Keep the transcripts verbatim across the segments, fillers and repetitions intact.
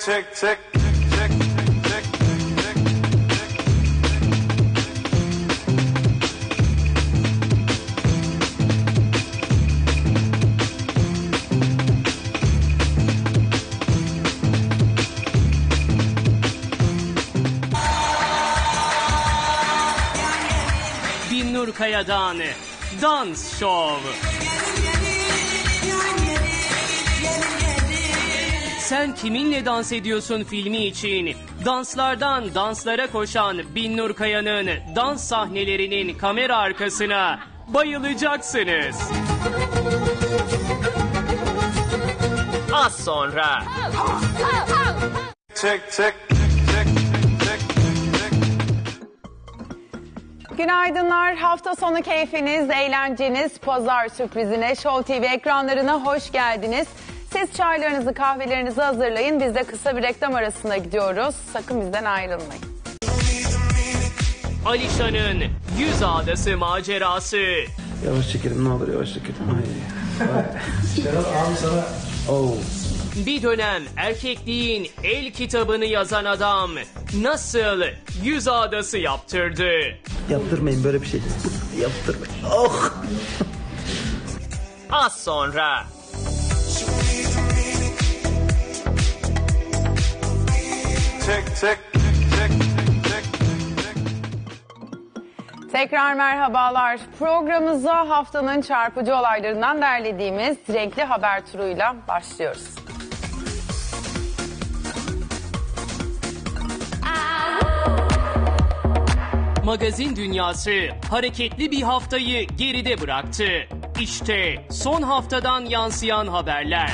Çek çek çek çek. Binnur Kaya'dan Dans Show. Sen Kiminle Dans Ediyorsun filmi için danslardan danslara koşan Binnur Kaya'nın dans sahnelerinin kamera arkasına bayılacaksınız. Az sonra. Çek çek çek çek. Günaydınlar. Hafta sonu keyfiniz, eğlenceniz, pazar sürprizine Show T V ekranlarına hoş geldiniz. Siz çaylarınızı, kahvelerinizi hazırlayın. Biz de kısa bir reklam arasına gidiyoruz. Sakın bizden ayrılmayın. Alişan'ın Yüz Ağdası macerası. Yavaş çekelim, ne olur yavaş çekelim. Şenol abi sana... Oh. Bir dönem erkekliğin el kitabını yazan adam nasıl Yüz Ağdası yaptırdı? Yaptırmayın böyle bir şey. Yaptırmayın. Oh. Az sonra. Çek çek çek çek. Tekrar merhabalar. Programımıza haftanın çarpıcı olaylarından derlediğimiz renkli haber turuyla başlıyoruz. Magazin dünyası hareketli bir haftayı geride bıraktı. İşte son haftadan yansıyan haberler.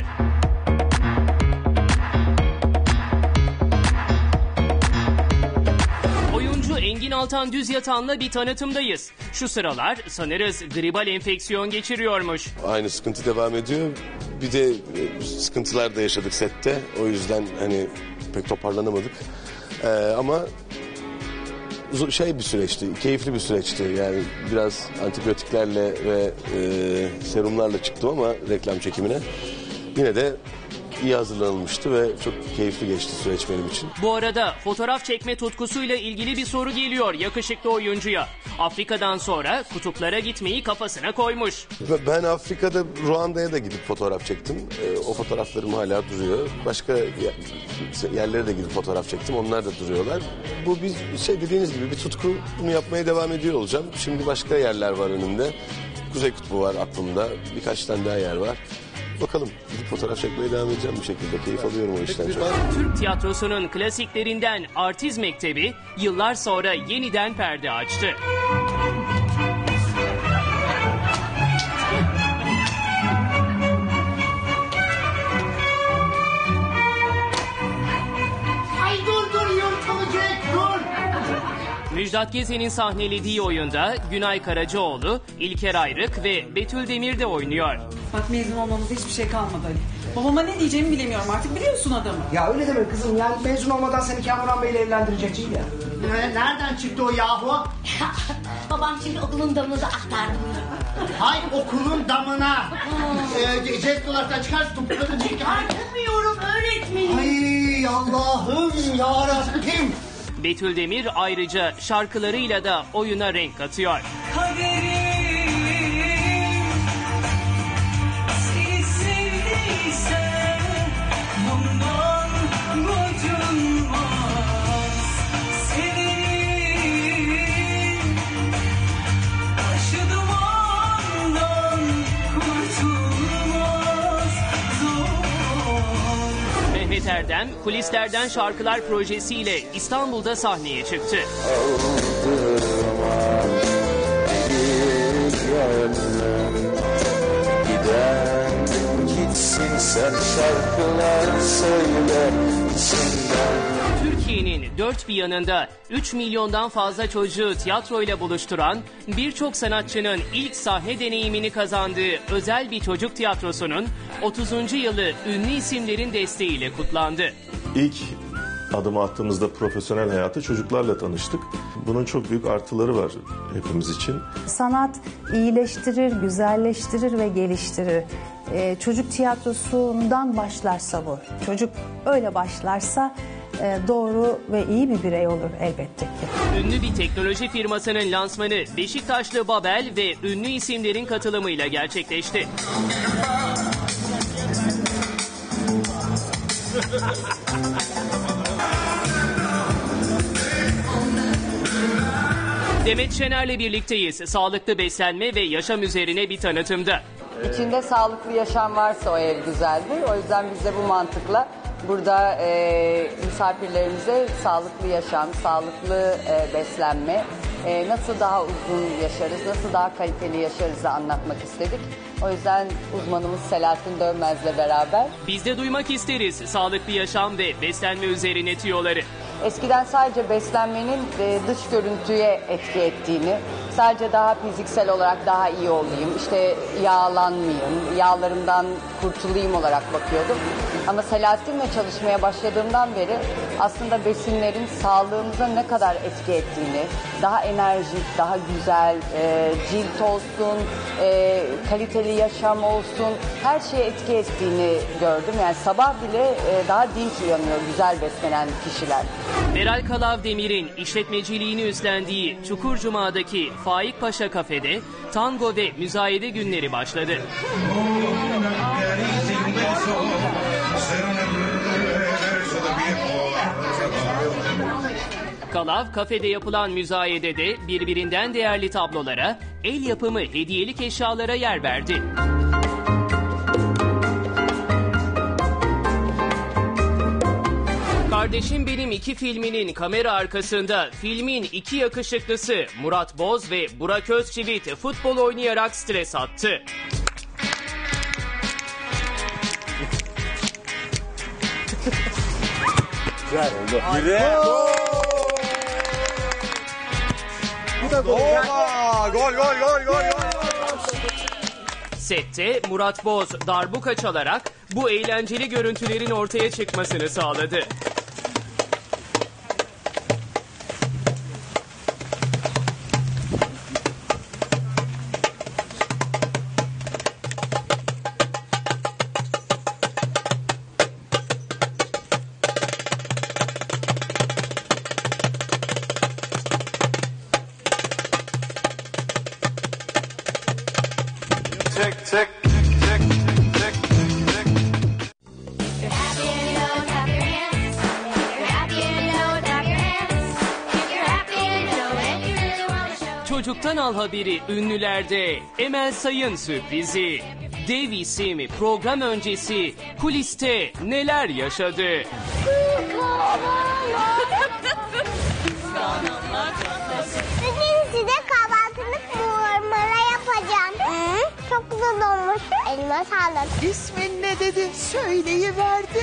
Oyuncu Engin Altan Düzyatağan'la bir tanıtımdayız. Şu sıralar sanırız gribal enfeksiyon geçiriyormuş. Aynı sıkıntı devam ediyor. Bir de sıkıntılar da yaşadık sette. O yüzden hani pek toparlanamadık. Ee, ama şey bir süreçti, keyifli bir süreçti. Yani biraz antibiyotiklerle ve e, serumlarla çıktım ama reklam çekimine. Yine de iyi hazırlanılmıştı ve çok keyifli geçti süreç benim için. Bu arada fotoğraf çekme tutkusuyla ilgili bir soru geliyor yakışıklı oyuncuya. Afrika'dan sonra kutuplara gitmeyi kafasına koymuş. Ben Afrika'da Ruanda'ya da gidip fotoğraf çektim. E, o fotoğraflarım hala duruyor. Başka yerlere de gidip fotoğraf çektim. Onlar da duruyorlar. Bu bir şey, dediğiniz gibi bir tutku. Bunu yapmaya devam ediyor olacağım. Şimdi başka yerler var önümde. Kuzey Kutbu var aklımda. Birkaç tane daha yer var. Bakalım, gidip fotoğraf çekmeye devam edeceğim bir şekilde. Keyif alıyorum o işten çok. Türk tiyatrosunun klasiklerinden Artist Mektebi yıllar sonra yeniden perde açtı. Ay dur dur yırtılacak dur. Müjdat Gezen'in sahnelediği oyunda Günay Karacaoğlu, İlker Ayrık ve Betül Demir de oynuyor. Bak mezun olmamızda hiçbir şey kalmadı Ali. Babama ne diyeceğimi bilemiyorum artık, biliyorsun adamı. Ya öyle deme kızım, yani mezun olmadan seni Kamuran Bey'le evlendirecek değil ya. Ee, nereden çıktı o yahu? Babam şimdi okulun damını da aktardı. Hay okulun damına. ee, cep dolaptan çıkar topuklarını çek. Anlamıyorum öğretmenim. Ay Allah'ım yarabbim. Betül Demir ayrıca şarkılarıyla da oyuna renk katıyor. Mehmet Erdem, Kulislerden Şarkılar projesiyle İstanbul'da sahneye çıktı. Giden gitsin, sen şarkılar söyle içinden. Türkiye'nin dört bir yanında üç milyondan fazla çocuğu tiyatroyla buluşturan, birçok sanatçının ilk sahne deneyimini kazandığı özel bir çocuk tiyatrosunun otuzuncu yılı ünlü isimlerin desteğiyle kutlandı. İlk adımı attığımızda profesyonel hayata çocuklarla tanıştık. Bunun çok büyük artıları var hepimiz için. Sanat iyileştirir, güzelleştirir ve geliştirir. e, çocuk tiyatrosundan başlarsa bu, çocuk öyle başlarsa e, doğru ve iyi bir birey olur elbette ki. Ünlü bir teknoloji firmasının lansmanı Beşiktaşlı Babel ve ünlü isimlerin katılımıyla gerçekleşti. Demet Şener'le birlikteyiz. Sağlıklı beslenme ve yaşam üzerine bir tanıtımda. İçinde sağlıklı yaşam varsa o ev güzeldir. O yüzden biz de bu mantıkla burada e, misafirlerimize sağlıklı yaşam, sağlıklı e, beslenme, e, nasıl daha uzun yaşarız, nasıl daha kaliteli yaşarızı anlatmak istedik. O yüzden uzmanımız Selahattin Dönmez'le beraber. Biz de duymak isteriz sağlıklı yaşam ve beslenme üzerine tüyoları. Eskiden sadece beslenmenin e, dış görüntüye etki ettiğini, sadece daha fiziksel olarak daha iyi olayım, işte yağlanmayayım, yağlarımdan kurtulayım olarak bakıyordum. Ama Selahattin'le çalışmaya başladığımdan beri aslında besinlerin sağlığımıza ne kadar etki ettiğini, daha enerjik, daha güzel, e, cilt olsun, e, kaliteli yaşam olsun, her şeye etki ettiğini gördüm. Yani sabah bile e, daha dinç uyanıyor güzel beslenen kişiler. Meral Kalavdemir'in işletmeciliğini üstlendiği Çukurcuma'daki Faik Paşa Kafede tango ve müzayede günleri başladı. Kalav kafede yapılan müzayedede birbirinden değerli tablolara, el yapımı hediyelik eşyalara yer verdi. Kardeşim Benim iki filminin kamera arkasında filmin iki yakışıklısı Murat Boz ve Burak Özçivit futbol oynayarak stres attı. Güzel oldu. Bu da gol. Gol gol gol gol. Sette Murat Boz darbuka çalarak bu eğlenceli görüntülerin ortaya çıkmasını sağladı. Tick, tick, tick, tick, tick. You're happy and you know it, clap your hands. You're happy and you know it, clap your hands. If you're happy and you know it, you really want to show. Çocuktan al haberi ünlülerde Emel Sayın sürprizi. Dev isim program öncesi kuliste neler yaşadı? Bugün size kahvaltılık muğlamalar yapacağım. Hı, çok güzel olmuş. Elime sağlık. İsmin ne dedi? Söyleyiverdi.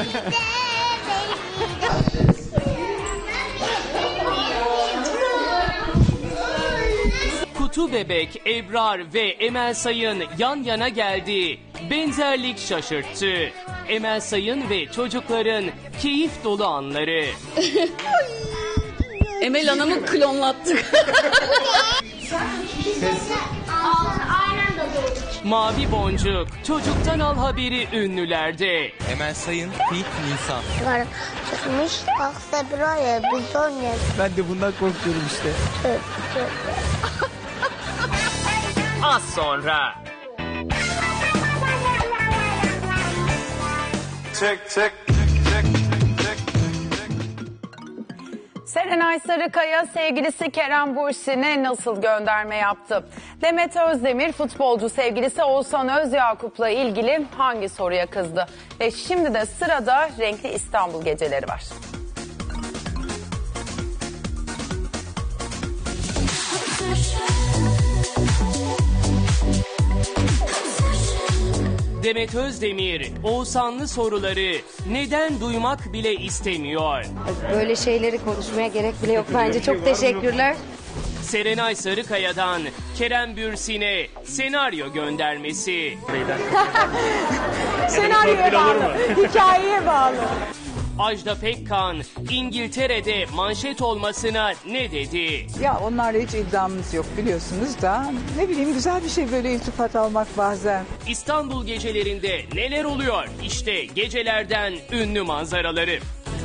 Kutu Bebek, Ebrar ve Emel Sayın yan yana geldi. Benzerlik şaşırttı. Emel Sayın ve çocukların keyif dolu anları. Emel Hanım'ı klonlattık. Aynen de doğru. Mavi Boncuk, çocuktan al haberi ünlülerde. Emel Sayın, Fit Nisan. Çıkmış baksa bir oraya biz oynayalım. Ben de bundan korkuyorum işte. Az sonra. Tick, tick, tick, tick. Serenay Sarıkaya sevgilisi Kerem Bürsin'e nasıl gönderme yaptı? Demet Özdemir futbolcu sevgilisi Oğuzhan Özyakup'la ilgili hangi soruya kızdı? Ve şimdi de sırada renkli İstanbul geceleri var. Demet Özdemir, Oğuzhanlı soruları neden duymak bile istemiyor? Böyle şeyleri konuşmaya gerek bile yok bence. Çok teşekkürler. Serenay Sarıkaya'dan Kerem Bürsin'e senaryo göndermesi. Senaryoya bağlı, hikayeye bağlı. Ajda Pekkan İngiltere'de manşet olmasına ne dedi? Ya onlarla hiç iddiamız yok biliyorsunuz da ne bileyim güzel bir şey böyle iltifat almak bazen. İstanbul gecelerinde neler oluyor? İşte gecelerden ünlü manzaraları.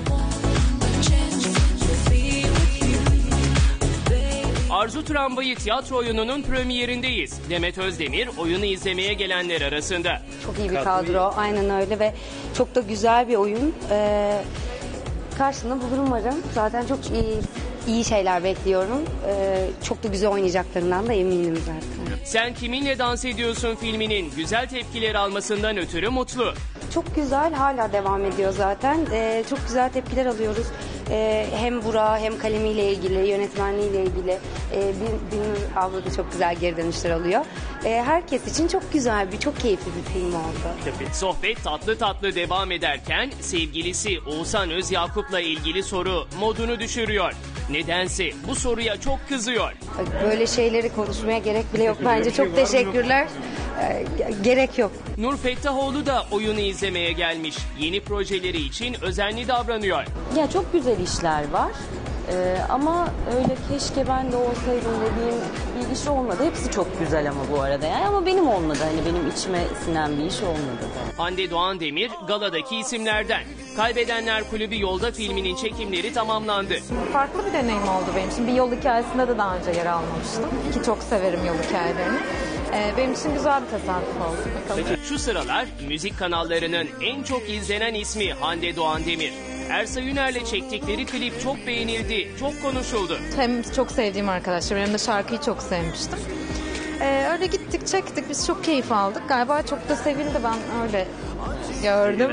Arzu Tramvayı tiyatro oyununun premierindeyiz. Demet Özdemir oyunu izlemeye gelenler arasında. Çok iyi bir kadro, aynen öyle ve çok da güzel bir oyun. Ee, karşılığında bulurum umarım. Zaten çok iyi, iyi şeyler bekliyorum. Ee, çok da güzel oynayacaklarından da eminim zaten. Sen Kiminle Dans Ediyorsun filminin güzel tepkiler almasından ötürü mutlu. Çok güzel, hala devam ediyor zaten. Ee, çok güzel tepkiler alıyoruz. Ee, hem Burak hem kalemiyle ilgili, yönetmenliğiyle ilgili. Ee, Bin- Binur abla da çok güzel geri dönüşler alıyor. Ee, herkes için çok güzel bir, çok keyifli bir film oldu. Sohbet tatlı tatlı devam ederken sevgilisi Oğuzhan Özyakup'la ilgili soru modunu düşürüyor. Nedense bu soruya çok kızıyor. Böyle şeyleri konuşmaya gerek bile yok bence. Çok teşekkürler. Ee, gerek yok. Nur Fettahoğlu da oyunu izlemeye gelmiş. Yeni projeleri için özenli davranıyor. Ya çok güzel işler var. Ee, ama öyle keşke ben de olsaydım dediğim bir iş olmadı. Hepsi çok güzel ama bu arada. Yani ama benim olmadı. Hani benim içime sinen bir iş olmadı. Hande Doğan Demir galadaki isimlerden. Kaybedenler Kulübü Yolda filminin çekimleri tamamlandı. Farklı bir deneyim oldu benim için. Bir yol hikayesinde de daha önce yer almamıştım. Ki çok severim yol hikayelerini. Ee, benim için güzel bir tesadüf oldu. Bakalım. Peki şu sıralar müzik kanallarının en çok izlenen ismi Hande Doğan Demir. Ersay Üner'le çektikleri klip çok beğenildi, çok konuşuldu. Hem çok sevdiğim arkadaşlarım hem de şarkıyı çok sevmiştim. Ee, öyle gittik çektik, biz çok keyif aldık. Galiba çok da sevildi, ben öyle gördüm.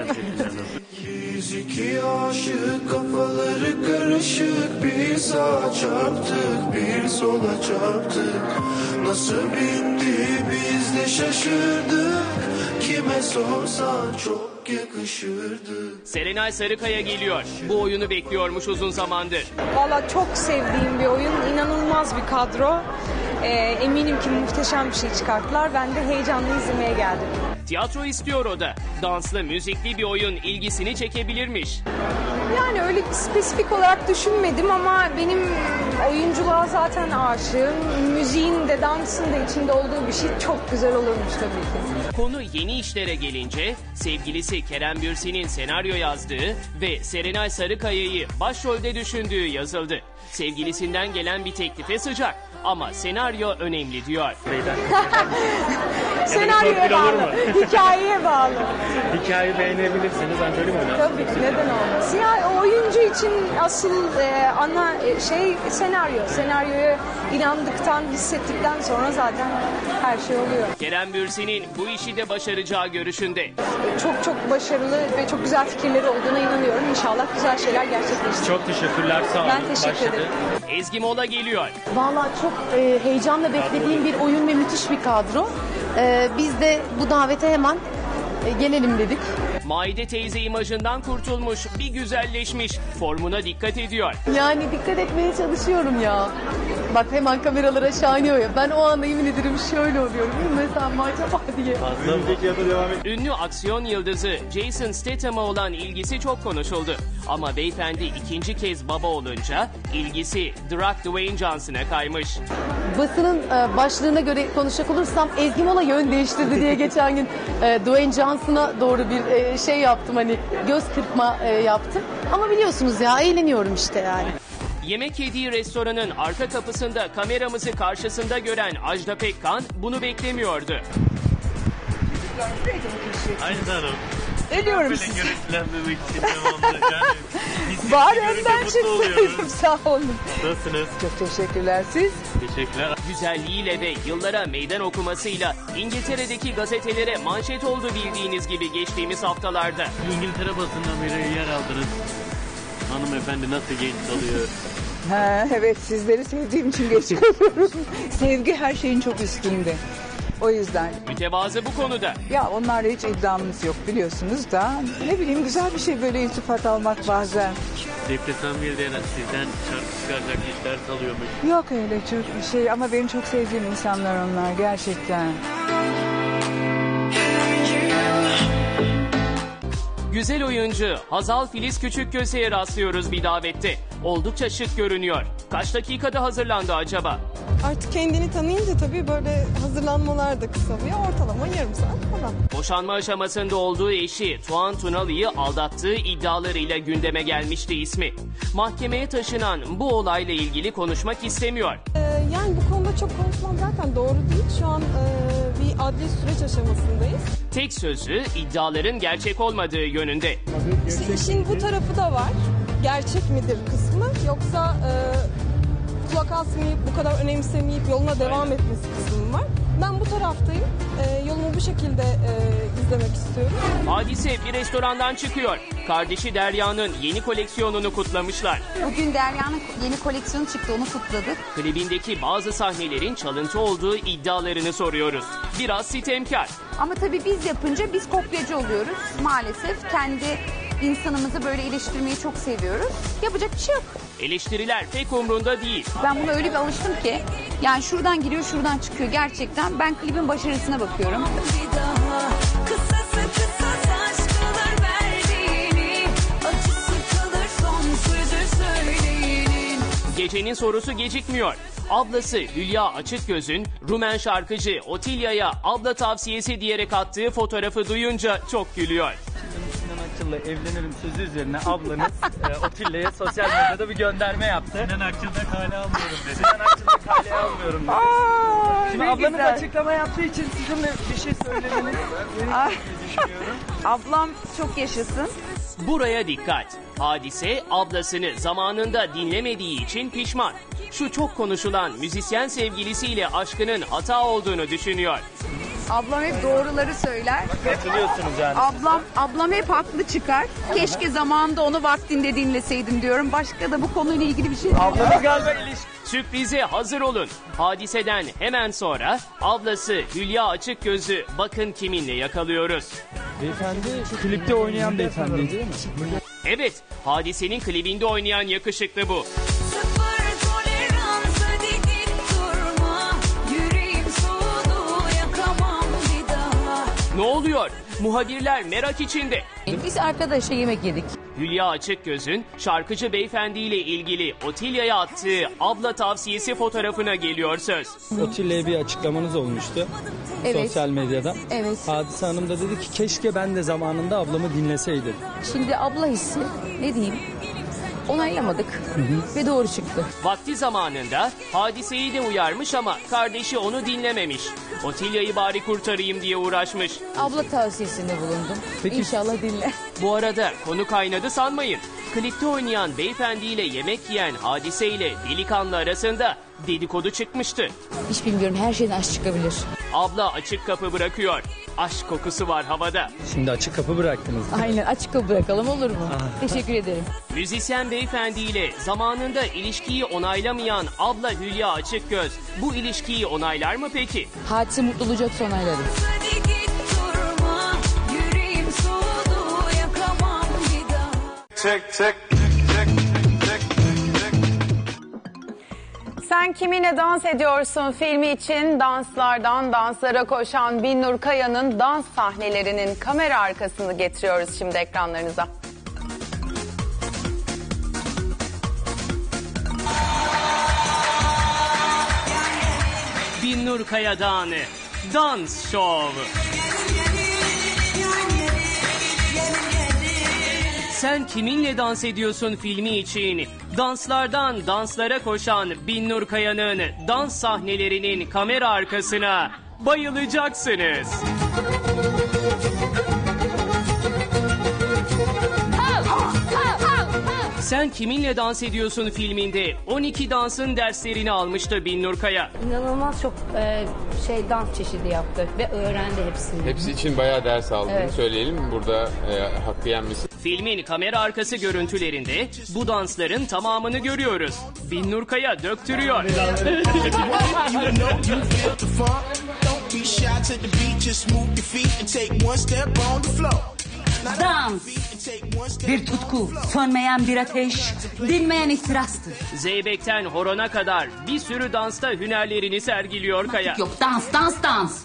Biz iki aşık, kafaları karışık, bir sağa çarptık bir sola çarptık. Nasıl bitti biz de şaşırdık, kime sorsan çok yakışırdı. Serenay Sarıkaya geliyor. Bu oyunu bekliyormuş uzun zamandır. Valla çok sevdiğim bir oyun, inanılmaz bir kadro. Ee, eminim ki muhteşem bir şey çıkarttılar. Ben de heyecanla izlemeye geldim. Tiyatro istiyor o da. Danslı, müzikli bir oyun ilgisini çekebilirmiş. Yani öyle spesifik olarak düşünmedim ama benim oyunculuğa zaten aşığım. Müziğin de dansın da içinde olduğu bir şey çok güzel olurmuş tabii ki. Konu yeni işlere gelince sevgilisi Kerem Bürsin'in senaryo yazdığı ve Serenay Sarıkaya'yı başrolde düşündüğü yazıldı. Sevgilisinden gelen bir teklife sıcak ama senaryo önemli diyor. Senaryoya bağlı, hikayeye bağlı. Hikayeyi beğenebilirsiniz, ben söyleyeyim mi? Tabii ki, neden olmasın? Ya oyuncu için asıl e, ana e, şey senaryo. Senaryoya inandıktan, hissettikten sonra zaten her şey oluyor. Kerem Bürsin'in bu işi de başaracağı görüşünde. Çok çok başarılı ve çok güzel fikirleri olduğuna inanıyorum. İnşallah güzel şeyler gerçekleşecek. Çok teşekkürler, sağ olun. Ben teşekkür ederim. Ezgi Mola geliyor. Vallahi çok e, heyecanla beklediğim bir oyun ve müthiş bir kadro. E, biz de bu davete hemen e, gelelim dedik. Maide teyze imajından kurtulmuş, bir güzelleşmiş, formuna dikkat ediyor. Yani dikkat etmeye çalışıyorum ya. Bak hemen kameralara şahane oluyor. Ben o anda yemin ederim şöyle oluyorum. Mesela mı acaba diye. Ünlü aksiyon yıldızı Jason Statham'a olan ilgisi çok konuşuldu. Ama beyefendi ikinci kez baba olunca ilgisi Drak Dwayne Johnson'a kaymış. Basının e, başlığına göre konuşacak olursam Ezgi Mola yön değiştirdi diye geçen gün e, Dwayne Johnson'a doğru bir e, şey yaptım, hani göz kırpma e, yaptım. Ama biliyorsunuz ya, eğleniyorum işte yani. Yemek yediği restoranın arka kapısında kameramızı karşısında gören Ajda Pekkan bunu beklemiyordu. Aynen hanım. Ediyorum sizi. Böyle görüntülenmemek için devamlı yani. Bari önden çıksaydım, sağ olun. Nasılsınız? Çok teşekkürler, siz? Teşekkürler. Güzelliğiyle ve yıllara meydan okumasıyla İngiltere'deki gazetelere manşet oldu bildiğiniz gibi geçtiğimiz haftalarda. İngiltere basından beri yer aldınız. Hanımefendi nasıl genç kalıyor? Ha, evet, sizleri sevdiğim için geç kalıyorum. Sevgi her şeyin çok üstünde. O yüzden. Mütevazı bu konuda. Ya onlarla hiç iddiamız yok biliyorsunuz da ne bileyim güzel bir şey böyle iltifat almak bazen. Depresan bir denen sizden şarkı çıkaracak işler salıyormuş. Yok öyle çok bir şey ama benim çok sevdiğim insanlar onlar gerçekten. Güzel oyuncu Hazal Filiz Küçükköse'ye rastlıyoruz bir davette. Oldukça şık görünüyor. Kaç dakikada hazırlandı acaba? Artık kendini tanıyınca tabii böyle hazırlanmalar da kısalıyor. Ortalama yarım saat falan. Boşanma aşamasında olduğu eşi Tuğan Tunalı'yı aldattığı iddialarıyla gündeme gelmişti ismi. Mahkemeye taşınan bu olayla ilgili konuşmak istemiyor. Ee, yani bu konuda çok konuşmam zaten doğru değil. Şu an e, bir adli süreç aşamasındayız. Tek sözü iddiaların gerçek olmadığı yönünde. İşte işin bu tarafı da var. Gerçek midir kısmı yoksa e, kulak asmayıp bu kadar önemsemeyip yoluna devam etmesi kısmı var. Ben bu taraftayım. E, yolumu bu şekilde e, izlemek istiyorum. Hadise bir restorandan çıkıyor. Kardeşi Derya'nın yeni koleksiyonunu kutlamışlar. Bugün Derya'nın yeni koleksiyonu çıktı, onu kutladık. Klibindeki bazı sahnelerin çalıntı olduğu iddialarını soruyoruz. Biraz sitemkar. Ama tabii biz yapınca biz kopyacı oluyoruz. Maalesef kendi insanımızı böyle eleştirmeyi çok seviyoruz. Yapacak bir şey yok. Eleştiriler pek umrunda değil. Ben buna öyle bir alıştım ki yani şuradan giriyor şuradan çıkıyor gerçekten. Ben klibin başarısına bakıyorum. Gecenin sorusu gecikmiyor. Ablası Hülya Açıkgöz'ün Rumen şarkıcı Otilya'ya abla tavsiyesi diyerek attığı fotoğrafı duyunca çok gülüyor. Sinan Akçıl'la evlenirim sözü üzerine ablanız e, Otilya'ya sosyal medyada bir gönderme yaptı. Sinan Akçıl'da kale almıyorum dedi. Sinan Akçıl'da kale almıyorum dedi. Aa, Şimdi ablanız güzel. Açıklama yaptığı için sizinle bir şey söylemeniz gerektiğini düşünüyorum. Ablam çok yaşasın. Buraya dikkat. Hadise ablasını zamanında dinlemediği için pişman. Şu çok konuşulan müzisyen sevgilisiyle aşkının hata olduğunu düşünüyor. Ablam hep doğruları söyler. Katılıyorsunuz yani. Ablam ablam hep haklı çıkar. Keşke zamanında onu vaktinde dinleseydim diyorum. Başka da bu konuyla ilgili bir şey. Ablanız galiba ilişki. Sürprize hazır olun. Hadiseden hemen sonra ablası Hülya Açıkgöz'ü bakın kiminle yakalıyoruz. Beyefendi klipte oynayan beyefendi değil mi? Evet, Hadise'nin klibinde oynayan yakışıklı bu. Ne oluyor? Muhabirler merak içinde. Biz arkadaşa yemek yedik. Hülya Açıkgöz'ün şarkıcı beyefendiyle ilgili Otilya'ya attığı abla tavsiyesi fotoğrafına geliyor söz. Otilya'ya bir açıklamanız olmuştu. Evet. Sosyal medyada. Evet. Hadise Hanım da dedi ki keşke ben de zamanında ablamı dinleseydim. Şimdi abla hissi ne diyeyim? Onaylamadık Hı hı. ve doğru çıktı. Vakti zamanında Hadise'yi de uyarmış ama kardeşi onu dinlememiş. Otilya'yı bari kurtarayım diye uğraşmış. Abla tavsiyesinde bulundum. Peki. İnşallah dinle. Bu arada konu kaynadı sanmayın. Klipte oynayan beyefendiyle yemek yiyen Hadise ile delikanlı arasında dedikodu çıkmıştı. Hiç bilmiyorum, her şeyden aşk çıkabilir. Abla açık kapı bırakıyor. Aşk kokusu var havada. Şimdi açık kapı bıraktınız. Aynen, açık kapı bırakalım, olur mu? Teşekkür ederim. Müzisyen beyefendiyle zamanında ilişkiyi onaylamayan abla Hülya Açıkgöz bu ilişkiyi onaylar mı peki? Hadise mutlu olacaksa onaylarım. Çek çek. Sen Kiminle Dans Ediyorsun filmi için danslardan danslara koşan Binnur Kaya'nın dans sahnelerinin kamera arkasını getiriyoruz şimdi ekranlarınıza. Binnur Kaya'dan Dans Show. Sen Kiminle Dans Ediyorsun filmi için danslardan danslara koşan Binnur Kaya'nın dans sahnelerinin kamera arkasına bayılacaksınız. Sen Kiminle Dans Ediyorsun filminde on iki dansın derslerini almıştı Binnur Kaya. İnanılmaz çok e, şey dans çeşidi yaptı ve öğrendi hepsini. Hepsi için bayağı ders aldığını Evet. söyleyelim. Burada e, hakkı yenmesi. Filmin kamera arkası görüntülerinde bu dansların tamamını görüyoruz. Binnur Kaya döktürüyor. Dans, bir tutku, sönmeyen bir ateş, dinmeyen ihtirastır. Zeybek'ten horona kadar bir sürü dansta hünerlerini sergiliyor Kaya. Yok, dans, dans, dans.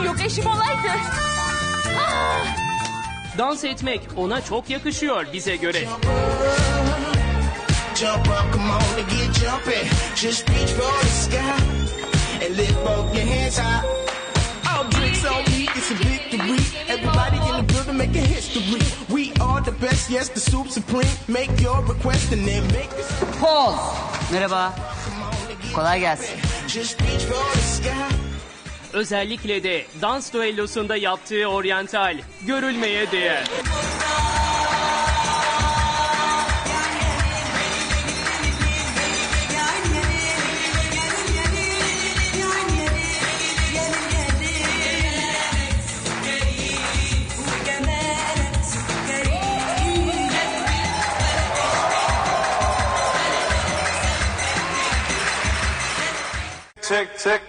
yok eşim olaydı. Ah! Dans etmek ona çok yakışıyor bize göre. Jump up, come on and get jumping. Just reach for the sky and lift both your hands high. All drinks on me, it's a victory. Everybody in the building making history. We are the best, yes, the soup supreme. Make your request and then make it. Pause. Merhaba. Kolay gelsin. Just reach for the sky. Özellikle de dans düellosunda yaptığı oryantal görülmeye değer. Tick, tick.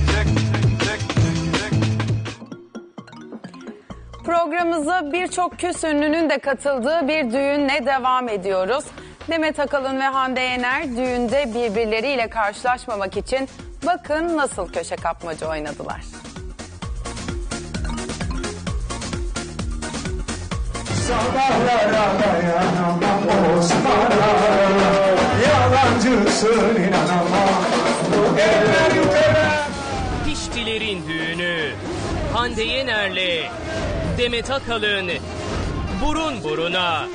Programımıza birçok küs ünlünün de katıldığı bir düğünle devam ediyoruz. Demet Akalın ve Hande Yener düğünde birbirleriyle karşılaşmamak için bakın nasıl köşe kapmaca oynadılar. Sabahlara dayanamam Osman'a, yalancısın inanamam. Bu eller yukarı. Piştilerin düğünü. Hande Yener'le Demet Akalın burun buruna.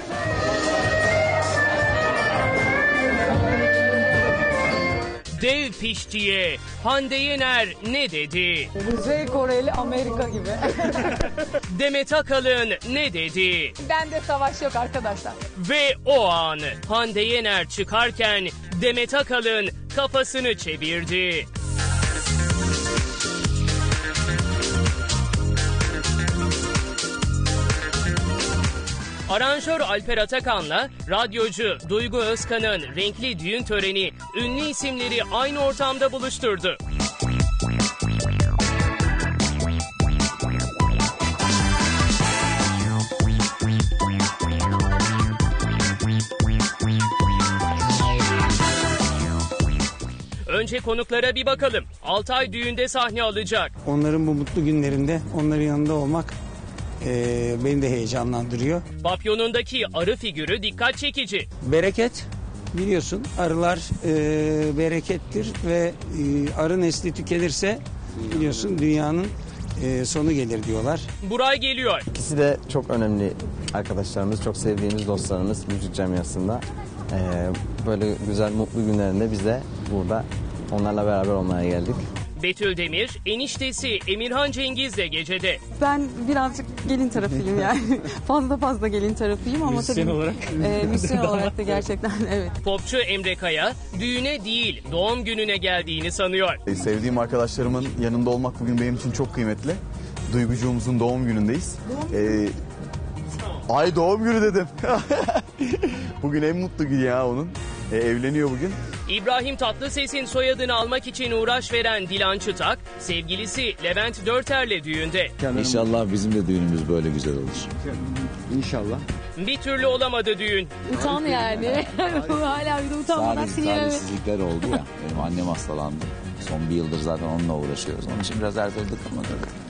Dev piştiye Hande Yener ne dedi? Kuzey Koreli Amerika gibi. Demet Akalın ne dedi? Bende savaş yok arkadaşlar. Ve o an Hande Yener çıkarken Demet Akalın kafasını çevirdi. Aranjör Alper Atakan'la radyocu Duygu Özkan'ın renkli düğün töreni ünlü isimleri aynı ortamda buluşturdu. Önce konuklara bir bakalım. Altay düğünde sahne alacak. Onların bu mutlu günlerinde onların yanında olmak Ee, beni de heyecanlandırıyor. Papyonundaki arı figürü dikkat çekici. Bereket, biliyorsun arılar e, berekettir ve e, arı nesli tükenirse biliyorsun dünyanın e, sonu gelir diyorlar. Buray geliyor. İkisi de çok önemli arkadaşlarımız, çok sevdiğimiz dostlarımız müzik camiasında. Ee, böyle güzel mutlu günlerinde biz de burada onlarla beraber olmaya geldik. Betül Demir, eniştesi Emirhan Cengiz'le gecede. Ben birazcık gelin tarafıyım yani. fazla fazla gelin tarafıyım ama Müzisyen tabii. olarak. E, müzisyen olarak da gerçekten evet. Popçu Emre Kaya, düğüne değil doğum gününe geldiğini sanıyor. Sevdiğim arkadaşlarımın yanında olmak bugün benim için çok kıymetli. Duygucuğumuzun doğum günündeyiz. Ee, ay doğum günü dedim. Bugün en mutlu gün ya onun. Ee, evleniyor bugün. İbrahim Tatlıses'in soyadını almak için uğraş veren Dilan Çıtak, sevgilisi Levent Dörter'le düğünde. İnşallah bizim de düğünümüz böyle güzel olur. İnşallah. Bir türlü olamadı düğün. Utan yani. Hala bir de utanmadan Sadece siliyor. talihsizlikler oldu ya. Benim annem hastalandı. Son bir yıldır zaten onunla uğraşıyoruz. Onun için biraz erteledik ama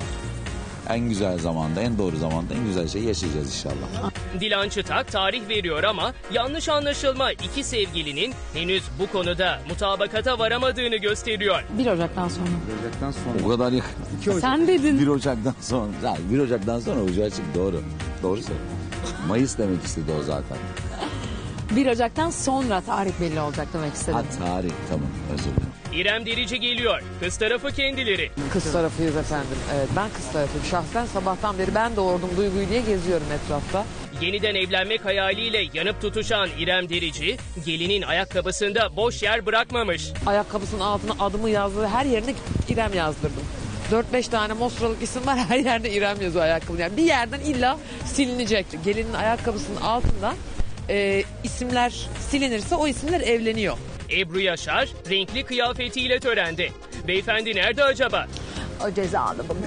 en güzel zamanda, en doğru zamanda en güzel şeyi yaşayacağız inşallah. Dilan Çıtak tarih veriyor ama yanlış anlaşılma iki sevgilinin henüz bu konuda mutabakata varamadığını gösteriyor. bir Ocak'tan sonra. bir Ocak'tan sonra. O kadar yakın. Sen dedin. bir Ocak'tan sonra. Yani bir Ocak'tan sonra ucu açık, doğru. Doğru söylüyorsun. Mayıs demek istedi o zaten. bir Ocak'tan sonra tarih belli olacak demek istedim. Ha tarih, tamam, özür dilerim. İrem Derici geliyor. Kız tarafı kendileri. Kız tarafıyız efendim. Evet, ben kız tarafıyım. Şahsen sabahtan beri ben doğurdum Duygu'yu diye geziyorum etrafta. Yeniden evlenmek hayaliyle yanıp tutuşan İrem Derici, gelinin ayakkabısında boş yer bırakmamış. Ayakkabısının altına adımı yazdığı her yerine İrem yazdırdım. dört beş tane Mostralık isim var, her yerde İrem yazıyor ayakkabı. Yani bir yerden illa silinecek. Gelinin ayakkabısının altından e, isimler silinirse o isimler evleniyor. Ebru Yaşar renkli kıyafetiyle törende. Beyefendi nerede acaba? O cezalı bunu.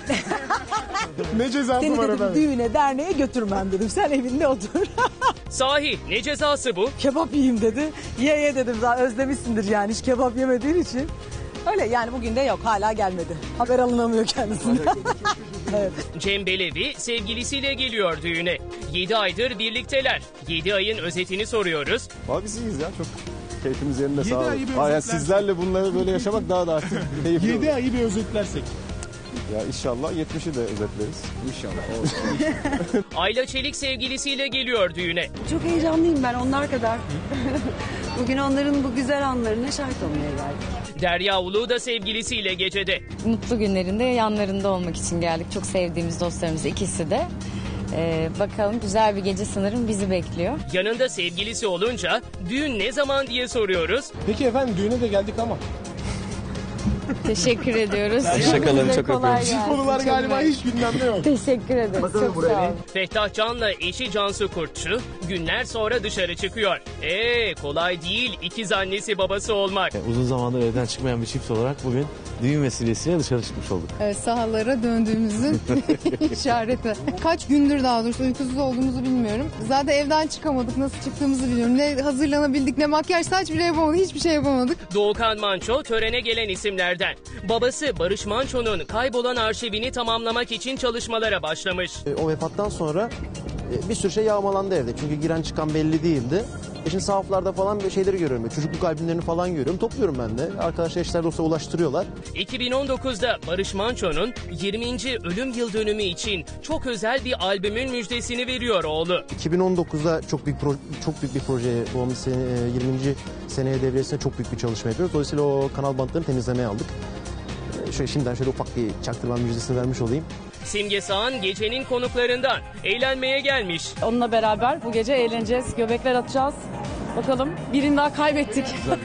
Ne cezası Seni var dedim efendim? düğüne derneğe götürmem dedim. Sen evinde otur. Sahi ne cezası bu? Kebap yiyeyim dedi. Ye ye dedim, zaten özlemişsindir yani hiç kebap yemediğin için. Öyle yani bugün de yok, hala gelmedi. Haber alınamıyor kendisinden. Evet. Cem Belevi sevgilisiyle geliyor düğüne. yedi aydır birlikteler. yedi ayın özetini soruyoruz. Abi biz iyiyiz ya, çok keyfimiz yerinde, sağ olun. ayı bir Aa, yani özetlersek. sizlerle bunları böyle yaşamak daha da artık keyifli olur. yedi ayı bir özetlersek. Ya inşallah yetmişi de özetleriz. İnşallah. Ayla Çelik sevgilisiyle geliyor düğüne. Çok heyecanlıyım ben onlar kadar. Bugün onların bu güzel anlarına şahit olmaya geldik. Derya Ulu da sevgilisiyle gecede. Mutlu günlerinde yanlarında olmak için geldik. Çok sevdiğimiz dostlarımız ikisi de. Ee, bakalım güzel bir gece sanırım bizi bekliyor. Yanında sevgilisi olunca düğün ne zaman diye soruyoruz. Peki efendim, düğüne de geldik ama. Teşekkür ediyoruz. Hoşçakalın, çok öpüyoruz. Bu konular galiba hiç gündemde yok. Teşekkür ederim. Çok sağ olun. Fehtah Can'la eşi Cansu Kurtçu günler sonra dışarı çıkıyor. Eee kolay değil ikiz annesi babası olmak. Uzun zamandır evden çıkmayan bir çift olarak bugün düğün vesilesiyle dışarı çıkmış olduk. Evet, sahalara döndüğümüzün işareti. Kaç gündür daha doğrusu uykusuz olduğumuzu bilmiyorum. Zaten evden çıkamadık, nasıl çıktığımızı bilmiyorum. Ne hazırlanabildik, ne makyaj, saç bile yapamadık, hiçbir şey yapamadık. Doğukan Manço törene gelen isimlerden. Babası Barış Manço'nun kaybolan arşivini tamamlamak için çalışmalara başlamış. O vefattan sonra bir sürü şey yağmalandı evde. Çünkü giren çıkan belli değildi. E şimdi sahaflarda falan bir şeyleri görüyorum. Çocukluk albümlerini falan görüyorum. Topluyorum ben de. Arkadaşlar eşler dostlar ulaştırıyorlar. iki bin on dokuzda Barış Manço'nun yirminci ölüm yıl dönümü için çok özel bir albümün müjdesini veriyor oğlu. iki bin on dokuzda çok büyük pro, çok büyük bir projeye, doğum sene, yirminci seneye devresine çok büyük bir çalışma yapıyoruz. Dolayısıyla o kanal bantlarını temizlemeye aldık. Şöyle şimdiden şöyle ufak bir çaktırma müjdesini vermiş olayım. Simge Sağan gecenin konuklarından eğlenmeye gelmiş. Onunla beraber bu gece eğleneceğiz, göbekler atacağız. Bakalım, birini daha kaybettik.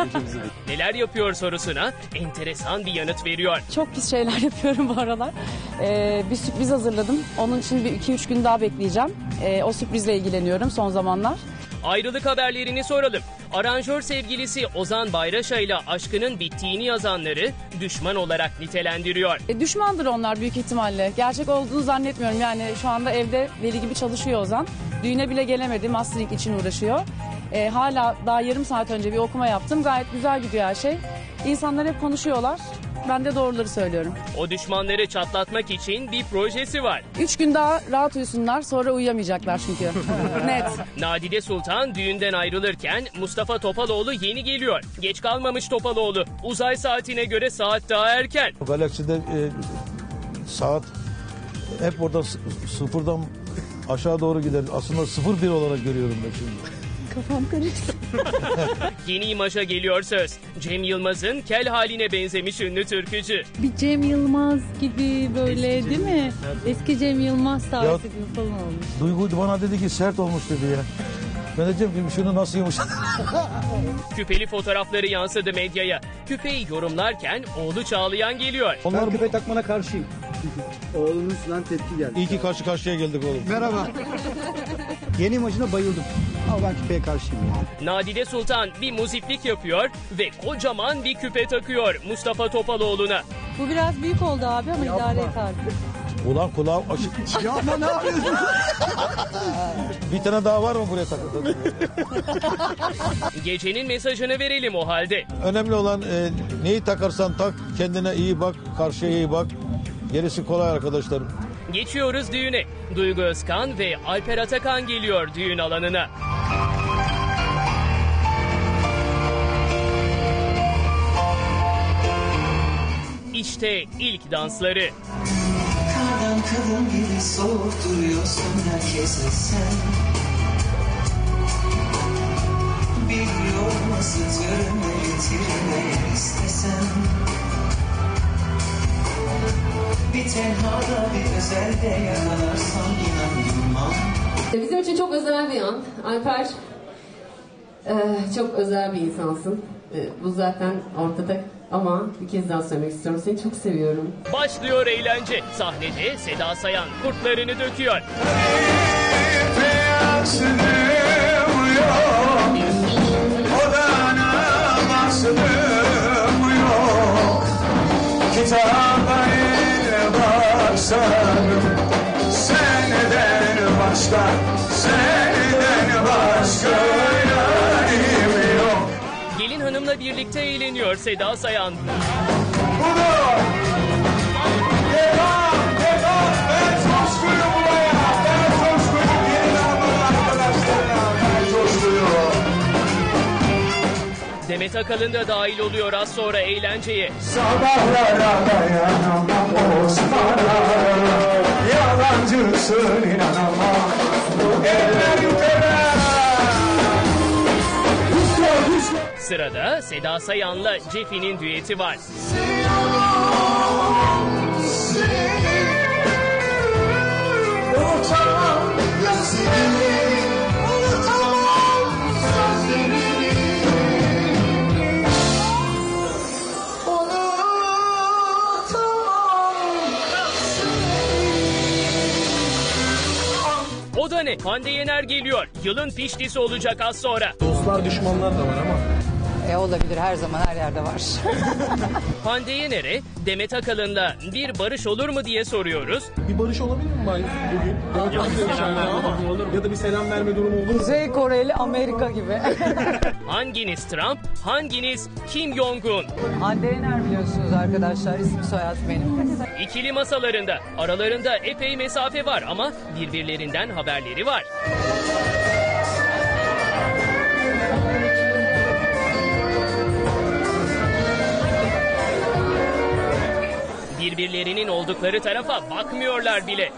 Neler yapıyor sorusuna enteresan bir yanıt veriyor. Çok pis şeyler yapıyorum bu aralar. Ee, bir sürpriz hazırladım. Onun için bir iki üç gün daha bekleyeceğim. Ee, o sürprizle ilgileniyorum son zamanlar. Ayrılık haberlerini soralım. Aranjör sevgilisi Ozan Bayraşa ile aşkının bittiğini yazanları düşman olarak nitelendiriyor. E, düşmandır onlar büyük ihtimalle. Gerçek olduğunu zannetmiyorum. Yani şu anda evde deli gibi çalışıyor Ozan. Düğüne bile gelemedi. Mastering için uğraşıyor. E, hala daha yarım saat önce bir okuma yaptım. Gayet güzel gidiyor her şey. İnsanlar hep konuşuyorlar. Ben de doğruları söylüyorum. O düşmanları çatlatmak için bir projesi var. Üç gün daha rahat uyusunlar, sonra uyuyamayacaklar çünkü. Net. Nadide Sultan düğünden ayrılırken Mustafa Topaloğlu yeni geliyor. Geç kalmamış Topaloğlu. Uzay saatine göre saat daha erken. Galakside e, saat hep orada sıfırdan aşağı doğru gider. Aslında sıfır bir olarak görüyorum ben şimdi. Kafam karıştı. Yeni imaja geliyor söz. Cem Yılmaz'ın kel haline benzemiş ünlü türkücü. Bir Cem Yılmaz gibi böyle eski değil Cem, mi? Evet. Eski Cem Yılmaz tarzı gibi falan olmuş. Duygu bana dedi ki sert olmuş dedi ya. Ben de Cem şunu nasıl yumuşadı? Küpeli fotoğrafları yansıdı medyaya. Küpeyi yorumlarken oğlu Çağlayan geliyor. Ben küpe takmana karşıyım. Oğlunuzdan tepki geldi. İyi ki karşı karşıya geldik oğlum. Merhaba. Yeni imajına bayıldım. Ama ben küpeye karşıyım ya. Nadide Sultan bir muziplik yapıyor ve kocaman bir küpe takıyor Mustafa Topaloğlu'na. Bu biraz büyük oldu abi ama Yapma. idare et artık. Ulan kulağım açık. Yapma, ne yapıyorsun? Bir tane daha var mı buraya takıldın? Gecenin mesajını verelim o halde. Önemli olan e, neyi takarsan tak, kendine iyi bak, karşıya iyi bak. Gerisi kolay arkadaşlar. Geçiyoruz düğüne. Duygu Özkan ve Alper Atakan geliyor düğün alanına. İşte ilk dansları. Kardan kadın gibi soğuk duruyorsun herkese sen. Biliyorum nasıl törünleri tirmeye istesen. Bir tenhada bir özelde yakalarsan inan durmam. Bizim için çok özel bir an. Alper e, çok özel bir insansın. E, bu zaten ortada ama bir kez daha söylemek istiyorum. Seni çok seviyorum. Başlıyor eğlence. Sahnede Seda Sayan kurtlarını döküyor. Senden başka, senden başka yarim yok. Gelin hanımla birlikte eğleniyor Seda Sayan. Devam, devam, devam. Demet Akalın da dahil oluyor az sonra eğlenceye. Sabahlara dayanamam Osman'a, yalancısın inanamam. Bu eller yukarı. Sırada Seda Sayan'la Cefi'nin düeti var. O da ne? Hande Yener geliyor. Yılın piştisi olacak az sonra. Dostlar düşmanlar da var ama. E olabilir, her zaman her yerde var. Hande Yener'e Demet Akalın'la bir barış olur mu diye soruyoruz. Bir barış olabilir mi bugün? Demet Ya, bir selam verme durumu olur mu? Ya da bir selam verme durumu olur mu? Kuzey Koreli Amerika gibi. Hanginiz Trump, hanginiz Kim Jong-un? Hande Yener biliyorsunuz arkadaşlar, isim soyad benim. İkili masalarında aralarında epey mesafe var ama birbirlerinden haberleri var. Birbirlerinin oldukları tarafa bakmıyorlar bile.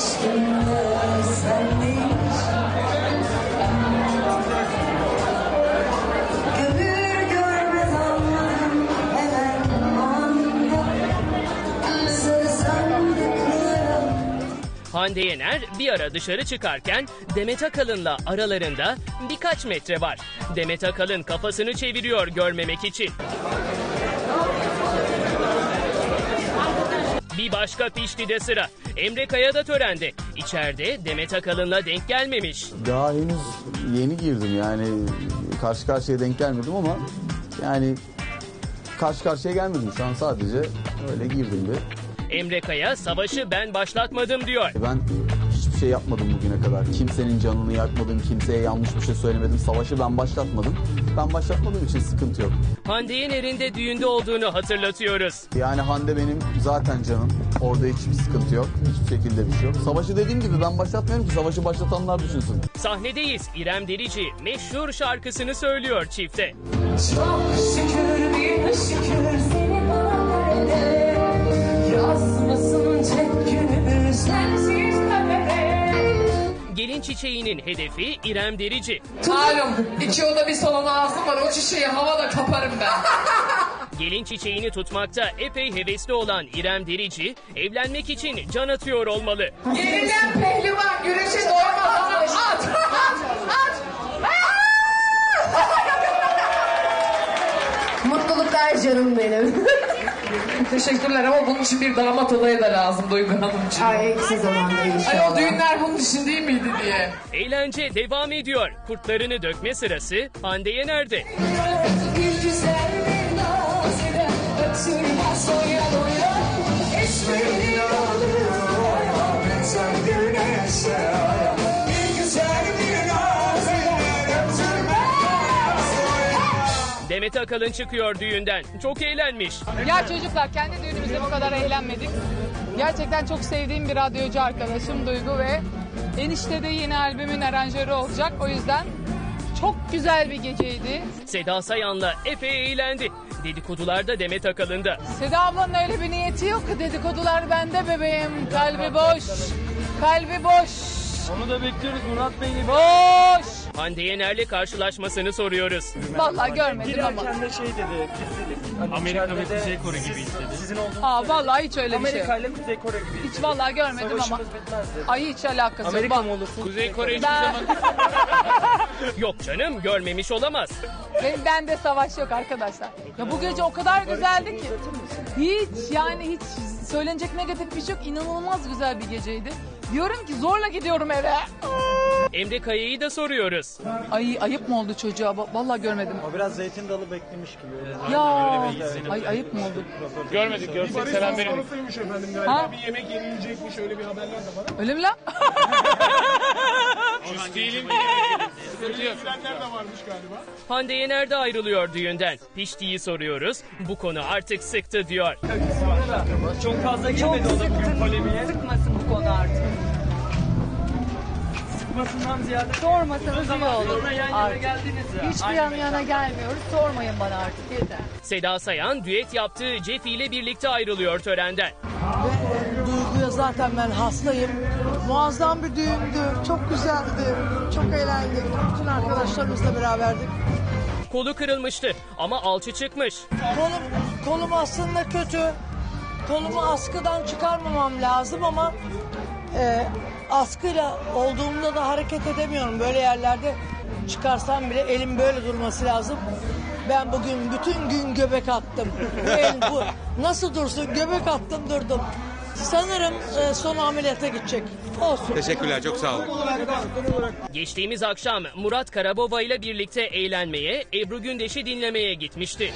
Hande Yener bir ara dışarı çıkarken Demet Akalın'la aralarında birkaç metre var. Demet Akalın kafasını çeviriyor görmemek için. Bir başka piştide sıra. Emre Kaya da törende. İçeride Demet Akalın'la denk gelmemiş. Daha henüz yeni girdim yani karşı karşıya denk gelmedim ama yani karşı karşıya gelmedim şu an sadece öyle girdim bir. Emre Kaya savaşı ben başlatmadım diyor. Ben hiçbir şey yapmadım bugüne kadar. Kimsenin canını yakmadım, kimseye yanlış bir şey söylemedim. Savaşı ben başlatmadım. Ben başlatmadığım için sıkıntı yok. Hande Yener'in de düğünde olduğunu hatırlatıyoruz. Yani Hande benim zaten canım. Orada hiçbir sıkıntı yok. Hiçbir şekilde bir şey yok. Savaşı dediğim gibi ben başlatmıyorum ki. Savaşı başlatanlar düşünsün. Sahnedeyiz. İrem Derici meşhur şarkısını söylüyor çifte. Çok şükür bir şükür seni bana verdi. Yazmasın tek günümü sensiz kadere. Gelin çiçeğinin hedefi İrem Derici. Malum iki oda bir salon ağzım var, o çiçeği havada kaparım ben. Gelin çiçeğini tutmakta epey hevesli olan İrem Derici evlenmek için can atıyor olmalı. Yeniden pehlivan güreşe doymadan at at at. Mutluluklar canım benim. Teşekkürler ama bunun için bir damat adayı da lazım Duygu Hanımcığım. Ay eksi zamanda inşallah. Ay o düğünler bunun için değil miydi diye. Eğlence devam ediyor. Kurtlarını dökme sırası Hande Yener'de. Bir güzel bir nazire ötürmez oya doya. Esmerini alıyor benzer güneşe. Bir güzel bir nazire ötürmez oya. Demet Akalın çıkıyor düğünden. Çok eğlenmiş. Ya çocuklar, kendi düğünümüzde bu kadar eğlenmedik. Gerçekten çok sevdiğim bir radyocu arkadaşım Duygu ve enişte de yeni albümün aranjörü olacak. O yüzden çok güzel bir geceydi. Seda Sayan'la epey eğlendi. Dedikodular da Demet Akalın'da. Seda ablanın öyle bir niyeti yok ki, dedikodular bende bebeğim. Kalbi boş, kalbi boş. Onu da bekliyoruz Murat Bey'le. Boş. Hande Yener'le karşılaşmasını soruyoruz. Vallahi görmedim ama. Girerken de şey dedi. Hani Amerika ve Kuzey Kore gibi istedi. Sizin olduğunuz. Aa vallahi hiç öyle bir şey. Amerika ile Kuzey Kore gibi. Hiç vallahi görmedim ama. Savaşımız bitmezdi. Ay hiç alakası yok. Amerika Bak- mı olursun? Kuzey Kore hiçbir Ben- zaman... Yok canım, görmemiş olamaz. Benim bende savaş yok arkadaşlar. Ya bu gece o kadar güzeldi ki. Hiç yani hiç söylenecek negatif bir şey yok. İnanılmaz güzel bir geceydi. Diyorum ki zorla gidiyorum eve. Emre Kaya'yı da soruyoruz. Ay ayıp mı oldu çocuğa? Va- Vallahi görmedim. O biraz zeytin dalı beklemiş gibi. Ya ay ayıp mı oldu? Görmedik, görsek selam verelim. Efendim Ha? galiba bir yemek yenilecekmiş, öyle bir haberler de var. Öyle mi lan? Değilim. Söyleyenler de varmış galiba. Hande Yener de ayrılıyor düğünden. Piştiği soruyoruz. Bu konu artık sıktı diyor. Çok fazla girmedi o da bugün polemiğe. Sıkmasın bu konu artık. sormasından ziyade Sormasanız iyi olur. Yan yana Artık. geldiniz ya. Hiçbir Aynı yan mekan. yana gelmiyoruz. Sormayın bana artık yeter. Seda Sayan düet yaptığı Cefi ile birlikte ayrılıyor törenden. Duyguya zaten ben hastayım. Muazzam bir düğündü. Çok güzeldi. Çok eğlendik. Bütün arkadaşlarımızla beraberdik. Kolu kırılmıştı ama alçı çıkmış. Kolum, kolum aslında kötü. Kolumu askıdan çıkarmamam lazım ama e, askıyla olduğumda da hareket edemiyorum. Böyle yerlerde çıkarsam bile elim böyle durması lazım. Ben bugün bütün gün göbek attım. Bu el bu. Nasıl dursun? Göbek attım durdum. Sanırım e, son ameliyata gidecek. Olsun. Teşekkürler, çok sağ olun. Geçtiğimiz akşam Murat Karababa ile birlikte eğlenmeye, Ebru Gündeş'i dinlemeye gitmişti.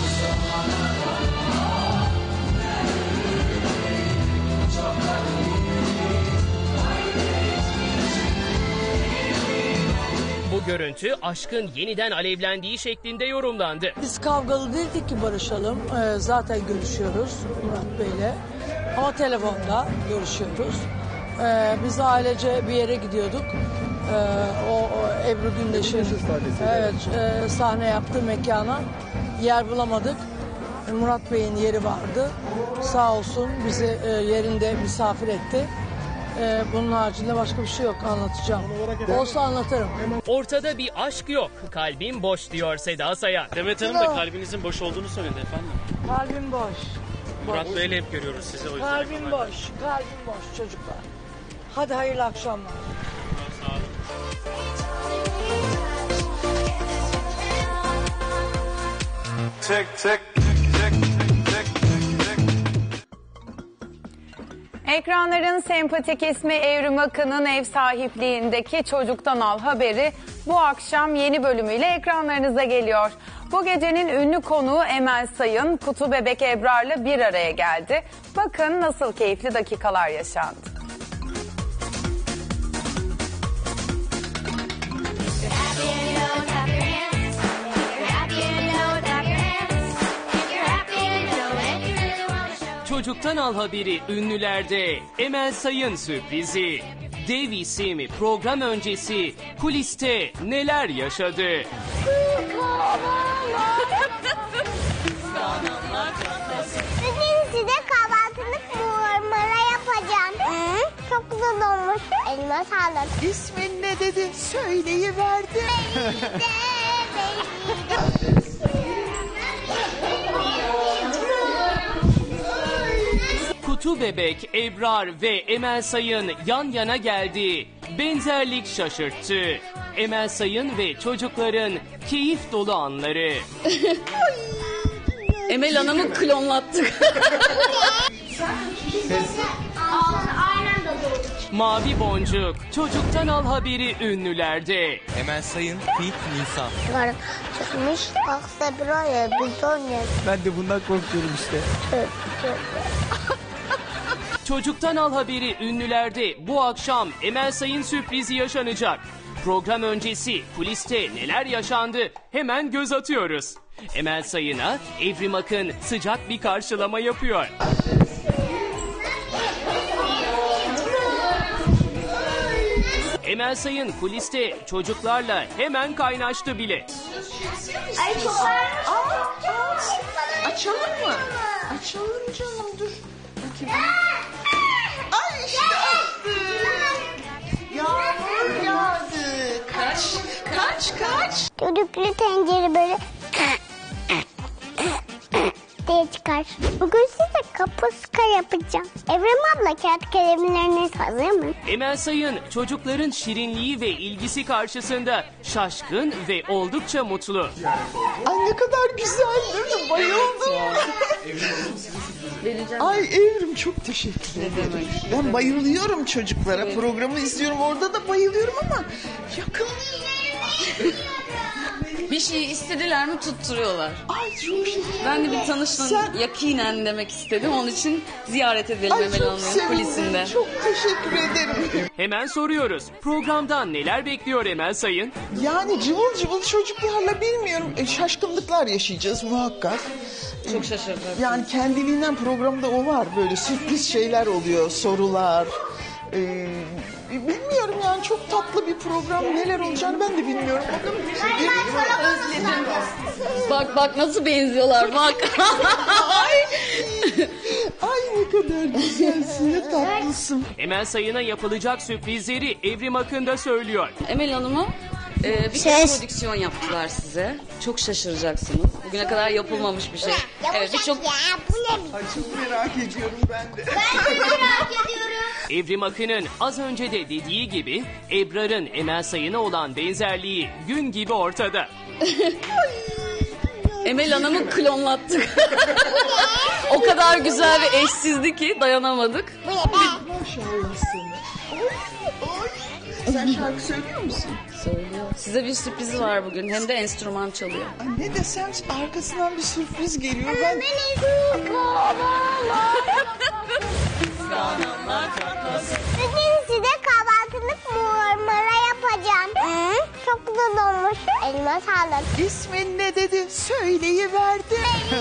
Bu görüntü aşkın yeniden alevlendiği şeklinde yorumlandı. Biz kavgalı değildik ki barışalım. Ee, zaten görüşüyoruz Murat Bey'le. Ama telefonda görüşüyoruz. Ee, biz ailece bir yere gidiyorduk. Ee, o, o Ebru Gündeş'in evet, e, sahne yaptığı mekana yer bulamadık. E, Murat Bey'in yeri vardı. Sağ olsun bizi e, yerinde misafir etti. Ee, bunun haricinde başka bir şey yok anlatacağım. Olsa anlatırım. Ortada bir aşk yok. Kalbim boş diyor Seda Sayan. Demet Hanım da kalbinizin boş olduğunu söyledi efendim. Kalbim boş. Murat Bey'le hep görüyoruz sizi o yüzden. Kalbim boş, kalbim boş çocuklar. Hadi hayırlı akşamlar. Sağ olun. Tek tek Ekranların sempatik ismi Evrim Akın'ın ev sahipliğindeki Çocuktan Al haberi bu akşam yeni bölümüyle ekranlarınıza geliyor. Bu gecenin ünlü konuğu Emel Sayın, Kutu Bebek Ebrar'la bir araya geldi. Bakın nasıl keyifli dakikalar yaşandı. Çocuktan Al haberi ünlülerde Emel Sayın sürprizi. Dev isim program öncesi kuliste neler yaşadı? Bugün size kahvaltılık muharmara yapacağım. Hı, çok güzel olmuş. Elime sağlık. İsmin ne dedi? Söyleyiverdi. Kutu Bebek, Ebrar ve Emel Sayın yan yana geldi. Benzerlik şaşırttı. Emel Sayın ve çocukların keyif dolu anları. Emel Hanım'ı klonlattık. Mavi Boncuk, Çocuktan Al haberi ünlülerde. Emel Sayın, Fit Nisan. Var çıkmış. Aksa bir aya bir ton yer. Ben de bundan korkuyorum işte. Çocuktan Al haberi ünlülerde bu akşam Emel Sayın sürprizi yaşanacak. Program öncesi kuliste neler yaşandı hemen göz atıyoruz. Emel Sayın'a Evrim Akın sıcak bir karşılama yapıyor. Emel Sayın kuliste çocuklarla hemen kaynaştı bile. Ay çok varmış. Açalım mı? Açalım canım dur. Bakayım. Ay işte attı. Yağmur yağdı. Kaç, kaç, kaç. Düdüklü tencere böyle diye çıkar. Bugün size kapuska yapacağım. Evrim abla kağıt kalemleriniz hazır mı? Emel Sayın çocukların şirinliği ve ilgisi karşısında şaşkın ve oldukça mutlu. Ay ne kadar güzel değil mi? Bayıldım. Ay Evrim çok teşekkür ederim. Ben bayılıyorum çocuklara. Programı izliyorum orada da bayılıyorum ama yakın. Bir şey istediler mi tutturuyorlar. Ay çok şey. Ben de bir tanıştım Sen... yakinen demek istedim. Onun için ziyaret edelim Ay, Emel Hanım'ın kulisinde. Çok teşekkür ederim. Hemen soruyoruz. Programdan neler bekliyor Emel Sayın? Yani cıvıl cıvıl çocuklarla bilmiyorum. E, şaşkınlıklar yaşayacağız muhakkak. Çok şaşırdım. Yani kendiliğinden programda o var. Böyle sürpriz şeyler oluyor. Sorular. Ee, bilmiyorum yani çok tatlı bir program. Neler olacağını ben de bilmiyorum. Bakın. Özledim. Bak bak nasıl benziyorlar bak. Ay. Ay ne kadar güzelsin, ne tatlısın. Emel Sayın'a yapılacak sürprizleri Evrim Akın da söylüyor. Emel Hanım'a e, bir Ses. prodüksiyon yaptılar size. Çok şaşıracaksınız. Bugüne kadar yapılmamış bir şey. Evet birçok... Ya bu ne? Ay çok merak ediyorum ben de. Ben de merak ediyorum. Evrim Akın'ın az önce de dediği gibi Ebrar'ın Emel Sayın'a olan benzerliği gün gibi ortada. Emel Hanım'ı klonlattık. O kadar güzel ve eşsizdi ki dayanamadık. Maşallah sana. Sen şarkı söylüyor musun? Söylüyor. Size bir sürprizi var bugün. Hem de enstrüman çalıyor. Ay ne desem arkasından bir sürpriz geliyor. Ben... Bugün size kahvaltılık muharmara yapacağım. Hı, çok güzel olmuş. Elma sağlık. İsmin ne dedi? Söyleyiverdi.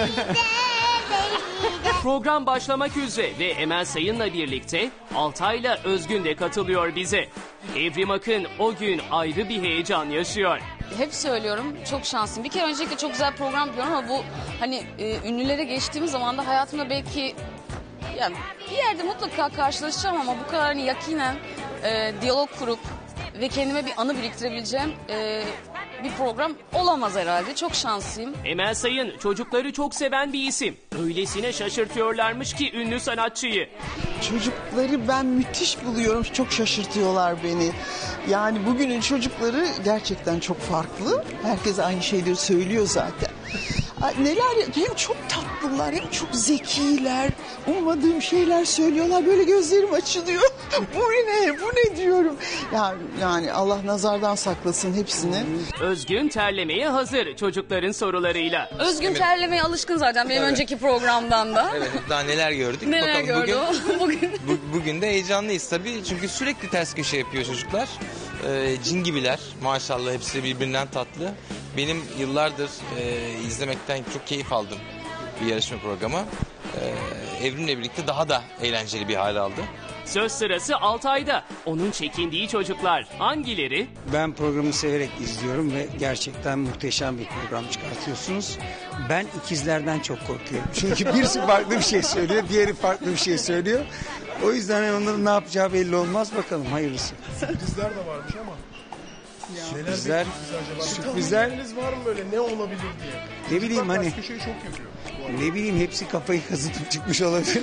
Program başlamak üzere ve Emel Sayın'la birlikte Altay'la Özgün de katılıyor bize. Evrim Akın o gün ayrı bir heyecan yaşıyor. Hep söylüyorum çok şanslıyım. Bir kere öncelikle çok güzel program yapıyorum ama bu hani e, ünlülere geçtiğim zaman da hayatımda belki yani bir yerde mutlaka karşılaşacağım ama bu kadar hani yakinen e, diyalog kurup ve kendime bir anı biriktirebileceğim e, bir program olamaz herhalde. Çok şanslıyım. Emel Sayın çocukları çok seven bir isim. Öylesine şaşırtıyorlarmış ki ünlü sanatçıyı. Çocukları ben müthiş buluyorum. Çok şaşırtıyorlar beni. Yani bugünün çocukları gerçekten çok farklı. Herkes aynı şeyleri söylüyor zaten. Ay, neler hem çok tatlılar hem çok zekiler. Ummadığım şeyler söylüyorlar. Böyle gözlerim açılıyor. Bu ne? Bu ne diyorum. Yani, yani Allah nazardan saklasın hepsini. Özgün terlemeye hazır çocukların sorularıyla. Özgün Evet. terlemeye alışkın zaten benim Evet. önceki programdan da. Evet, daha neler gördük. Neler Bakalım gördü bugün, o? Bugün. bu- bugün de heyecanlıyız tabii. Çünkü sürekli ters köşe yapıyor çocuklar. Ee, cin gibiler. Maşallah hepsi birbirinden tatlı. Benim yıllardır e, izlemekten çok keyif aldım bir yarışma programı. Ee, Evrim'le birlikte daha da eğlenceli bir hale aldı. Söz sırası Altay'da. Onun çekindiği çocuklar hangileri? Ben programı severek izliyorum ve gerçekten muhteşem bir program çıkartıyorsunuz. Ben ikizlerden çok korkuyorum. Çünkü birisi farklı bir şey söylüyor, diğeri farklı bir şey söylüyor. O yüzden onların ne yapacağı belli olmaz. Bakalım hayırlısı. Sürprizler de varmış ama. Neler Sürprizler, bekliyorsunuz acaba? sürprizler. Bir tahmininiz var mı böyle ne olabilir diye? Ne bileyim Çocuklar hani. ters köşeyi çok yapıyor. Ne bileyim hepsi kafayı kazıtıp çıkmış olabilir.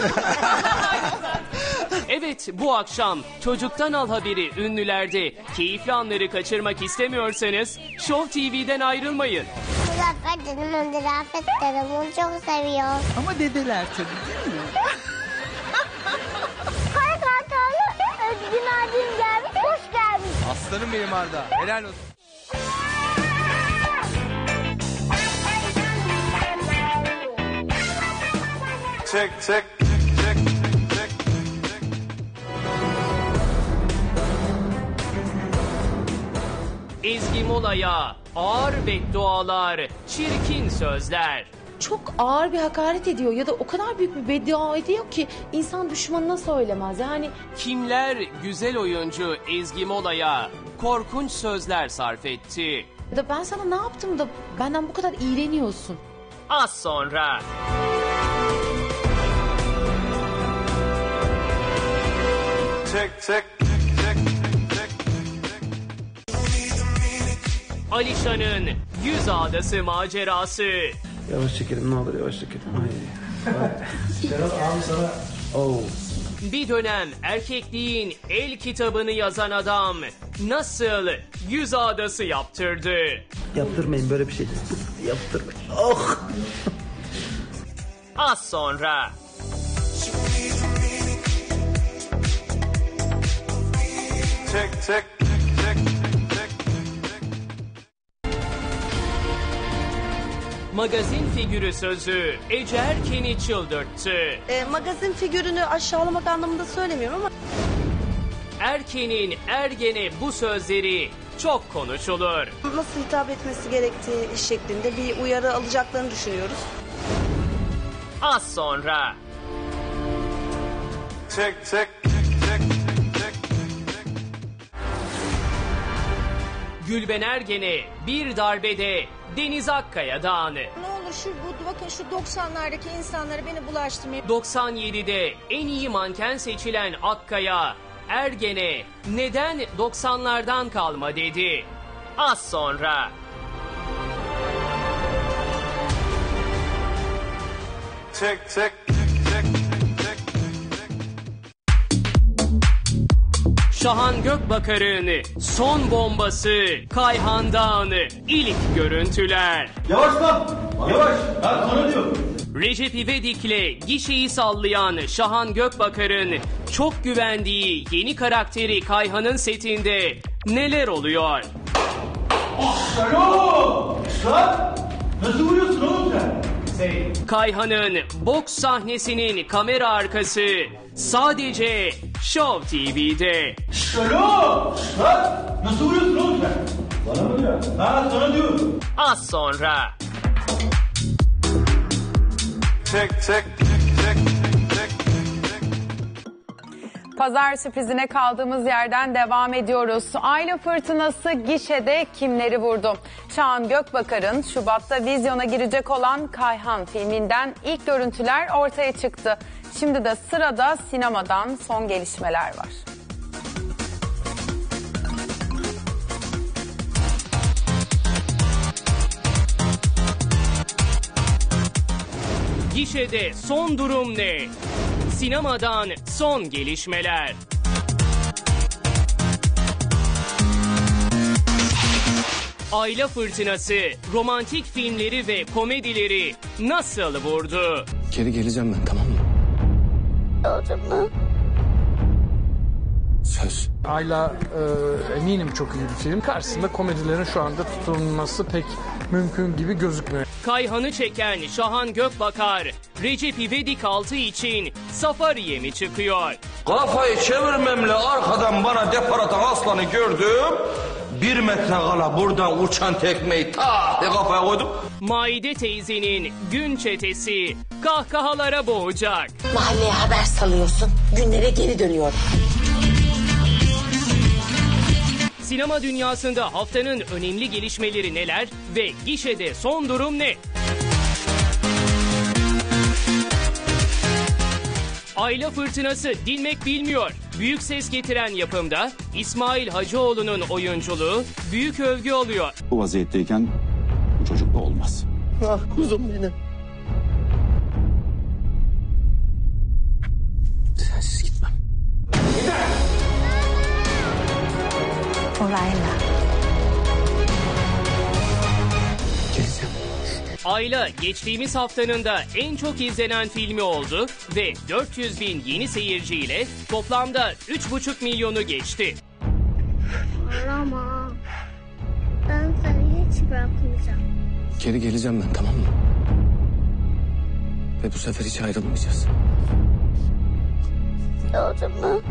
Evet bu akşam Çocuktan Al haberi ünlülerde. Keyifli anları kaçırmak istemiyorsanız Show T V'den ayrılmayın. Muzaffer dedim önce Rafet dedim. Onu çok seviyor. Ama dedeler tabii değil mi? Kara kartalı Özgün abim gelmiş. Hoş gelmiş. Aslanım benim Arda. Helal olsun. Check, check, check, check. Ezgi Mola'ya ağır beddualar, çirkin sözler. Çok ağır bir hakaret ediyor ya da o kadar büyük bir beddua ediyor ki insan düşmanına söylemez. Yani Kimler güzel oyuncu Ezgi Mola'ya korkunç sözler sarf etti. ya da ben sana ne yaptım da benden bu kadar iğreniyorsun. Az sonra. Check, check, check, check. Alişan'ın Yüz Ağdası macerası. Yavaş çekelim ne olur yavaş çekelim. Ay. Serhat abi sana. Oh. Bir dönem erkekliğin el kitabını yazan adam nasıl Yüz Ağdası yaptırdı? Yaptırmayın böyle bir şey. Yaptırmayın. Oh. Az sonra. Check, check, check, check. Magazin figürü sözü Ece Erken'i çıldırttı. E, magazin figürünü aşağılamak anlamında söylemiyorum ama Erken'in Ergen'e bu sözleri çok konuşulur. nasıl hitap etmesi gerektiği şeklinde bir uyarı alacaklarını düşünüyoruz. Az sonra. Check, check, check, check. Gülben Ergen'e bir darbede Deniz Akkaya Dağı'nı. Ne olur şu bu, bakın şu doksanlardaki insanlara beni bulaştırmayın. doksan yedide en iyi manken seçilen Akkaya, Ergen'e neden doksanlardan kalma dedi. Az sonra. Çek çek çek çek. Şahan Gökbakar'ın son bombası Kayhan Dağı'nı ilk görüntüler. Yavaş lan yavaş ben sana diyorum. Recep İvedik'le gişeyi sallayan Şahan Gökbakar'ın çok güvendiği yeni karakteri Kayhan'ın setinde neler oluyor? Alo! Lan! Nasıl vuruyorsun oğlum sen? Kayhan'ın boks sahnesinin kamera arkası sadece Show T V'de. Alo! Lan! Nasıl vuruyorsun oğlum sen? Bana mı ya? Ha sana diyorum. Az sonra. Çek çek çek çek çek. Pazar sürprizine kaldığımız yerden devam ediyoruz. Aile fırtınası gişede kimleri vurdu? Şahan Gökbakar'ın Şubat'ta vizyona girecek olan Kayhan filminden ilk görüntüler ortaya çıktı. Şimdi de sırada sinemadan son gelişmeler var. Gişede son durum ne? Sinemadan son gelişmeler. Aile fırtınası, romantik filmleri ve komedileri nasıl vurdu? Geri geleceğim ben, tamam mı? Oldu mu? Söz. Ayla e, eminim çok iyi bir film. Karşısında komedilerin şu anda tutulması pek mümkün gibi gözükmüyor. Kayhan'ı çeken Şahan Gökbakar, Recep İvedik altı için Safari'ye mi çıkıyor? Kafayı çevirmemle arkadan bana depar atan aslanı gördüm. Bir metre kala buradan uçan tekmeyi ta de kafaya koydum. Maide teyzenin gün çetesi kahkahalara boğacak. Mahalleye haber salıyorsun. Günlere geri dönüyor. Sinema dünyasında haftanın önemli gelişmeleri neler ve gişede son durum ne? Aile fırtınası dinmek bilmiyor. Büyük ses getiren yapımda İsmail Hacıoğlu'nun oyunculuğu büyük övgü alıyor. Bu vaziyetteyken bu çocuk da olmaz. Ah kuzum benim. Sensiz gitmem. Olayla. Geleceğim. Ayla geçtiğimiz haftanın da en çok izlenen filmi oldu ve dört yüz bin yeni seyirciyle toplamda üç buçuk milyonu geçti. Ağlama. Ben seni hiç bırakmayacağım. Geri geleceğim ben, tamam mı? Ve bu sefer hiç ayrılmayacağız. Oldu mu?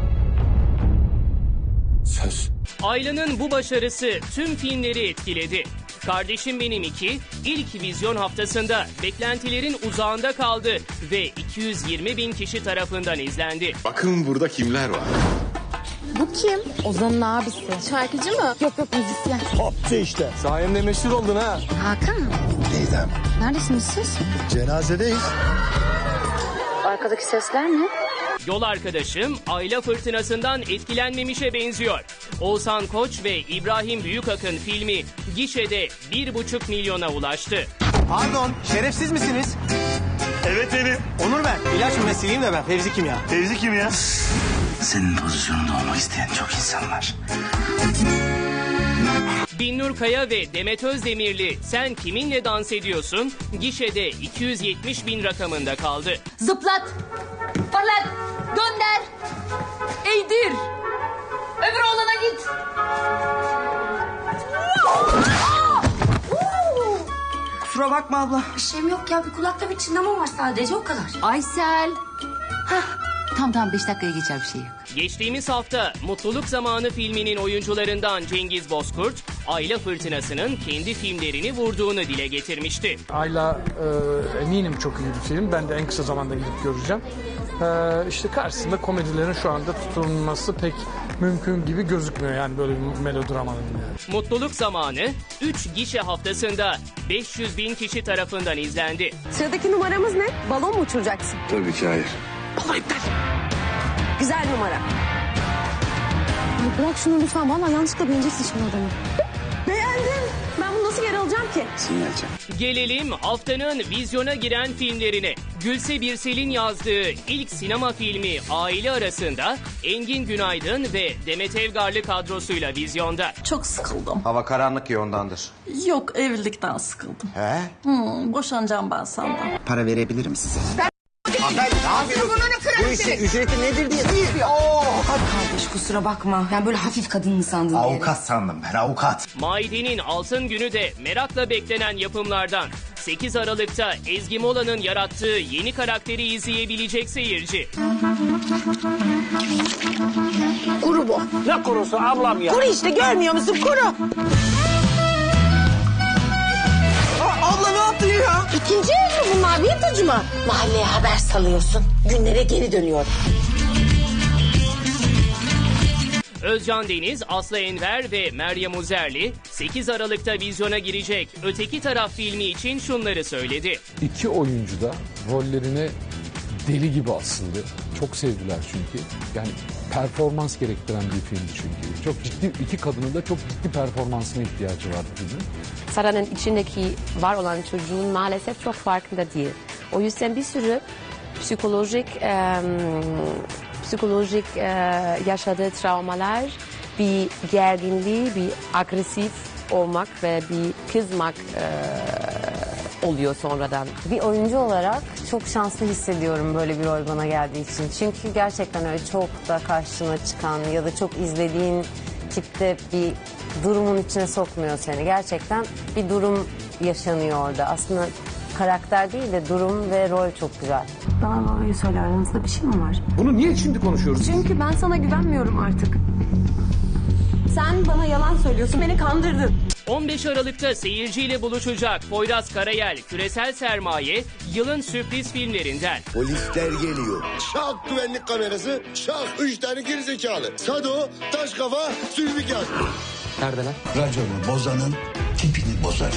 Söz. Ayla'nın bu başarısı tüm filmleri etkiledi. Kardeşim Benim iki ilk vizyon haftasında beklentilerin uzağında kaldı ve iki yüz yirmi bin kişi tarafından izlendi. Bakın burada kimler var. Bu kim? Ozan'ın abisi. Şarkıcı mı? Yok yok, müzisyen. Hopçu işte. Sayemde meşhur oldun ha. Hakan. Neydem? Neredesiniz siz? Cenazedeyiz. Arkadaki sesler ne? Yol arkadaşım Ayla fırtınasından etkilenmemişe benziyor. Oğuzhan Koç ve İbrahim Büyükakın filmi gişede bir buçuk milyona ulaştı. Pardon, şerefsiz misiniz? Evet benim. Onur ben. İlaç münessiliyim de ben. Fevzi kim ya? Fevzi kim ya? Senin pozisyonunda olmak isteyen çok insan var. Binnur Kaya ve Demet Özdemirli Sen Kiminle Dans Ediyorsun gişede iki yüz yetmiş bin rakamında kaldı. Zıplat, fırlat, gönder, eğdir, öbür oğlana git. Kusura bakma abla. Bir şeyim yok ya. Bir kulakta bir çınlama var sadece, o kadar. Aysel. Hah, tamam tamam, beş dakikaya geçer, bir şey yok. Geçtiğimiz hafta Mutluluk Zamanı filminin oyuncularından Cengiz Bozkurt, Ayla Fırtınası'nın kendi filmlerini vurduğunu dile getirmişti. Ayla e, eminim çok iyi bir film. Ben de en kısa zamanda gidip göreceğim. Ee, işte karşısında komedilerin şu anda tutulması pek mümkün gibi gözükmüyor yani böyle bir melodramanın yani. Mutluluk Zamanı üç gişe haftasında beş yüz bin kişi tarafından izlendi. Sıradaki numaramız ne? Balon mu uçuracaksın? Tabii ki hayır. Balon iptal. Güzel numara. Ay bırak şunu lütfen. Vallahi yanlışlıkla beğeneceksin şimdi adamı. Beğendim. Ben bunu nasıl geri alacağım ki? Sinyalci. Gelelim haftanın vizyona giren filmlerine. Gülse Birsel'in yazdığı ilk sinema filmi Aile Arasında Engin Günaydın ve Demet Evgarlı kadrosuyla vizyonda. Çok sıkıldım. Hava karanlık ya ondandır. Yok, evlilikten sıkıldım. He? Hmm, boşanacağım ben senden. Para verebilirim size. Hanımefendi ne yapıyorsun? Bu işin ücreti nedir diye. Oh. Kardeş kusura bakma. Yani böyle hafif kadın mı sandın? Avukat sandım ben, avukat. Maide'nin Altın Günü de merakla beklenen yapımlardan. sekiz Aralık'ta Ezgi Mola'nın yarattığı yeni karakteri izleyebilecek seyirci. Kuru bu. Ne kurusu ablam ya? Kuru işte, görmüyor musun? Kuru. Aa, abla ne yaptın ya? İkinci ev mi bunlar? Bir tacı mı? Mahalleye haber salıyorsun. Günlere geri dönüyor. Özcan Deniz, Aslı Enver ve Meryem Uzerli sekiz Aralık'ta vizyona girecek Öteki Taraf filmi için şunları söyledi. İki oyuncu da rollerine deli gibi aslında. Çok sevdiler çünkü. Yani performans gerektiren bir filmdi çünkü. Çok ciddi, iki kadının da çok ciddi performansına ihtiyacı vardı filmin. Sara'nın içindeki var olan çocuğun maalesef çok farkında değil. O yüzden bir sürü psikolojik e, psikolojik e, yaşadığı travmalar, bir gerginliği, bir agresif olmak ve bir kızmak e, oluyor sonradan. Bir oyuncu olarak çok şanslı hissediyorum böyle bir rol bana geldiği için. Çünkü gerçekten öyle çok da karşına çıkan ya da çok izlediğin tipte bir durumun içine sokmuyor seni. Gerçekten bir durum yaşanıyor orada. Aslında karakter değil de durum ve rol çok güzel. Bana öyle söyle, aranızda bir şey mi var? Bunu niye şimdi konuşuyoruz? Çünkü ben sana güvenmiyorum artık. Sen bana yalan söylüyorsun, beni kandırdın. on beş Aralık'ta seyirciyle buluşacak Poyraz Karayel Küresel Sermaye yılın sürpriz filmlerinden. Polisler geliyor. Şak güvenlik kamerası, şak üç tane gerizekalı. Sado, taş kafa, Zülfikar. Neredeler? Raconu bozanın tipini bozar.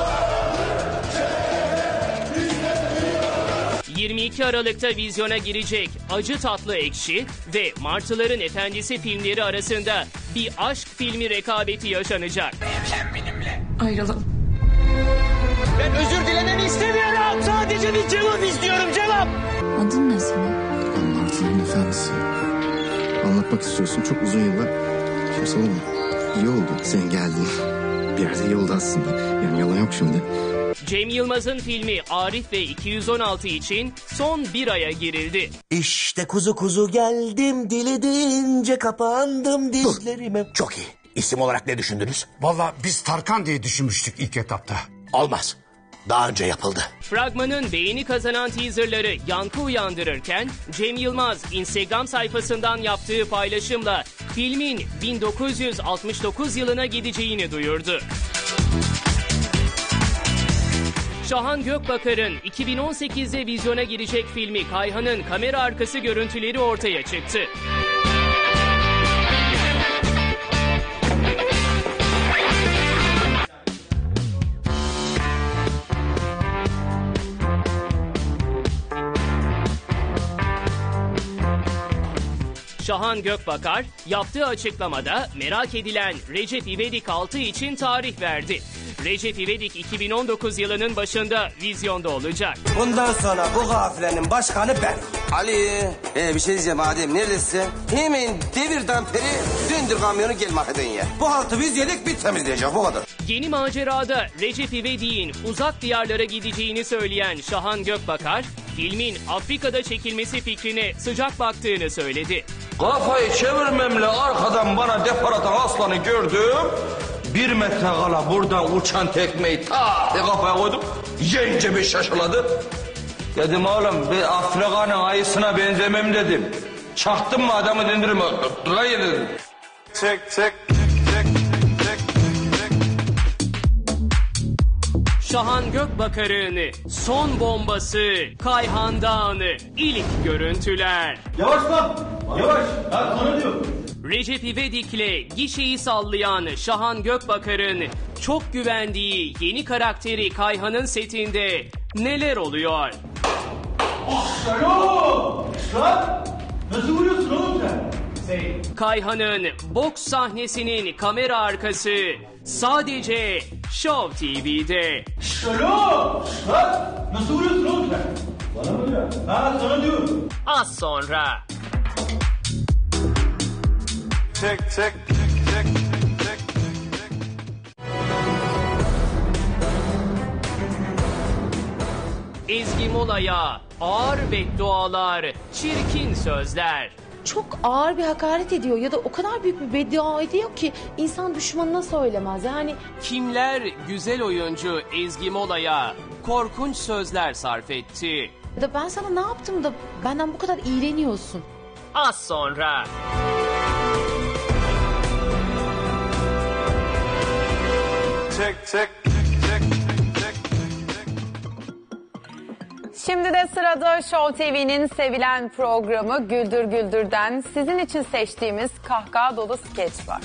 yirmi iki Aralık'ta vizyona girecek Acı Tatlı Ekşi ve Martıların Efendisi filmleri arasında bir aşk filmi rekabeti yaşanacak. Evlen benimle. Ayrılalım. Ben özür dilemeni istemiyorum. Sadece bir cevap istiyorum, cevap. Adın ne senin? Martıların Efendisi. Anlatmak istiyorsun çok uzun yıllar. Kimse olmuyor. İyi oldu sen geldin. Bir yerde iyi oldu aslında. Yani yalan yok şimdi. Cem Yılmaz'ın filmi Arif ve iki yüz on altı için son bir aya girildi. İşte kuzu kuzu geldim, dili deyince kapandım dizlerime. Dur. Çok iyi. İsim olarak ne düşündünüz? Vallahi biz Tarkan diye düşünmüştük ilk etapta. Olmaz. Daha önce yapıldı. Fragmanın beğeni kazanan teaserları yankı uyandırırken Cem Yılmaz Instagram sayfasından yaptığı paylaşımla filmin bin dokuz yüz altmış dokuz yılına gideceğini duyurdu. Şahan Gökbakar'ın iki bin on sekizde vizyona girecek filmi Kayhan'ın kamera arkası görüntüleri ortaya çıktı. Şahan Gökbakar yaptığı açıklamada merak edilen Recep İvedik altı için tarih verdi. Recep İvedik iki bin on dokuz yılının başında vizyonda olacak. Bundan sonra bu kafilenin başkanı ben. Ali, ee, bir şey diyeceğim Adem, neredesin? Hemen devirden peri döndür kamyonu gel Makedonya'ya. Bu haltı biz yedik, bir temizleyeceğiz, bu kadar. Yeni macerada Recep İvedik'in uzak diyarlara gideceğini söyleyen Şahan Gökbakar, filmin Afrika'da çekilmesi fikrine sıcak baktığını söyledi. Kafayı çevirmemle arkadan bana depar atan aslanı gördüm. Bir metre kala buradan uçan tekmeyi ta de kafaya koydum. Yiyince bir şaşıladı. Dedim oğlum bir Afrika'nın ayısına benzemem dedim. Çaktım mı adamı dindirim. Dırayı dedim. Çek çek çek çek çek. Şahan Gökbakar'ın son bombası Kayhan Dağı'nı ilk görüntüler. Yavaş lan! Yavaş! Ha, sana diyor. Recep İvedik'le gişeyi sallayan Şahan Gökbakar'ın çok güvendiği yeni karakteri Kayhan'ın setinde neler oluyor? Alo! Lan! Nasıl vuruyorsun oğlum sen? Kayhan'ın boks sahnesinin kamera arkası sadece Show T V'de. Alo! Lan! Nasıl vuruyorsun oğlum sen? Bana mı ya? Ha, sana diyorum. Az sonra. Çek, çek, çek, çek, çek, çek. Ezgi Mola'ya ağır beddualar, çirkin sözler. Çok ağır bir hakaret ediyor ya da o kadar büyük bir beddua ediyor ki insan düşmanına söylemez. Yani Kimler güzel oyuncu Ezgi Mola'ya korkunç sözler sarf etti? ya da ben sana ne yaptım da benden bu kadar iğreniyorsun? Az sonra. Çek, çek, çek, çek. Şimdi de sırada Show T V'nin sevilen programı Güldür Güldür'den sizin için seçtiğimiz kahkaha dolu skeç var.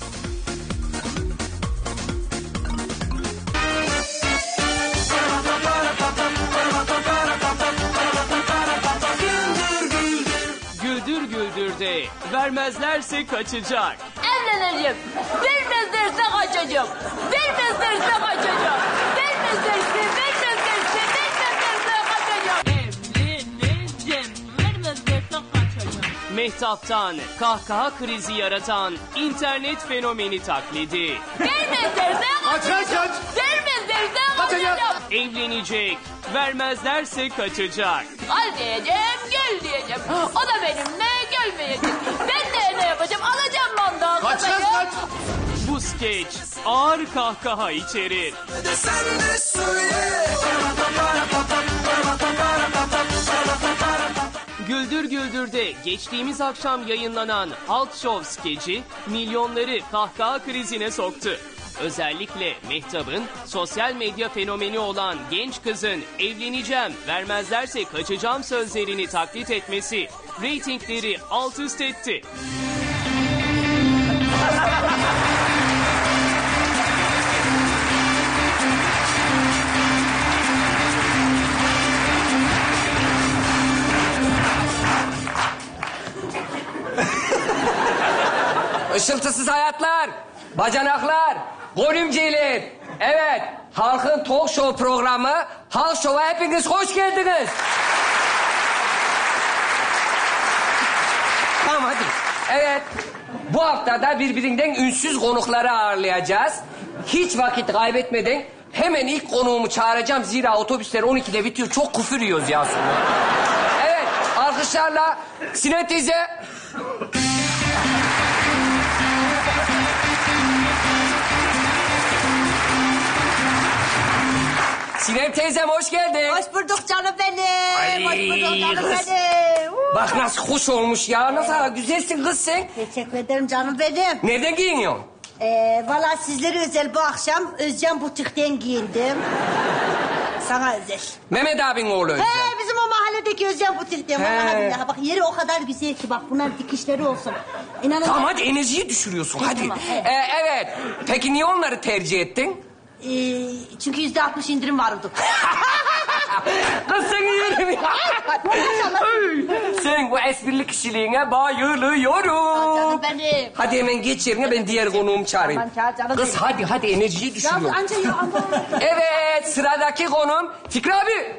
Güldür Güldür'de vermezlerse kaçacak. Evleneceğim. Vermezlerse kaçacağım. Vermezlerse kaçacağım. Vermezlerse, vermezlerse, vermezlerse kaçacağım. Evleneceğim. Vermezlerse kaçacağım. Mehtap'tan kahkaha krizi yaratan internet fenomeni taklidi. Vermezlerse kaçacağım. Kaç, kaç. Vermezlerse kaçacağım. Evlenecek, vermezlerse kaçacak. Al diyeceğim, gel diyeceğim. O da benimle gelmeyecek. Ben de ne yapacağım? Alacağım mandağı. Kaç, kaç, kaç. Bu skeç ağır kahkaha içerir. Sen de söyle. Güldür Güldür'de geçtiğimiz akşam yayınlanan Halk Show skeci milyonları kahkaha krizine soktu. Özellikle Mehtap'ın sosyal medya fenomeni olan genç kızın evleneceğim, vermezlerse kaçacağım sözlerini taklit etmesi reytingleri alt üst etti. Işıltısız hayatlar, bacanaklar, golümceler. Evet, halkın talk show programı Halk Show'a hepiniz hoş geldiniz. Tamam hadi. Evet, bu hafta da birbirinden ünsüz konukları ağırlayacağız. Hiç vakit kaybetmeden hemen ilk konuğumu çağıracağım. Zira otobüsler on ikide bitiyor. Çok küfür yiyoruz ya sonra. Evet, alkışlarla Sinem teyze. Sinem teyzem hoş geldin. Hoş bulduk canım benim. Ay, Hoş bulduk canım kız. benim. Bak nasıl hoş olmuş ya. Nasıl güzelsin kız sen. Teşekkür ederim canım benim. Nereden giyiniyorsun? Ee, Valla sizlere özel bu akşam Özcan Butik'ten giyindim. Sana özel. Mehmet abinin oğlu Özcan. He, bizim o mahalledeki Özcan Butik'ten. Vallahi billahi. Bak yeri o kadar güzel ki bak bunlar dikişleri olsun. İnanın. Tamam hadi enerjiyi düşürüyorsun hadi. Tamam, evet. Ee, evet. Peki niye onları tercih ettin? Ee, çünkü yüzde altmış indirim vardı. Kız seni yerim ya. Sen bu esprili kişiliğine bayılıyorum. Canım benim. Hadi hemen geç yerine ben diğer konuğumu çağırayım. Aman çağır canım Kız benim. hadi hadi enerjiyi düşürüyor. Ya anca ya ama. Evet sıradaki konum Fikri abi.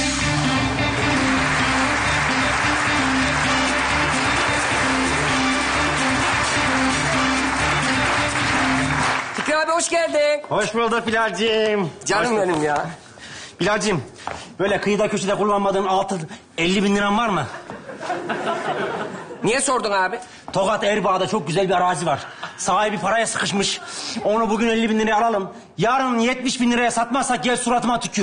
Fikri abi hoş geldin. Hoş bulduk Bilal'cim. Canım Hoş benim ya. Bilal'cim, böyle kıyıda köşede kullanmadığın altı elli bin liran var mı? Niye sordun abi? Tokat Erbaa'da çok güzel bir arazi var. Sahibi paraya sıkışmış. Onu bugün elli bin liraya alalım. Yarın yetmiş bin liraya satmazsak gel suratıma tükür.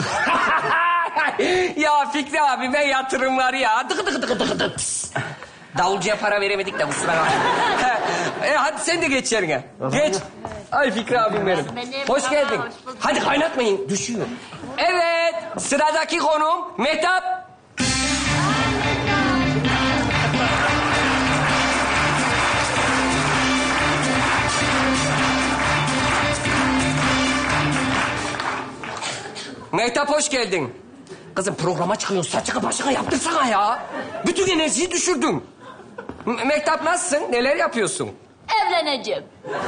Ya Fikri abi ben yatırımlar ya. Dık dık dık dık dık. Davulcuya para veremedik de kusura bakma. E hadi sen de geç yerine. Geç. Ay Fikri abim benim. Hoş geldin. Hadi kaynatmayın, düşüyor. Evet, sıradaki konum Mehtap. Mehtap hoş geldin. Kızım programa çıkıyorsun, saçını başına yaptırsana ya. Bütün enerjiyi düşürdün. M- Mehtap nasılsın? Neler yapıyorsun? Evleneceğim.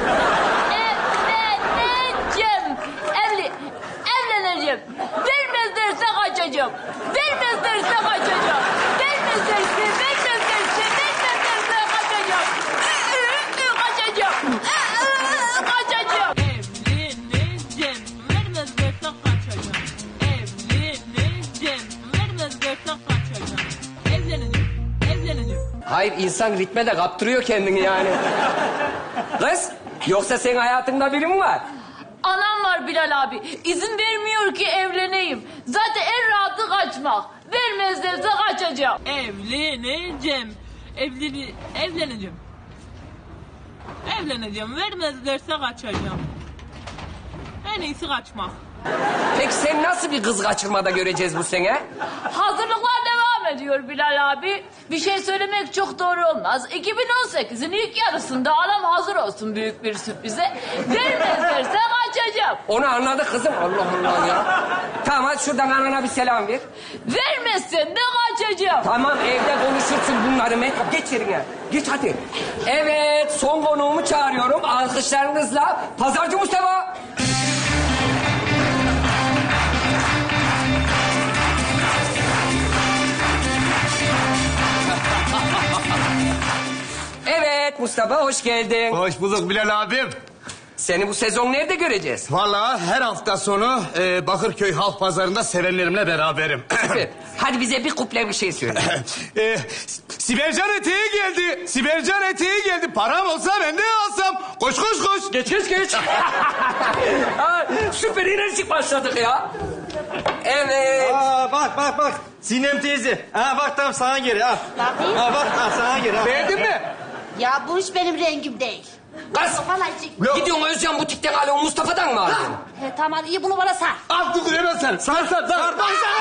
Evleneceğim. Evli, evleneceğim. Vermezlerse kaçacağım. Vermezlerse kaçacağım. Vermezlerse, vermezlerse, vermezlerse kaçacağım. Kaçacağım. Kaçacağım. Evleneceğim. Vermezlerse kaçacağım. Evleneceğim. Vermezlerse kaçacağım. Evleneceğim. Evleneceğim. Hayır, insan ritme de kaptırıyor kendini yani. Kız, yoksa senin hayatında biri mi var? Anam var Bilal abi. İzin vermiyor ki evleneyim. Zaten en rahatı kaçmak. Vermezlerse kaçacağım. Evleneceğim. Evleni, evleneceğim. Evleneceğim. Vermezlerse kaçacağım. En iyisi kaçmak. Peki sen nasıl bir kız kaçırmada göreceğiz bu sene? Hazırlıklar devam ediyor Bilal abi. Bir şey söylemek çok doğru olmaz. iki bin on sekizin ilk yarısında anam hazır olsun büyük bir sürprize. Vermezlerse kaçacağım. Onu anladık kızım. Allah Allah ya. Tamam hadi şuradan anana bir selam ver. Vermezsen de kaçacağım. Tamam evde konuşursun bunları Mehtap. Geç yerine. Geç hadi. Evet son konuğumu çağırıyorum. Alkışlarınızla Pazarcı Mustafa. Evet Mustafa hoş geldin. Hoş bulduk Bilal abim. Seni bu sezon nerede göreceğiz? Vallahi her hafta sonu e, Bakırköy Halk Pazarı'nda sevenlerimle beraberim. Süper. Hadi bize bir kuple bir şey söyle. e, Sibercan eteği geldi. Sibercan eteği geldi. Param olsa ben de alsam. Koş koş koş. Geç geç geç. Aa, süper enerjik başladık ya. Evet. Aa, bak bak bak. Sinem teyze. Ha bak tam sana geri al. Bakayım. Ha bak ha, sana geri al. Beğendin mi? Ya bu hiç benim rengim değil. Kız. Gidiyorsun Özcan Butik'ten alıyorsun Mustafa'dan mı aldın? He, tamam iyi bunu bana sar. Al dur hemen sen. Sar sar sar.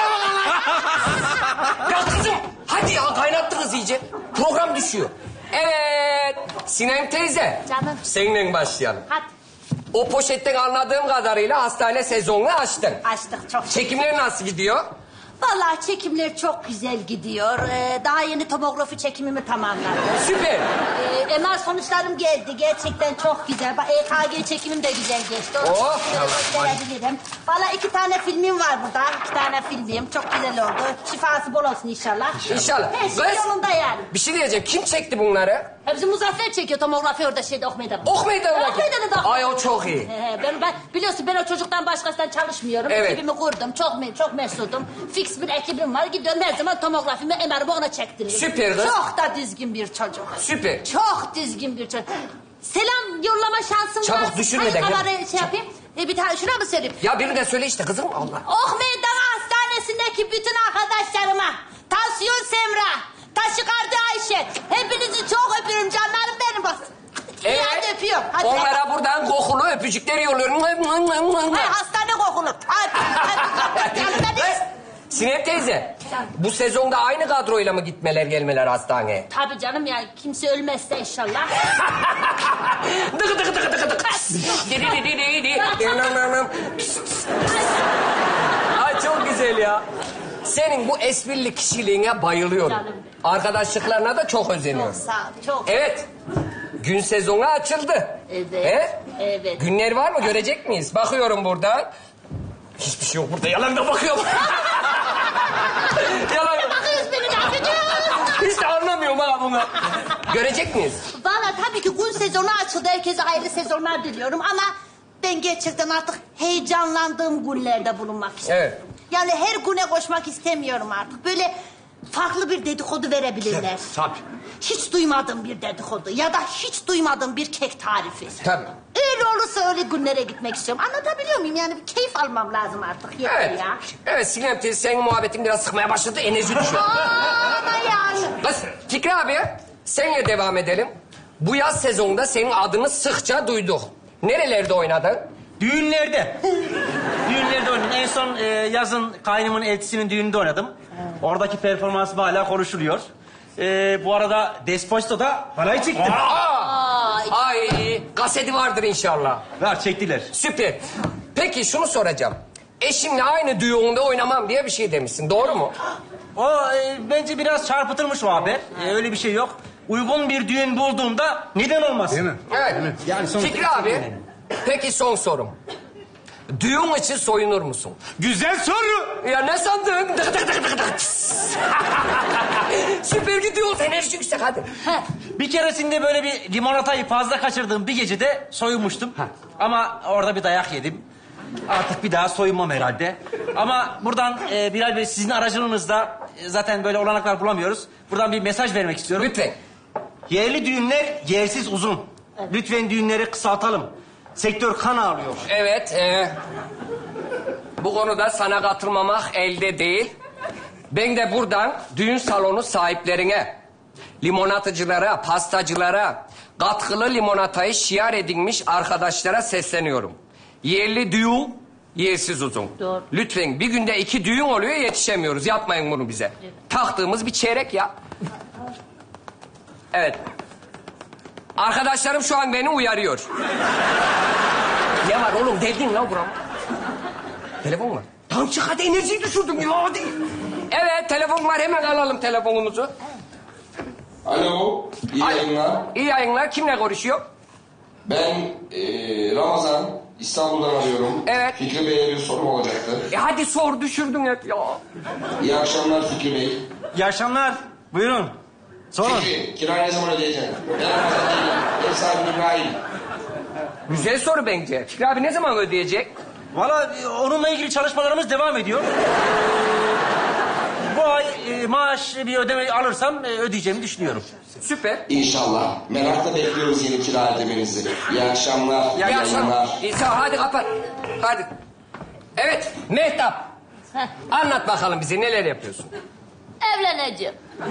Ya kızım hadi ya kaynattınız iyice. Program düşüyor. Evet Sinem teyze. Canım. Seninle başlayalım. Hadi. O poşetten anladığım kadarıyla hastane sezonunu açtın. Açtık çok. Çekimler nasıl gidiyor? Vallahi çekimler çok güzel gidiyor. Ee, daha yeni tomografi çekimimi tamamladım. Süper. Ee, M R sonuçlarım geldi. Gerçekten çok güzel. Bak E K G çekimim de güzel geçti. Onu Oh, size gösterebilirim. Vallahi iki tane filmim var burada. İki tane filmim. Çok güzel oldu. Şifası bol olsun inşallah. İnşallah. Her şey Kız, yolunda yani. bir şey diyeceğim. Kim çekti bunları? Hepsi Muzaffer çekiyor tomografi orada şeyde ok meydanında. Ok meydanında. Ok meydanında. Ay o çok iyi. He, ben, ben biliyorsun ben o çocuktan başkasından çalışmıyorum. Evet. Ekibimi kurdum. Çok çok mesudum. Fix bir ekibim var. Gidiyorum her zaman tomografimi, M R'imi ona çektiriyorum. Süper kız. Çok da düzgün bir çocuk. Süper. Çok düzgün bir çocuk. Selam yollama şansın var. Çabuk düşürmeden Hangi ya. kamerayı şey yapayım? E, bir tane şuna mı söyleyeyim? Ya birini de söyle işte kızım Allah. Ok Meydanı Hastanesi'ndeki bütün arkadaşlarıma, Tansiyon Semra, Taşikardı Ayşe, hepinizi çok öpüyorum canlarım benim bak. Evet. Hadi öpüyorum. Hadi. Onlara buradan kokulu öpücükler yolluyorum. Hayır hastane kokulu. Hadi. Hadi. Canım benim. Sinem teyze, bu sezonda aynı kadroyla mı gitmeler gelmeler hastaneye? Tabii canım ya kimse ölmezse inşallah. Dık dık dık dık dık. Di di di di di. Ay çok güzel ya. Senin bu esprili kişiliğine bayılıyorum. Canım. Arkadaşlıklarına da çok özeniyorum. Çok sağ ol. Çok. Evet. Gün sezonu açıldı. Evet. He? Evet. Günler var mı? Görecek miyiz? Bakıyorum buradan. Hiçbir şey yok burada. Yalan da bakıyorum. Yalan. Bakıyoruz beni ne yapacağız? Hiç de anlamıyorum ha bunu. Görecek miyiz? Valla tabii ki gün sezonu açıldı. Herkese hayırlı sezonlar diliyorum ama ben gerçekten artık heyecanlandığım günlerde bulunmak istiyorum. Evet. Yani her güne koşmak istemiyorum artık. Böyle farklı bir dedikodu verebilirler. Tabii. Hiç duymadığım bir dedikodu ya da hiç duymadığım bir kek tarifi. Tabii. Öyle olursa öyle günlere gitmek istiyorum. Anlatabiliyor muyum? Yani bir keyif almam lazım artık. Yeter Evet. ya. Evet Sinem teyze senin muhabbetin biraz sıkmaya başladı. Enerji düşüyor. Ama yani. Kız Fikri abi senle devam edelim. Bu yaz sezonunda senin adını sıkça duyduk. Nerelerde oynadın? Düğünlerde. Düğünlerde oynadım. En son e, yazın kaynımın eltisinin düğününde oynadım. Oradaki performansım hala konuşuluyor. E, bu arada Desposto'da halay çektim. Aa! Ay, kaseti vardır inşallah. Var, çektiler. Süper. Peki şunu soracağım. Eşimle aynı düğünde oynamam diye bir şey demişsin. Doğru mu? O e, bence biraz çarpıtılmış o haber. E, öyle bir şey yok. Uygun bir düğün bulduğumda neden olmasın? Değil mi? Evet. Değil mi? Yani sonuçta Fikri abi, peki son sorum. Düğün için soyunur musun? Güzel soru. Ya ne sandın? Dık dık dık dık dık. Süper gidiyoruz. Enerji yüksek hadi. Bir keresinde böyle bir limonatayı fazla kaçırdığım bir gecede soyunmuştum. Ama orada bir dayak yedim. Artık bir daha soyunmam herhalde. Ama buradan e, Bilal Bey sizin aracılığınızda e, zaten böyle olanaklar bulamıyoruz. Buradan bir mesaj vermek istiyorum. Lütfen. Yerli düğünler yersiz uzun. Lütfen düğünleri kısaltalım. Sektör kan ağlıyor. Evet. E, bu konuda sana katılmamak elde değil. Ben de buradan düğün salonu sahiplerine, limonatıcılara, pastacılara, katkılı limonatayı şiar edinmiş arkadaşlara sesleniyorum. Yerli düğün, yersiz uzun. Doğru. Lütfen bir günde iki düğün oluyor, yetişemiyoruz. Yapmayın bunu bize. Evet. Taktığımız bir çeyrek ya. Evet. Arkadaşlarım şu an beni uyarıyor. Ne var oğlum, derdin lan buram. Telefon var. Tam çık hadi, enerjiyi düşürdüm ya hadi. Evet, telefon var, hemen alalım telefonumuzu. Alo, iyi yayınlar. İyi yayınlar, kimle konuşuyor? Ben e, Ramazan, İstanbul'dan arıyorum. Evet. Fikri Bey'e bir sorum olacaktı. E hadi sor, düşürdün hep ya. İyi akşamlar Fikri Bey. İyi akşamlar. Buyurun. Sorun. Fikri, kirayı ne zaman ödeyeceksin? Ben Ramazan değilim, ev sahibi İbrahim. Güzel soru bence. Fikri abi ne zaman ödeyecek? Valla e, onunla ilgili çalışmalarımız devam ediyor. Bu ay e, maaş bir ödeme alırsam e, ödeyeceğimi düşünüyorum. Süper. İnşallah. Merakla bekliyoruz yeni kira ödemenizi. İyi akşamlar, iyi, İyi yayınlar. akşamlar. İyi, sağ ol, hadi kapat. Hadi. Evet, Mehtap. Anlat bakalım bize, neler yapıyorsun? Evleneceğim.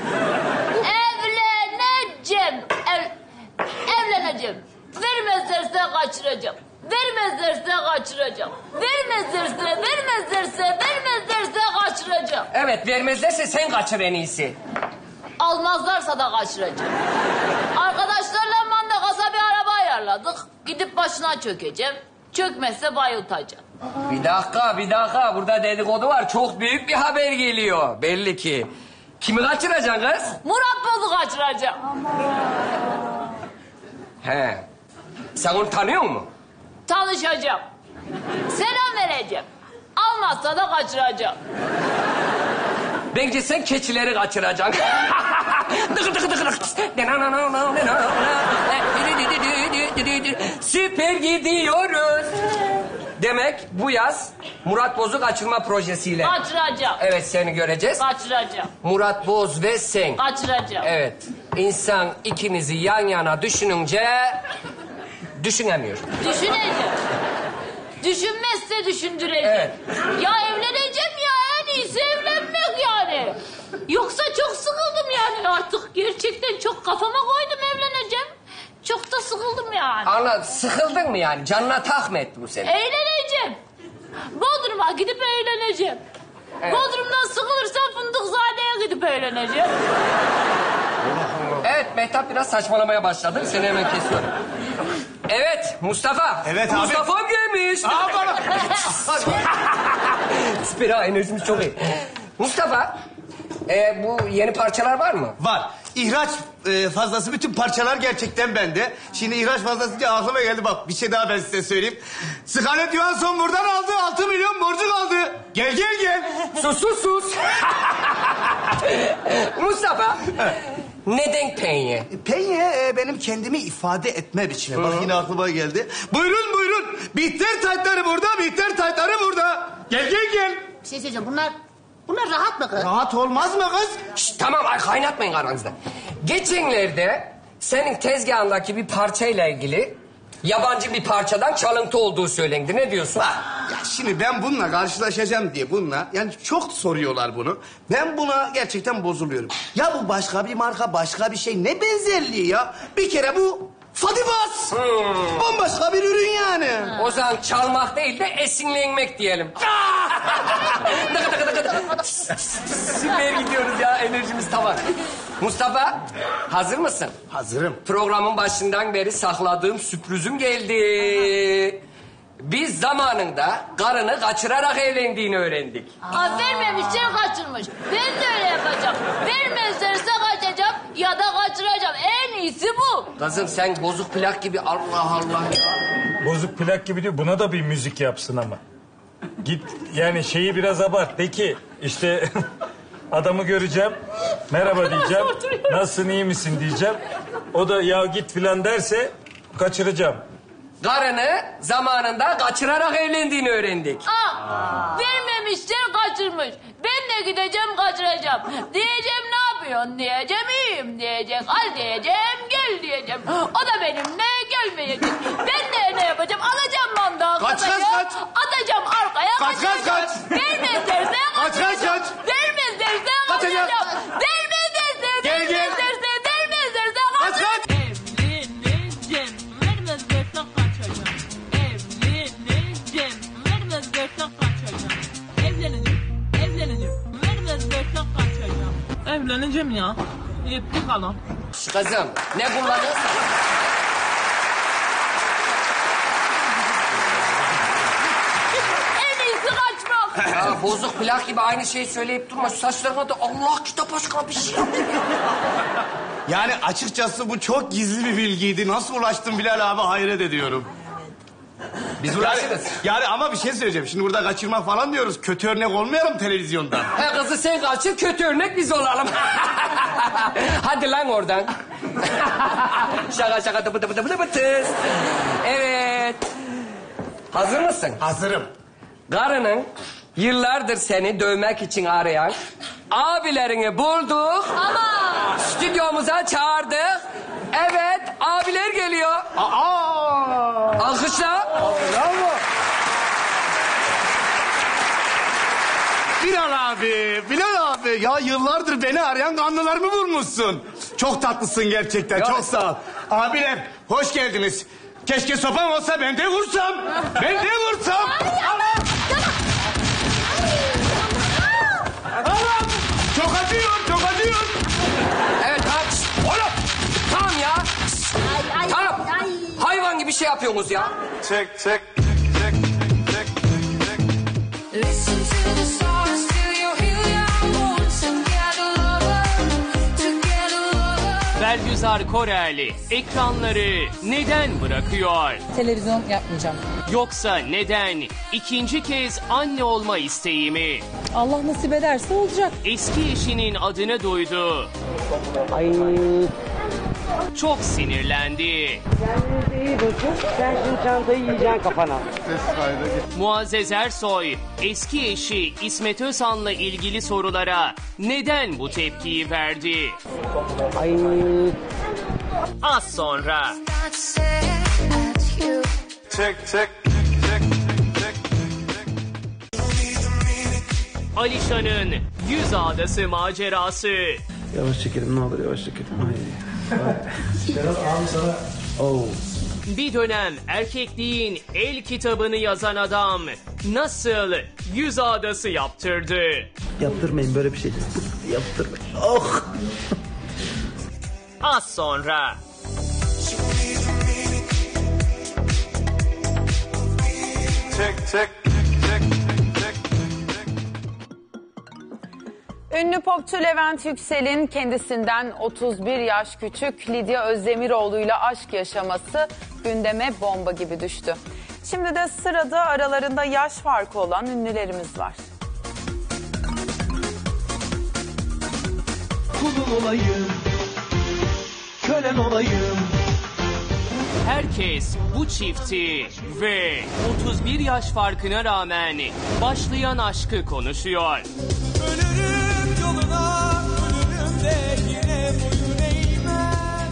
Evleneceğim. Ev, evleneceğim. Vermezlerse kaçıracağım. Vermezlerse kaçıracağım. Vermezlerse, vermezlerse, vermezlerse kaçıracağım. Evet, vermezlerse sen kaçır en iyisi. Almazlarsa da kaçıracağım. Arkadaşlarla Mandakas'a bir araba ayarladık. Gidip başına çökeceğim. Çökmezse bayıltacağım. Bir dakika, bir dakika. Burada dedikodu var. Çok büyük bir haber geliyor. Belli ki. Kimi kaçıracaksın kız? Murat Boz'u kaçıracağım. He. Sen onu tanıyor musun? Tanışacağım. Selam vereceğim. Almazsa da kaçıracağım. Bence sen keçileri kaçıracaksın. Dıkı dıkı dıkı dıkı. Süper gidiyoruz. Demek bu yaz Murat Boz'u kaçırma projesiyle. Kaçıracağım. Evet, seni göreceğiz. Kaçıracağım. Murat Boz ve sen. Kaçıracağım. Evet. İnsan ikinizi yan yana düşününce düşünemiyor. Düşüneceğim. Düşünmezse düşündüreceğim. Evet. Ya evleneceğim ya, en iyisi evlenmek yani. Yoksa çok sıkıldım yani artık. Gerçekten çok kafama koydum evleneceğim. Çok da sıkıldım yani. Anladım. Sıkıldın mı yani? Canına tak mı etti bu seni? Eğleneceğim. Bodrum'a gidip eğleneceğim. Evet. Bodrum'dan sıkılırsam Fındıkzade'ye gidip eğleneceğim. Evet, Mehtap biraz saçmalamaya başladı. Seni hemen kesiyorum. Evet, Mustafa. Evet abi. Mustafa gelmiş. Aa, bana. Süper ha, enerjimiz çok iyi. Mustafa, e, bu yeni parçalar var mı? Var. İhraç e, fazlası bütün parçalar gerçekten bende. Şimdi ihraç fazlası deyince aklıma geldi, bak bir şey daha ben size söyleyeyim. Scarlett Johansson buradan aldı, altı milyon borcu kaldı. Gel gel gel. Sus sus sus. Mustafa, neden penye? Penye e, benim kendimi ifade etme biçimi. Bak yine aklıma geldi. Buyurun buyurun. Bitter taytları burada, bitter taytları burada. Gel gel gel. Bir şey söyleyeceğim. Bunlar bunlar rahat mı kız? Rahat olmaz mı kız? Şişt, tamam, ay kaynatmayın aranızda. Geçenlerde senin tezgahındaki bir parçayla ilgili yabancı bir parçadan çalıntı olduğu söylendi. Ne diyorsun? Bak, ya şimdi ben bununla karşılaşacağım diye bununla, yani çok soruyorlar bunu. Ben buna gerçekten bozuluyorum. Ya bu başka bir marka, başka bir şey, ne benzerliği ya? Bir kere bu Fadibas. Hmm. Bambaşka bir ürün yani. O zaman çalmak değil de esinlenmek diyelim. Süper gidiyoruz ya, enerjimiz tamam. Mustafa, hazır mısın? Hazırım. Programın başından beri sakladığım sürprizim geldi. Biz zamanında karını kaçırarak evlendiğini öğrendik. Aa, vermemişse kaçırmış. Ben de öyle yapacağım. Vermezlerse kaçacağım ya da kaçıracağım. En iyisi bu. Kızım sen bozuk plak gibi, Allah Allah ya. Bozuk plak gibi diyor. Buna da bir müzik yapsın ama. Git yani şeyi biraz abart. De ki işte adamı göreceğim. Merhaba diyeceğim. Nasılsın, iyi misin diyeceğim. O da ya git filan derse kaçıracağım. Karını zamanında kaçırarak evlendiğini öğrendik. Aa, vermemişler kaçırmış. Ben de gideceğim kaçıracağım. Diyeceğim ne yapıyorsun diyeceğim, iyiyim diyecek. Al diyeceğim, gel diyeceğim. O da benimle gelmeyecek. Ben de ne yapacağım? Alacağım mandağı. Kaç, kaç, kaç. Atacağım arkaya, kaç, kaç, kaç. Vermezlerse kaç, kaç, kaç. Vermezlerse kaçacağım. Vermezlerse, gel, gel. vermezlerse, vermezlerse kaç, kaç. Evleneceğim, vermezlerse kaçacağım. Evleneceğim, vermezlerse kaçacağım. Evleneceğim, evleneceğim, vermezlerse kaçacağım. Evleneceğim ya. Yetti kalan. Kızım, ne kullanıyorsun? En iyisi kaçmak. Ya bozuk plak gibi aynı şeyi söyleyip durma. Şu saçlarına da Allah kitap aşkına bir şey yap. Yani açıkçası bu çok gizli bir bilgiydi. Nasıl ulaştın Bilal abi, hayret ediyorum. Biz ulaşırız. Yani, yani ama bir şey söyleyeceğim. Şimdi burada kaçırmak falan diyoruz. Kötü örnek olmayalım televizyonda. He kızı sen kaçır, kötü örnek biz olalım. Hadi lan oradan. Şaka şaka tıpı tıpı tıpı tıpı tıs. Evet. Hazır mısın? Hazırım. Karının yıllardır seni dövmek için arayan abilerini bulduk. Ama. Stüdyomuza çağırdık. Evet, abiler geliyor. Aa! Alkışla. Bravo. Bilal abi, Bilal abi. Ya yıllardır beni arayan kanlılarımı bulmuşsun. Çok tatlısın gerçekten, Ya. çok sağ ol. Abiler, hoş geldiniz. Keşke sopam olsa ben de vursam. Ben de vursam. Allah'ım! Çok acıyor, çok acıyor. Evet, tamam. Oğlum, tamam ya. Tamam. Hayvan gibi şey yapıyorsunuz ya. Çek, çek. Belgüzar Koreli ekranları neden bırakıyor? Televizyon yapmayacağım. Yoksa neden ikinci kez anne olma isteği mi? Allah nasip ederse olacak. Eski eşinin adını duydu. Ay. Çok sinirlendi. Sen şimdi çantayı yiyeceksin kafana. Muazzez Ersoy eski eşi İsmet Özhan'la ilgili sorulara neden bu tepkiyi verdi? Ay. Az sonra. Çek, çek. Alişan'ın Yüz Ağdası macerası. Yavaş çekelim ne olur, yavaş çekelim. Ay. Şenol abi sana... Oh. Bir dönem erkekliğin el kitabını yazan adam nasıl Yüz Ağdası yaptırdı? Yaptırmayın böyle bir şey. Yaptırmayın. Oh. Az sonra. Çek, çek. Ünlü popçu Levent Yüksel'in kendisinden otuz bir yaş küçük Lidya Özdemiroğlu'yla aşk yaşaması gündeme bomba gibi düştü. Şimdi de sırada aralarında yaş farkı olan ünlülerimiz var. Kulun olayım, kölen olayım. Herkes bu çifti ve otuz bir yaş farkına rağmen başlayan aşkı konuşuyor. Ölürüm yoluna, ölürüm de yine boyun eğmem.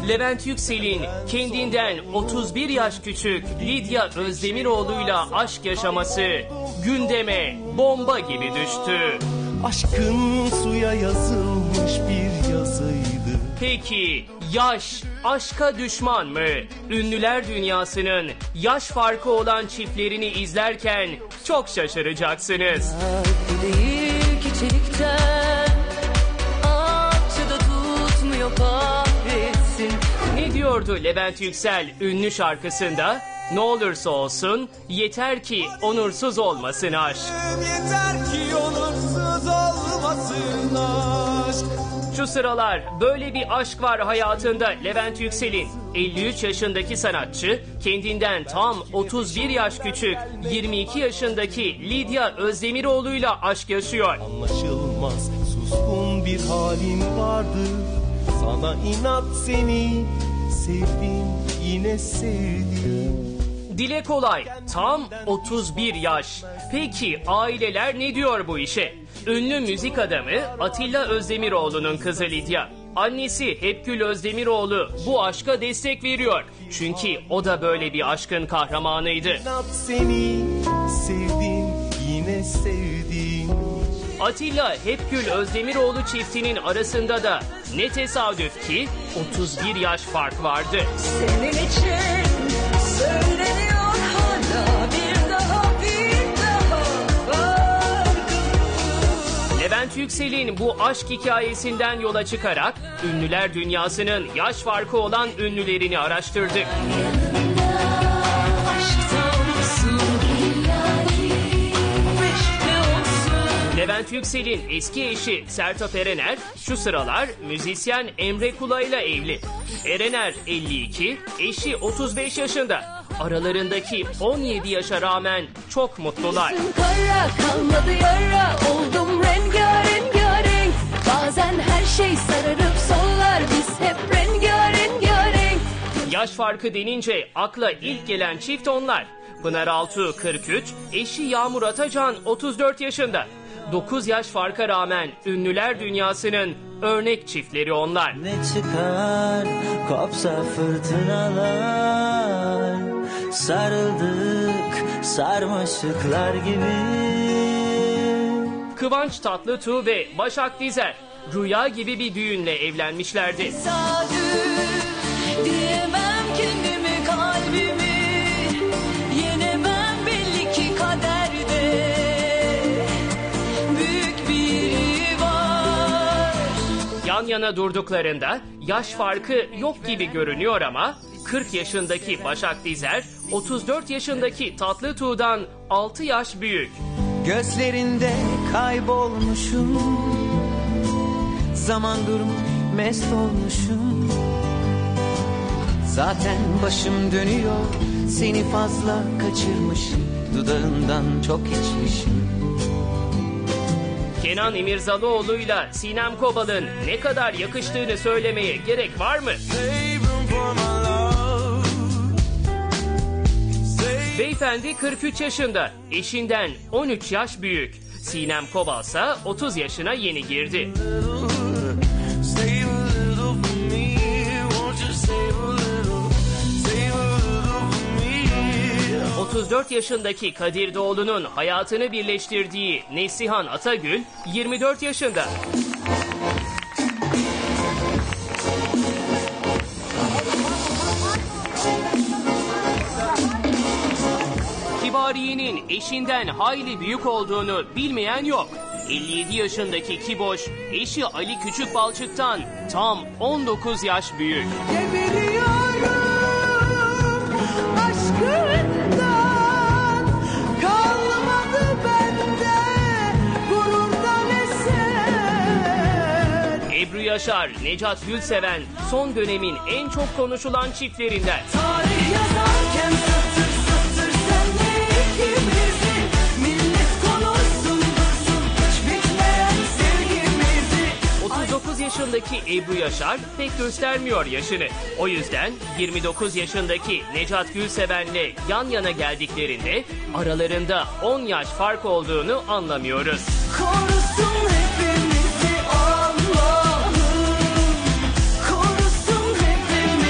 Levent Yüksel'in kendinden otuz bir yaş küçük Lidya Özdemiroğlu'yla aşk yaşaması gündeme bomba gibi düştü. Aşkın suya yazılmış bir yazıydı. Peki yaş aşka düşman mı? Ünlüler dünyasının yaş farkı olan çiftlerini izlerken çok şaşıracaksınız. Değil ki çelikten, akçada tutmuyor kahretsin. Ne diyordu Levent Yüksel ünlü şarkısında? Ne olursa olsun yeter ki onursuz olmasın aşk. Yeter ki onursuz olmasın aşk. Şu sıralar böyle bir aşk var hayatında Levent Yüksel'in. elli üç yaşındaki sanatçı kendinden tam otuz bir yaş küçük yirmi iki yaşındaki Lidya Özdemiroğlu'yla aşk yaşıyor. Anlaşılmaz suskun bir halin vardı. Sana inat seni sevdim yine sevdim. Dile kolay tam otuz bir yaş. Peki aileler ne diyor bu işe? Ünlü müzik adamı Atilla Özdemiroğlu'nun kızı Lidya. Annesi Hepgül Özdemiroğlu bu aşka destek veriyor. Çünkü o da böyle bir aşkın kahramanıydı. İnat seni sevdim yine sevdim. Atilla Hepgül Özdemiroğlu çiftinin arasında da ne tesadüf ki otuz bir yaş fark vardı. Senin için söyleniyor hala bir daha bir daha. Levent Yüksel'in bu aşk hikayesinden yola çıkarak ünlüler dünyasının yaş farkı olan ünlülerini araştırdık. Levent Yüksel'in eski eşi Sertab Erener şu sıralar müzisyen Emre Kula ile evli. Erener elli iki, eşi otuz beş yaşında. Aralarındaki on yedi yaşa rağmen çok mutlular. Kara kalmadı yara, oldum rengarenk. Bazen her şey sararıp sollar, biz hep rengarenk. Yaş farkı denince akla ilk gelen çift onlar. Pınar Altuğ kırk üç, eşi Yağmur Atacan otuz dört yaşında. dokuz yaş farka rağmen ünlüler dünyasının örnek çiftleri onlar. Ne çıkar kopsa fırtınalar, sarıldık sarmaşıklar gibi. Kıvanç Tatlıtuğ ve Başak Dizer rüya gibi bir düğünle evlenmişlerdi. Tesadüf diyemem kendimi, kalbimi yenemem belli ki kaderde. Büyük biri var. Yan yana durduklarında yaş farkı yok gibi görünüyor ama kırk yaşındaki Başak Dizer otuz dört yaşındaki Tatlıtuğ'dan altı yaş büyük. Gözlerinde kaybolmuşum, zaman durmuş mest olmuşum. Zaten başım dönüyor, seni fazla kaçırmışım, dudağından çok içmişim. Kenan İmirzalıoğlu'yla Sinem Kobal'ın ne kadar yakıştığını söylemeye gerek var mı? Beyefendi kırk üç yaşında, eşinden on üç yaş büyük. Sinem Kobal ise otuz yaşına yeni girdi. otuz dört yaşındaki Kadir Doğulu'nun hayatını birleştirdiği Neslihan Atagül yirmi dört yaşında. Kibariye'nin eşinden hayli büyük olduğunu bilmeyen yok. elli yedi yaşındaki Kiboş, eşi Ali Küçükbalçık'tan tam on dokuz yaş büyük. Aşkından kalmadı bende gururdan eser. Ebru Yaşar, Necat Gülseven son dönemin en çok konuşulan çiftlerinden. Tarih yazarken satır satır senle ikimizi, millet konuşsun dursun hiç bitmeyen sevgimizi. otuz dokuz yaşındaki Ebru Yaşar pek göstermiyor yaşını. O yüzden yirmi dokuz yaşındaki Necat Gülseven'le yan yana geldiklerinde aralarında on yaş fark olduğunu anlamıyoruz. Korusun hepimizi Allah'ım, korusun hepimizi.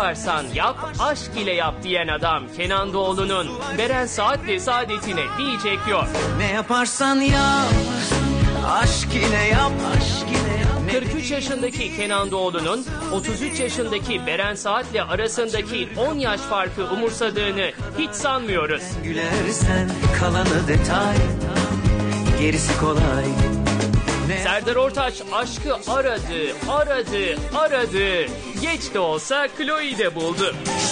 yaparsan yap, aşk ile yap diyen adam Kenan Doğulu'nun Beren Saat'le saadetine diyecek yok. Ne yaparsan yap, aşk ile yap, aşk ile yap. kırk üç yaşındaki Kenan Doğulu'nun otuz üç yaşındaki Beren Saat'le arasındaki on yaş farkı umursadığını hiç sanmıyoruz. Gülersen kalanı detay, gerisi kolay. Serdar Ortaç aşkı aradı, aradı, aradı. Geç de olsa Chloe'yi de buldu.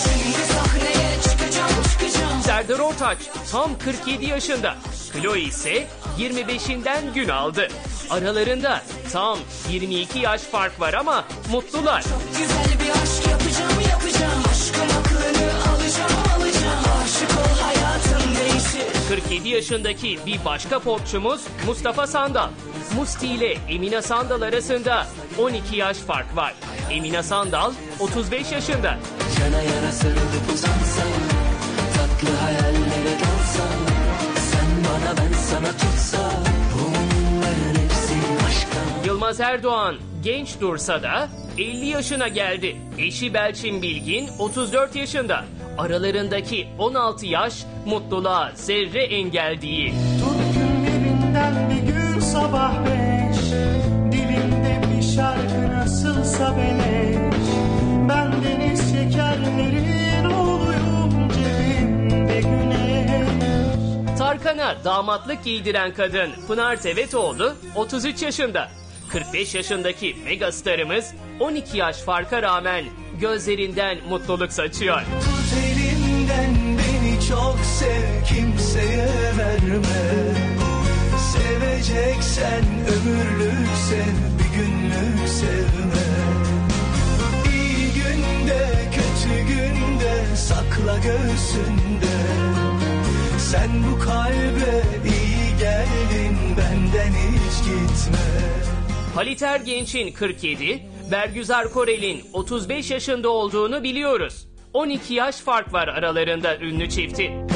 Serdar Ortaç tam kırk yedi yaşında. Chloe ise yirmi beşinden gün aldı. Aralarında tam yirmi iki yaş fark var ama mutlular. Güzel bir aşk yapacağım yapacağım. Aşkın aklını alacağım alacağım. Aşık ol hayatın değişir. kırk yedi yaşındaki bir başka popçumuz Mustafa Sandal. Musti ile Emine Sandal arasında on iki yaş fark var. Emine Sandal otuz beş yaşında. Yana yana sarılıp uzansam, tatlı hayallere dalsam, sen bana ben sana tutsam, bunların hepsi aşka. Yılmaz Erdoğan genç dursa da elli yaşına geldi. Eşi Belçin Bilgin otuz dört yaşında. Aralarındaki on altı yaş mutluluğa zerre engel değil. Günlerinden bir gün sabah beş, dilimde bir şarkı nasılsa beleş. Ben deniz şekerlerin oğluyum, cebimde güneş. Tarkan'a damatlık giydiren kadın Pınar Tevetoğlu otuz üç yaşında. kırk beş yaşındaki megastarımız on iki yaş farka rağmen gözlerinden mutluluk saçıyor. Tut elimden beni çok sev, kimseye verme. Seveceksen ömürlük sev, bir günlük sevme. İyi günde kötü günde sakla göğsünde. Sen bu kalbe iyi geldin, benden hiç gitme. Halit Ergenç'in kırk yedi, Bergüzar Korel'in otuz beş yaşında olduğunu biliyoruz. on iki yaş fark var aralarında ünlü çiftin.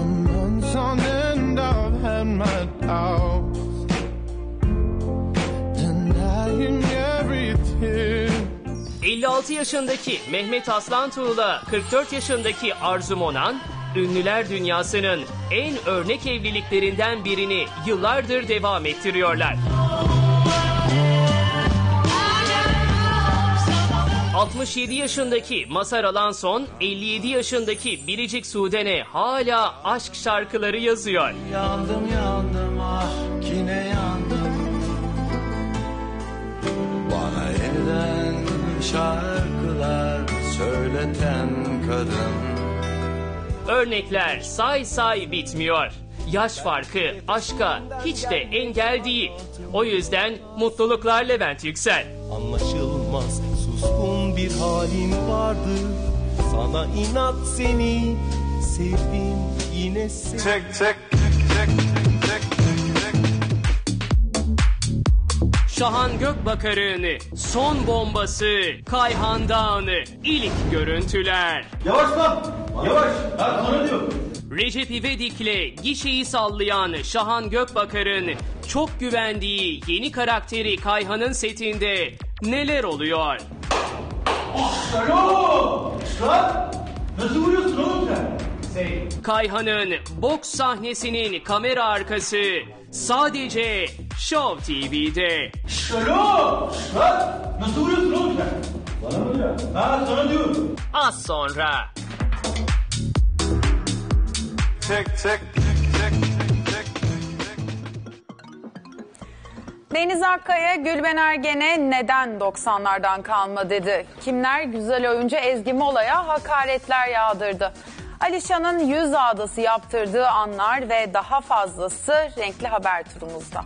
elli altı yaşındaki Mehmet Aslantuğ'la kırk dört yaşındaki Arzu Monan, ünlüler dünyasının en örnek evliliklerinden birini yıllardır devam ettiriyorlar. altmış yedi yaşındaki Mazhar Alanson, elli yedi yaşındaki Biricik Suden'e hala aşk şarkıları yazıyor. Yandım yandım ah yine yandım. Bana yeniden şarkılar söyleten kadın. Örnekler say say bitmiyor. Yaş farkı aşka hiç de engel değil. O yüzden mutluluklar Levent Yüksel. Anlaşılmaz suskun bir halim vardı. Sana inat seni sevdim yine sevdim. Çek çek çek çek çek. Şahan Gökbakar'ın son bombası Kayhan Dağı'nı ilk görüntüler. Yavaş lan yavaş. Ben sana diyorum. Recep İvedik'le gişeyi sallayan Şahan Gökbakar'ın çok güvendiği yeni karakteri Kayhan'ın setinde neler oluyor? Alo! Lan! Nasıl vuruyorsun oğlum sen? Kayhan'ın boks sahnesinin kamera arkası sadece Show T V'de. Alo! Lan! Nasıl vuruyorsun oğlum sen? Bana mı ya? Ha sana diyorum. Az sonra. Çek çek çek çek. Deniz Akkaya, Gülben Ergen'e neden doksanlardan kalma dedi. Kimler güzel oyuncu Ezgi Mola'ya hakaretler yağdırdı. Alişan'ın yüz ağdası yaptırdığı anlar ve daha fazlası renkli haber turumuzda.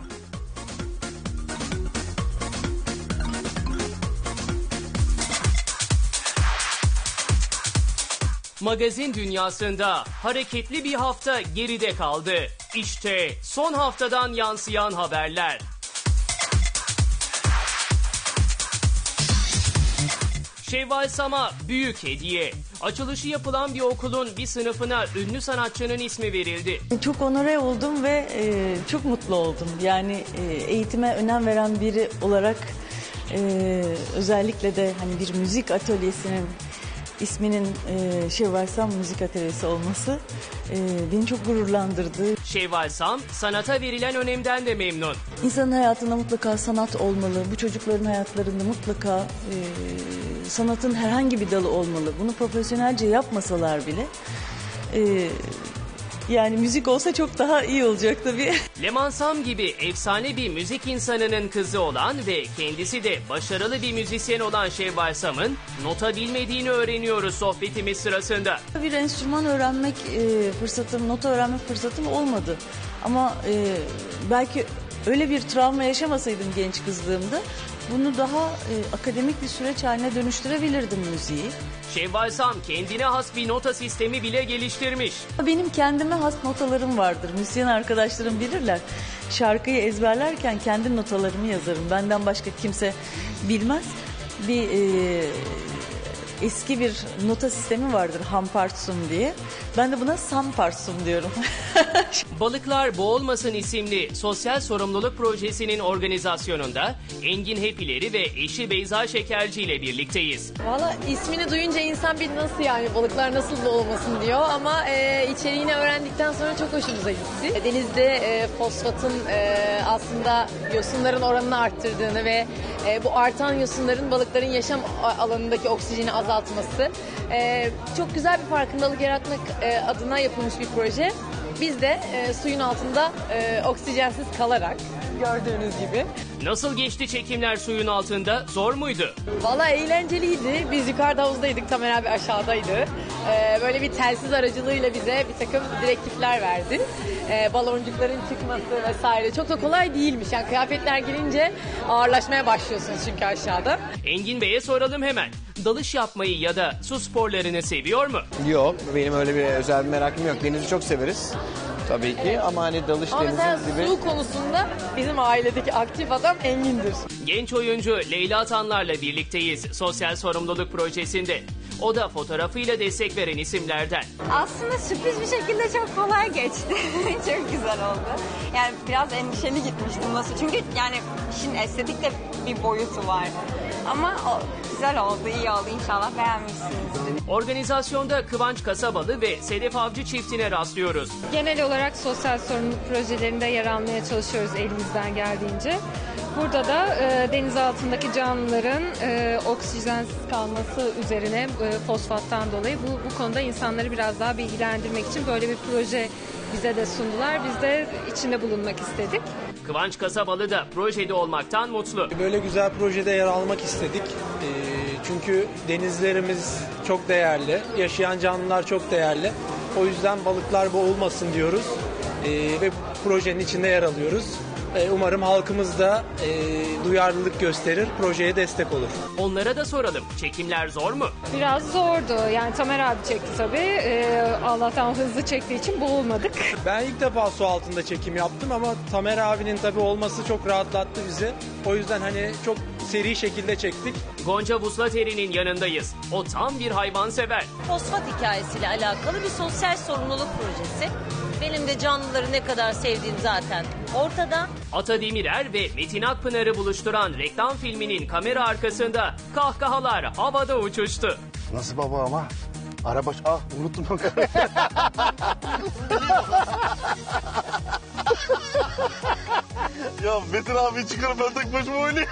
Magazin dünyasında hareketli bir hafta geride kaldı. İşte son haftadan yansıyan haberler. Şevval Sam'a büyük hediye. Açılışı yapılan bir okulun bir sınıfına ünlü sanatçının ismi verildi. Çok onore oldum ve e, çok mutlu oldum. Yani e, eğitime önem veren biri olarak e, özellikle de hani bir müzik atölyesinin isminin e, Şevval Sam Müzik Atölyesi olması e, beni çok gururlandırdı. Şevval Sam sanata verilen önemden de memnun. İnsanın hayatında mutlaka sanat olmalı. Bu çocukların hayatlarında mutlaka e, sanatın herhangi bir dalı olmalı. Bunu profesyonelce yapmasalar bile e, yani müzik olsa çok daha iyi olacak tabii. Leman Sam gibi efsane bir müzik insanının kızı olan ve kendisi de başarılı bir müzisyen olan Şevval Sam'ın nota bilmediğini öğreniyoruz sohbetimiz sırasında. Bir enstrüman öğrenmek e, fırsatım, nota öğrenmek fırsatım olmadı. Ama e, belki öyle bir travma yaşamasaydım genç kızlığımda bunu daha e, akademik bir süreç haline dönüştürebilirdim müziği. Şevval Sam kendine has bir nota sistemi bile geliştirmiş. Benim kendime has notalarım vardır. Müzisyen arkadaşlarım bilirler. Şarkıyı ezberlerken kendi notalarımı yazarım. Benden başka kimse bilmez. Bir e, eski bir nota sistemi vardır, Hampartsum diye. Ben de buna Sampartsum diyorum. Balıklar Boğulmasın isimli sosyal sorumluluk projesinin organizasyonunda Engin Hepileri ve eşi Beyza Şekerci ile birlikteyiz. Valla ismini duyunca insan bir nasıl yani balıklar nasıl boğulmasın diyor ama e, içeriğini öğrendikten sonra çok hoşumuza gitti. Denizde e, fosfatın e, aslında yosunların oranını arttırdığını ve e, bu artan yosunların balıkların yaşam alanındaki oksijeni azaltması e, çok güzel bir farkındalık yaratmak e, adına yapılmış bir proje. Biz de e, suyun altında e, oksijensiz kalarak gördüğünüz gibi. Nasıl geçti çekimler suyun altında? Zor muydu? Valla eğlenceliydi. Biz yukarıda havuzdaydık, Tamer abi aşağıdaydı. Ee, böyle bir telsiz aracılığıyla bize bir takım direktifler verdi. Ee, baloncukların çıkması vesaire. Çok da kolay değilmiş. Yani kıyafetler girince ağırlaşmaya başlıyorsunuz çünkü aşağıda. Engin Bey'e soralım hemen. Dalış yapmayı ya da su sporlarını seviyor mu? Yok, benim öyle bir özel bir merakım yok. Denizi çok severiz. Tabii ki ama hani dalış Ama mesela denizi gibi... su konusunda bizim ailedeki aktif adam Engin'dir. Genç oyuncu Leyla Tanlar'la birlikteyiz sosyal sorumluluk projesinde. O da fotoğrafıyla destek veren isimlerden. Aslında sürpriz bir şekilde çok kolay geçti. Çok güzel oldu. Yani biraz endişeli gitmiştim nasıl. Çünkü yani işin estetik de bir boyutu var. Ama o, güzel oldu, iyi oldu. İnşallah beğenmişsinizdir. Organizasyonda Kıvanç Kasabalı ve Sedef Avcı çiftine rastlıyoruz. Genel olarak sosyal sorumluluk projelerinde yer almaya çalışıyoruz elimizden geldiğince. Burada da e, deniz altındaki canlıların e, oksijensiz kalması üzerine e, fosfattan dolayı bu, bu konuda insanları biraz daha bilgilendirmek için böyle bir proje bize de sundular. Biz de içinde bulunmak istedik. Kıvanç Kasabalı da projede olmaktan mutlu. Böyle güzel projede yer almak istedik. E, çünkü denizlerimiz çok değerli, yaşayan canlılar çok değerli. O yüzden balıklar boğulmasın diyoruz e, ve projenin içinde yer alıyoruz. Umarım halkımız da e, duyarlılık gösterir, projeye destek olur. Onlara da soralım. Çekimler zor mu? Biraz zordu. Yani Tamer abi çekti tabii. Ee, Allah'tan hızlı çektiği için boğulmadık. Ben ilk defa su altında çekim yaptım ama Tamer abinin tabii olması çok rahatlattı bizi. O yüzden hani çok seri şekilde çektik. Gonca Vuslateri'nin yanındayız. O tam bir hayvansever. Fosfat hikayesiyle alakalı bir sosyal sorumluluk projesi. Benim de canlıları ne kadar sevdiğim zaten ortada. Ata Demirer ve Metin Akpınar'ı buluşturan reklam filminin kamera arkasında kahkahalar havada uçuştu. Nasıl baba ama? Araba... Ah unuttum. Ya Metin abi çıkarım ben tek başıma oynayayım.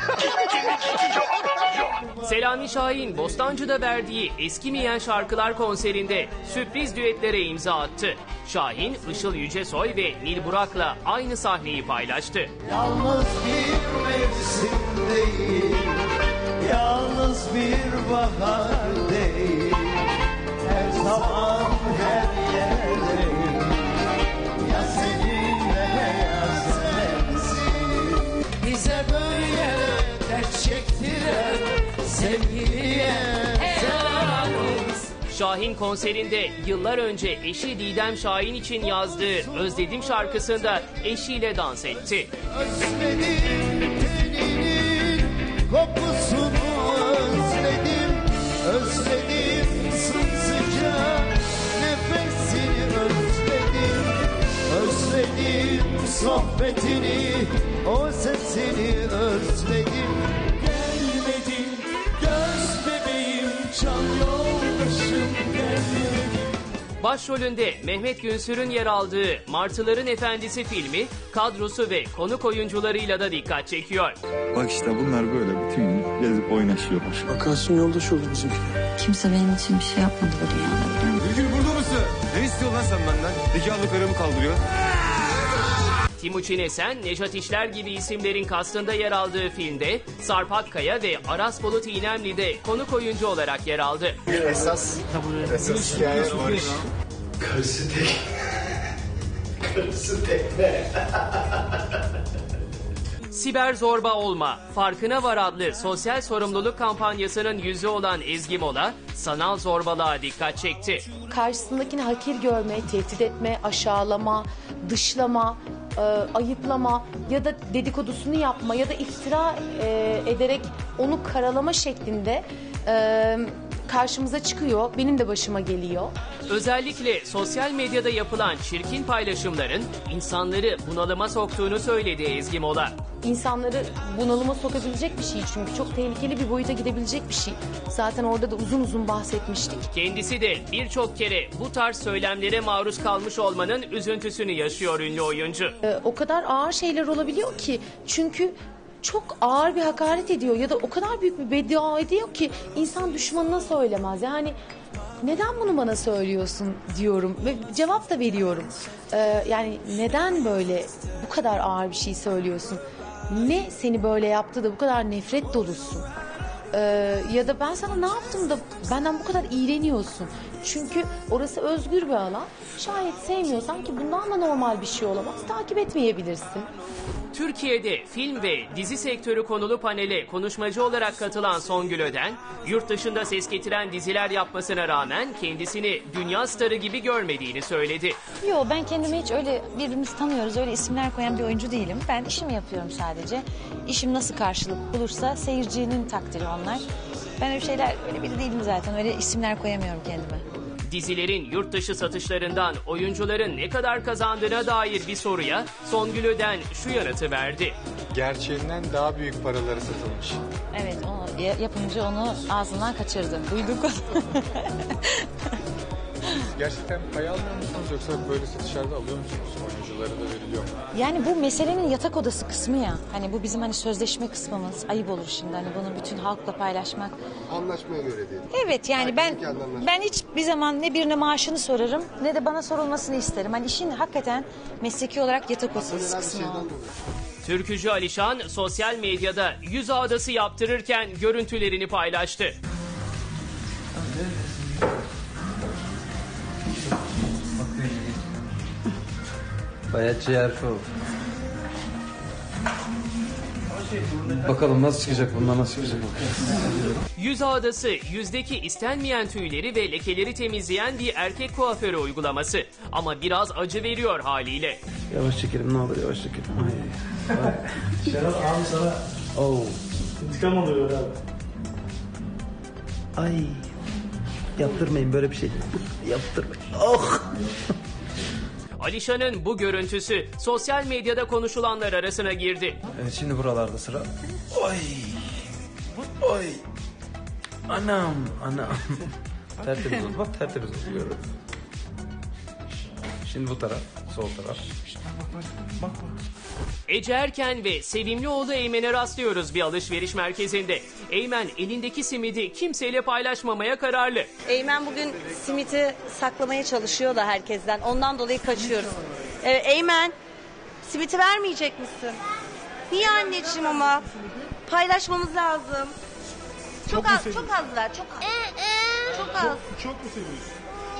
Selami Şahin Bostancı'da verdiği Eskimeyen Şarkılar konserinde sürpriz düetlere imza attı. Şahin, Işıl Yücesoy ve Nil Burak'la aynı sahneyi paylaştı. Yalnız bir mevsim değil, yalnız bir bahar değil, her zaman her yerdeyim, ya seninle ya sensin. Bize böyle dert çektiren sevgiliye selam olsun. Şahin konserinde yıllar önce eşi Didem Şahin için yazdığı Özledim şarkısında eşiyle dans etti. Özledim teninin kokusunu özledim, özledim sımsıcak nefesini özledim, özledim sohbetini, o sesini özledim. Gelmedin göz bebeğim, can yoldaşım. Başrolünde Mehmet Günsür'ün yer aldığı Martıların Efendisi filmi kadrosu ve konuk oyuncularıyla da dikkat çekiyor. Bak işte bunlar böyle bütün gün gezip oynaşıyorlar. Bakarsın yoldaş oldu bizimkiler. Kimse benim için bir şey yapmadı bu dünyada, biliyor musun? Nilgün burada mısın? Ne istiyorsun lan sen benden? Nikahlı karımı kaldırıyor. Timuçin Esen, Nejat İşler gibi isimlerin kastında yer aldığı filmde Sarp Akkaya ve Aras Bulut İynemli de konuk oyuncu olarak yer aldı. Esas, esas hikaye var. Karısı tek. Karısı tekne. Siber Zorba Olma, Farkına Var adlı sosyal sorumluluk kampanyasının yüzü olan Ezgi Mola, sanal zorbalığa dikkat çekti. Karşısındakini hakir görme, tehdit etme, aşağılama, dışlama, e, ayıplama ya da dedikodusunu yapma ya da iftira e, ederek onu karalama şeklinde e, karşımıza çıkıyor. Benim de başıma geliyor. Özellikle sosyal medyada yapılan çirkin paylaşımların insanları bunalıma soktuğunu söyledi Ezgi Mola. İnsanları bunalıma sokabilecek bir şey çünkü çok tehlikeli bir boyuta gidebilecek bir şey. Zaten orada da uzun uzun bahsetmiştik. Kendisi de birçok kere bu tarz söylemlere maruz kalmış olmanın üzüntüsünü yaşıyor ünlü oyuncu. Ee, o kadar ağır şeyler olabiliyor ki çünkü çok ağır bir hakaret ediyor ya da o kadar büyük bir beddua ediyor ki insan düşmanına söylemez. Yani neden bunu bana söylüyorsun diyorum ve cevap da veriyorum. Ee, yani neden böyle bu kadar ağır bir şey söylüyorsun? Ne seni böyle yaptı da bu kadar nefret dolusun? Ee, ya da ben sana ne yaptım da benden bu kadar iğreniyorsun? Çünkü orası özgür bir alan. Şayet sevmiyorsan ki bundan da normal bir şey olamaz. Takip etmeyebilirsin. Türkiye'de film ve dizi sektörü konulu panele konuşmacı olarak katılan Songül Öden, yurt dışında ses getiren diziler yapmasına rağmen kendisini dünya starı gibi görmediğini söyledi. Yo, ben kendimi hiç öyle birbirimizi tanıyoruz, öyle isimler koyan bir oyuncu değilim. Ben işimi yapıyorum sadece. İşim nasıl karşılık bulursa seyircinin takdiri onlar. Ben öyle şeyler, öyle biri değilim zaten. Öyle isimler koyamıyorum kendime. Dizilerin yurt dışı satışlarından oyuncuların ne kadar kazandığına dair bir soruya Songül Öden şu yanıtı verdi. Gerçeğinden daha büyük paraları satılmış. Evet, o yapımcı onu ağzından kaçırdı. Duyduk onu. Gerçekten pay almıyor musunuz yoksa böyle satışlarda alıyor musunuz? Oyunculara da veriliyor mu? Yani bu meselenin yatak odası kısmı ya. Hani bu bizim hani sözleşme kısmımız. Ayıp olur şimdi hani bunu bütün halkla paylaşmak. Anlaşmaya göre değil. Evet yani ben ben hiç bir zaman ne birine maaşını sorarım ne de bana sorulmasını isterim. Hani işin hakikaten mesleki olarak yatak odası kısmı o. Türkücü Alişan sosyal medyada yüz ağdası yaptırırken görüntülerini paylaştı. Bayağı ciğerli oldu. Bakalım nasıl çıkacak bunlar, nasıl çıkacak. Yüz ağdası yüzdeki istenmeyen tüyleri ve lekeleri temizleyen bir erkek kuaförü uygulaması. Ama biraz acı veriyor haliyle. Yavaş çekelim ne olur, yavaş çekelim. Ay. Ay. Şeref abi sana oh. intikam alıyor abi. Ay. Yaptırmayın böyle bir şey. Yaptırmayın. Oh. Alişan'ın bu görüntüsü sosyal medyada konuşulanlar arasına girdi. Evet, şimdi buralarda sıra. Oy. Oy. Anam, anam. Tertemiz oldu. Bak tertemiz oluyor. Şimdi bu taraf, sol taraf. Bak bak bak. Ece Erken ve sevimli oğlu Eymen'e rastlıyoruz bir alışveriş merkezinde. Eymen elindeki simidi kimseyle paylaşmamaya kararlı. Eymen bugün simiti saklamaya çalışıyor da herkesten. Ondan dolayı kaçıyoruz. Evet, Eymen, simiti vermeyecek misin? Niye anneciğim ama? Paylaşmamız lazım. Çok, çok az, çok azlar. Çok az. Çok az. Çok, çok mu seviyorsun?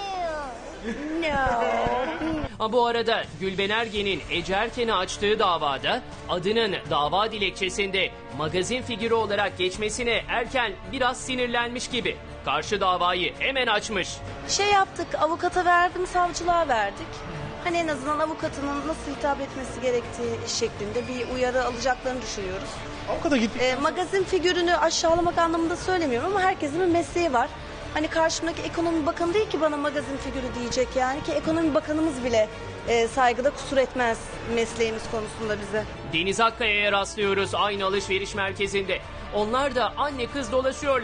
No. Bu arada Gülben Ergen'in Ece Erken'e açtığı davada adının dava dilekçesinde magazin figürü olarak geçmesine Erken biraz sinirlenmiş gibi. Karşı davayı hemen açmış. Şey yaptık, avukata verdim, savcılığa verdik. Hani en azından avukatının nasıl hitap etmesi gerektiği şeklinde bir uyarı alacaklarını düşünüyoruz. Avukata gittik. E, magazin figürünü aşağılamak anlamında söylemiyorum ama herkesin bir mesleği var. Hani karşımdaki ekonomi bakanı değil ki bana magazin figürü diyecek yani ki ekonomi bakanımız bile e, saygıda kusur etmez mesleğimiz konusunda bize. Deniz Akkaya'ya rastlıyoruz aynı alışveriş merkezinde. Onlar da anne kız dolaşıyorlar.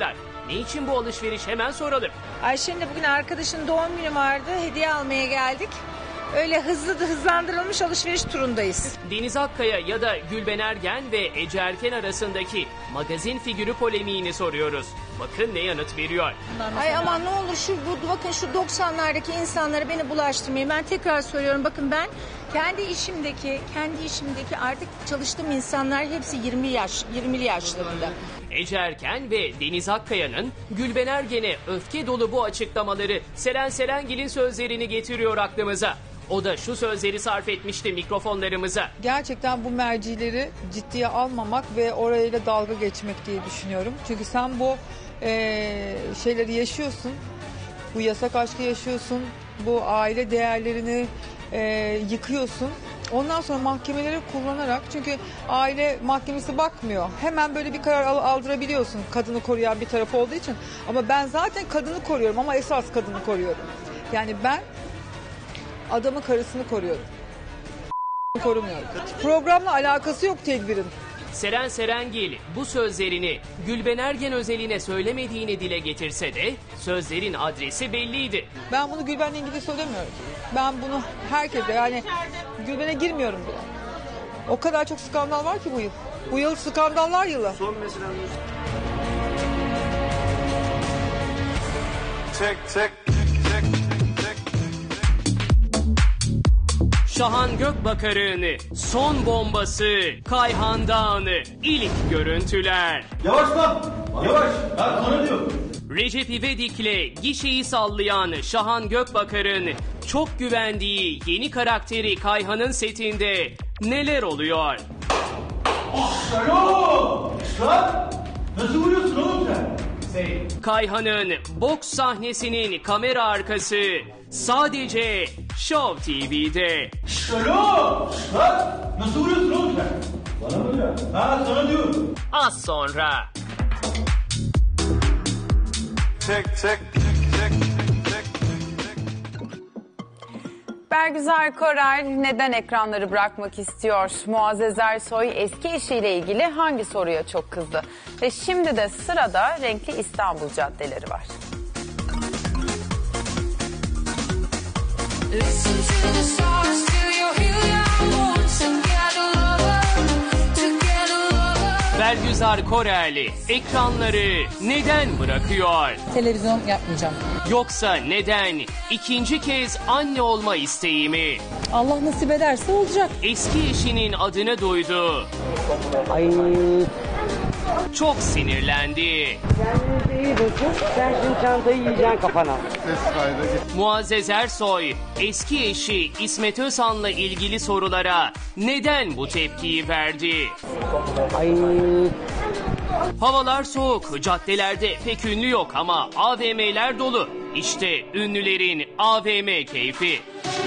Ne için bu alışveriş, hemen soralım. Ayşe'nin de bugün arkadaşının doğum günü vardı. Hediye almaya geldik. Öyle hızlı hızlandırılmış alışveriş turundayız. Deniz Akkaya ya da Gülben Ergen ve Ece Erken arasındaki magazin figürü polemiğini soruyoruz. Bakın ne yanıt veriyor. Ay aman ne olur şu bu, bakın şu doksanlardaki insanlara beni bulaştırmayın. Ben tekrar söylüyorum, bakın ben kendi işimdeki kendi işimdeki artık çalıştığım insanlar hepsi yirmi yaş yirmili yaşlarında. Ece Erken ve Deniz Akkaya'nın Gülben Ergen'e öfke dolu bu açıklamaları Seren Serengil'in sözlerini getiriyor aklımıza. O da şu sözleri sarf etmişti mikrofonlarımıza. Gerçekten bu mercileri ciddiye almamak ve orayla dalga geçmek diye düşünüyorum. Çünkü sen bu e, şeyleri yaşıyorsun, bu yasak aşkı yaşıyorsun, bu aile değerlerini e, yıkıyorsun. Ondan sonra mahkemeleri kullanarak, çünkü aile mahkemesi bakmıyor. Hemen böyle bir karar aldırabiliyorsun kadını koruyan bir taraf olduğu için. Ama ben zaten kadını koruyorum ama esas kadını koruyorum. Yani ben adamın karısını koruyorum. Korumuyorum. Programla alakası yok tedbirin. Seren Serengil bu sözlerini Gülben Ergen özeline söylemediğini dile getirse de sözlerin adresi belliydi. Ben bunu Gülben'le ilgili söylemiyorum. Ben bunu herkese, yani Gülben'e girmiyorum bile. O kadar çok skandal var ki bu yıl. Bu yıl skandallar yılı. Son mesela. Çek çek. Şahan Gökbakar'ın son bombası, Kayhan Dağı'nı, ilk görüntüler. Yavaş lan, yavaş. Ben sana diyorum. Recep İvedik'le gişeyi sallayan Şahan Gökbakar'ın çok güvendiği yeni karakteri Kayhan'ın setinde neler oluyor? Alo! Lan! Nasıl vuruyorsun oğlum sen? Kayhan'ın boks sahnesinin kamera arkası sadece Show T V'de. Alo! Lan! Nasıl vuruyorsun oğlum sen? Bana mı ya? Ha sana diyorum. Az sonra. Çek çek. Bergüzar Korel neden ekranları bırakmak istiyor? Muazzez Ersoy eski eşiyle ilgili hangi soruya çok kızdı? Ve şimdi de sırada renkli İstanbul caddeleri var. Bergüzar Korel ekranları neden bırakıyor? Televizyon yapmayacağım. Yoksa neden ikinci kez anne olma isteği mi? Allah nasip ederse olacak. Eski eşinin adını duydu. Ay. Çok sinirlendi. Kendinize iyi bakın. Sen şimdi çantayı yiyeceksin kafana. Muazzez Ersoy eski eşi İsmet Özhan'la ilgili sorulara neden bu tepkiyi verdi? Ay. Havalar soğuk, caddelerde pek ünlü yok ama A V M'ler dolu. İşte ünlülerin A V M keyfi.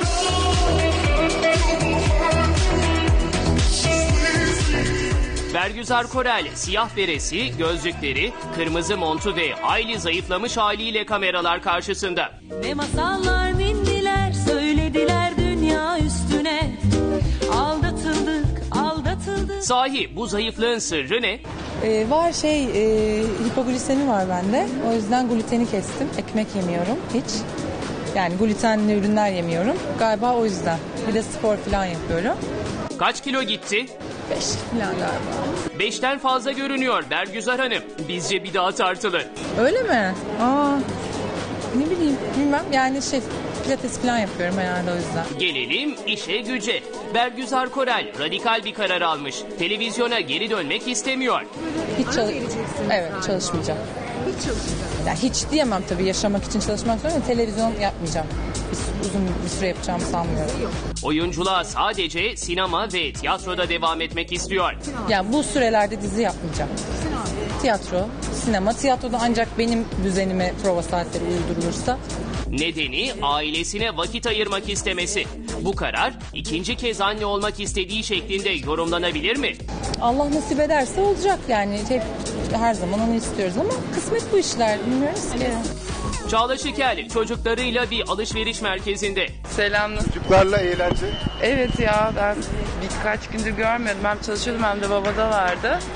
Bergüzar Korel siyah beresi, gözlükleri, kırmızı montu ve hayli zayıflamış haliyle kameralar karşısında. Ne masallar ninniler söylediler dünya üstüne. Aldatıldık, aldatıldık. Sahi bu zayıflığın sırrı ne? Ee, var şey e, hipoglisemi var bende. O yüzden gluteni kestim. Ekmek yemiyorum hiç. Yani glutenli ürünler yemiyorum. Galiba o yüzden. Bir de spor falan yapıyorum. Kaç kilo gitti? Beş falan galiba. Beşten fazla görünüyor Bergüzar Hanım. Bizce bir daha tartılır. Öyle mi? Aa, ne bileyim bilmem yani şey pilates falan yapıyorum herhalde o yüzden. Gelelim işe güce. Bergüzar Korel radikal bir karar almış. Televizyona geri dönmek istemiyor. Hiç çalış Evet çalışmayacağım. Hiç çalışmayacağım. Yani hiç diyemem tabii, yaşamak için çalışmak zorunda, televizyon yapmayacağım. Bir, uzun bir süre yapacağımı sanmıyorum. Oyunculuğa sadece sinema ve tiyatroda devam etmek istiyor. Yani bu sürelerde dizi yapmayacağım. Tiyatro, sinema, tiyatroda ancak benim düzenime prova saatleri uydurulursa. Nedeni ailesine vakit ayırmak istemesi. Bu karar ikinci kez anne olmak istediği şeklinde yorumlanabilir mi? Allah nasip ederse olacak yani. Hep, her zaman onu istiyoruz ama kısmet bu işler, bilmiyoruz ki. Çağla Şikel çocuklarıyla bir alışveriş merkezinde. Selam. Çocuklarla eğlence. Evet ya, ben birkaç gündür görmüyordum. Hem çalışıyordum hem de babada vardı.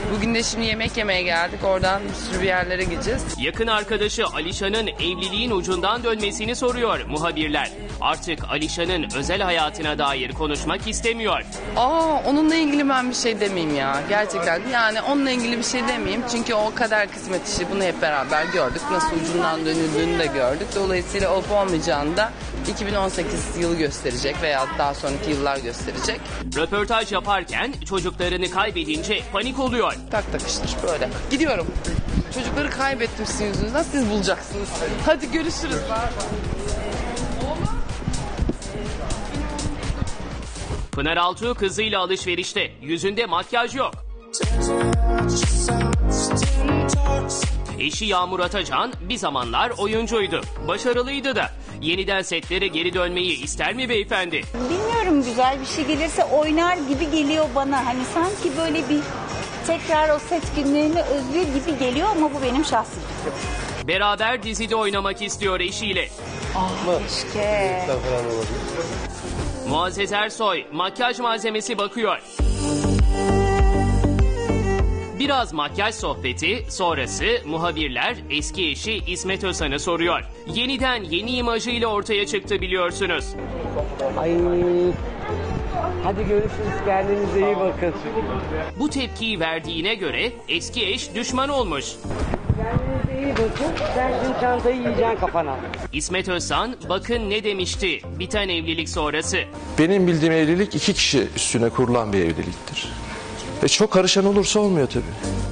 Bugün de şimdi yemek yemeye geldik. Oradan bir sürü bir yerlere gideceğiz. Yakın arkadaşı Alişan'ın evliliğin ucundan dönmesini soruyor muhabirler. Artık Alişan'ın özel hayatına dair konuşmak istemiyor. Aa, onunla ilgili ben bir şey demeyeyim ya. Gerçekten yani onunla ilgili bir şey demeyeyim. Çünkü o kadar kısmet işi, bunu hep beraber gördük. Nasıl ucundan dönüldüğünü de gördük. Dolayısıyla olup olmayacağını da iki bin on sekiz yılı gösterecek veya daha sonraki yıllar gösterecek. Röportaj yaparken çocuklarını kaybedince panik oluyor. Tak takıştır böyle. Gidiyorum. Çocukları kaybettim sizin yüzünüzden, siz bulacaksınız. Hadi görüşürüz. Pınar Altuğ kızıyla alışverişte. Yüzünde makyaj yok. Eşi Yağmur Atacan bir zamanlar oyuncuydu. Başarılıydı da. Yeniden setlere geri dönmeyi ister mi beyefendi? Bilmiyorum, güzel bir şey gelirse oynar gibi geliyor bana. Hani sanki böyle bir tekrar o set günlerini özlüyor gibi geliyor ama bu benim şahsi fikrim. Beraber dizide oynamak istiyor eşiyle. Ah keşke. Muazzez Ersoy makyaj malzemesi bakıyor. Biraz makyaj sohbeti, sonrası muhabirler eski eşi İsmet Özhan'ı soruyor. Yeniden yeni imajıyla ortaya çıktı biliyorsunuz. Ay. Hadi görüşürüz, kendinize iyi bakın. Bu tepkiyi verdiğine göre eski eş düşman olmuş. Kendinize iyi bakın, sen şimdi çantayı yiyeceksin kafana. İsmet Özhan bakın ne demişti biten evlilik sonrası. Benim bildiğim evlilik iki kişi üstüne kurulan bir evliliktir. Ve çok karışan olursa olmuyor tabii.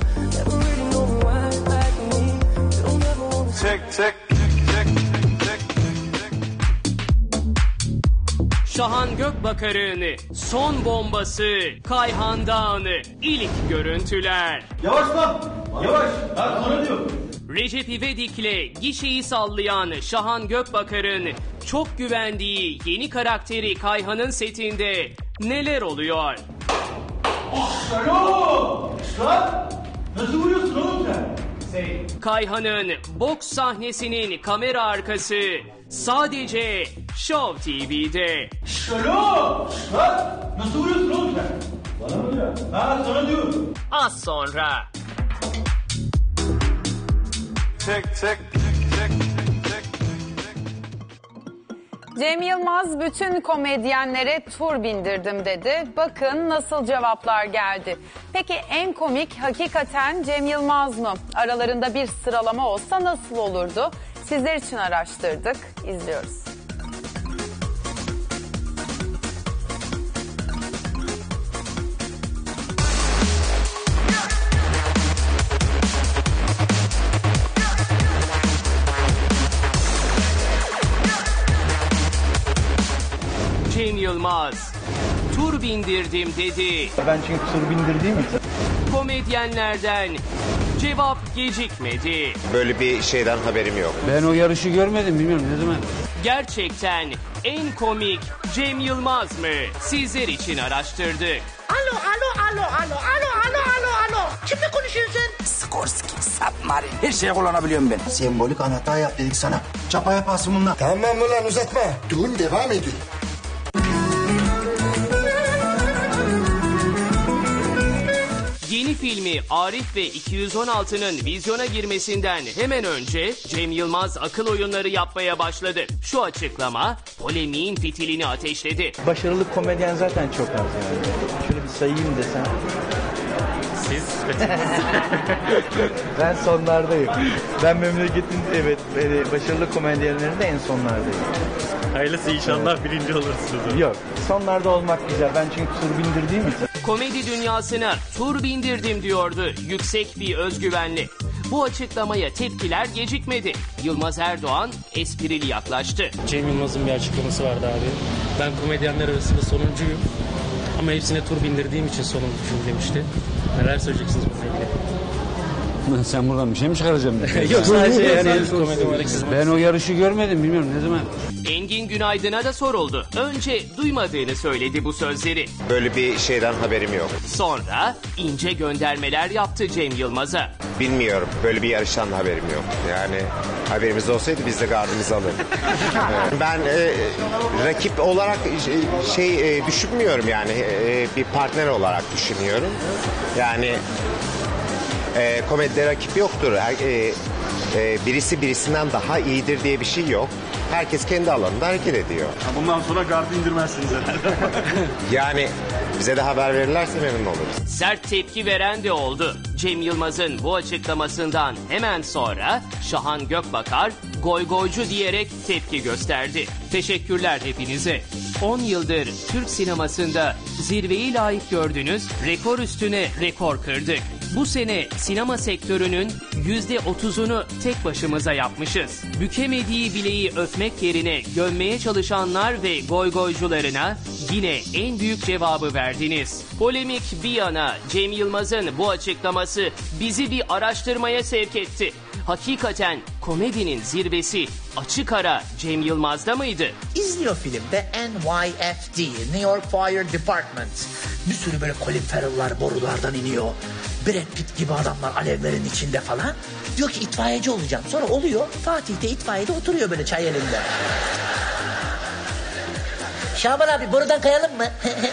Çek çek. Şahan Gökbakar'ın son bombası Kayhan Dağı'nı ilk görüntüler. Yavaş lan. Yavaş. Ha, sana diyorum. Recep İvedik'le gişeyi sallayan Şahan Gökbakar'ın çok güvendiği yeni karakteri Kayhan'ın setinde neler oluyor? Alo! Lan! Nasıl vuruyorsun oğlum sen? Kayhan'ın boks sahnesinin kamera arkası sadece Show T V'de. Alo! Lan! Nasıl vuruyorsun oğlum sen? Bana mı ya? Ha, sana diyorum. Az sonra. Çek çek. Cem Yılmaz bütün komedyenlere tur bindirdim dedi. Bakın nasıl cevaplar geldi. Peki en komik hakikaten Cem Yılmaz mı? Aralarında bir sıralama olsa nasıl olurdu? Sizler için araştırdık. İzliyoruz. Cem Yılmaz tur bindirdim dedi. Ben çünkü tur bindirdiğim için. Komedyenlerden cevap gecikmedi. Böyle bir şeyden haberim yok. Ben o yarışı görmedim, bilmiyorum ne zaman. Gerçekten en komik Cem Yılmaz mı? Sizler için araştırdık. Alo, alo, alo, alo, alo, alo, alo, alo. Kimle konuşuyorsun? Skorsky, Submarine. Her şeyi kullanabiliyorum ben. Sembolik anahtar yap dedik sana. Çapa yaparsın bununla. Tamam ulan uzatma. Düğün devam ediyor. Yeni filmi Arif ve iki yüz on altının vizyona girmesinden hemen önce Cem Yılmaz akıl oyunları yapmaya başladı. Şu açıklama polemiğin fitilini ateşledi. Başarılı komedyen zaten çok az yani. Şöyle bir sayayım desem. Siz? Ben sonlardayım. Ben memleketin evet başarılı komedyenlerin de en sonlardayım. Hayırlısı inşallah birinci olursunuz. Yok. Sonlarda olmak güzel. Ben çünkü tur bindirdiğim için. Komedi dünyasına tur bindirdim diyordu yüksek bir özgüvenli. Bu açıklamaya tepkiler gecikmedi. Yılmaz Erdoğan esprili yaklaştı. Cem Yılmaz'ın bir açıklaması vardı abi. Ben komedyenler arasında sonuncuyum. Ama hepsine tur bindirdiğim için sonuncuyum demişti. Neler söyleyeceksiniz bununla ilgili? Sen buradan bir şey mi çıkaracaksın? Yok sadece yani komedi olarak. Ben o yarışı görmedim, bilmiyorum ne zaman. Engin Günaydın'a da soruldu. Önce duymadığını söyledi bu sözleri. Böyle bir şeyden haberim yok. Sonra ince göndermeler yaptı Cem Yılmaz'a. Bilmiyorum. Böyle bir yarıştan da haberim yok. Yani haberimiz olsaydı biz de gardımızı alırdık. Ben e, rakip olarak şey e, düşünmüyorum yani. E, bir partner olarak düşünüyorum. Yani e, komedide rakip yoktur. Her, e, e, birisi birisinden daha iyidir diye bir şey yok. Herkes kendi alanında hareket ediyor. Bundan sonra gardı indirmezsiniz herhalde. Yani bize de haber verirlerse memnun oluruz. Sert tepki veren de oldu. Cem Yılmaz'ın bu açıklamasından hemen sonra Şahan Gökbakar goygoycu diyerek tepki gösterdi. Teşekkürler hepinize. on yıldır Türk sinemasında zirveyi layık gördünüz, rekor üstüne rekor kırdık. Bu sene sinema sektörünün yüzde otuzunu tek başımıza yapmışız. Bükemediği bileği öpmek yerine gömmeye çalışanlar ve goygoycularına yine en büyük cevabı verdiniz. Polemik bir yana Cem Yılmaz'ın bu açıklaması bizi bir araştırmaya sevk etti. Hakikaten komedinin zirvesi açık ara Cem Yılmaz'da mıydı? İzliyor filmde N Y F D, New York Fire Department. Bir sürü böyle Colin Farrell'lar borulardan iniyor. Brad Pitt gibi adamlar alevlerin içinde falan. Diyor ki itfaiyeci olacağım. Sonra oluyor. Fatih de itfaiyede oturuyor böyle çay elinde. Şaban abi borudan kayalım mı?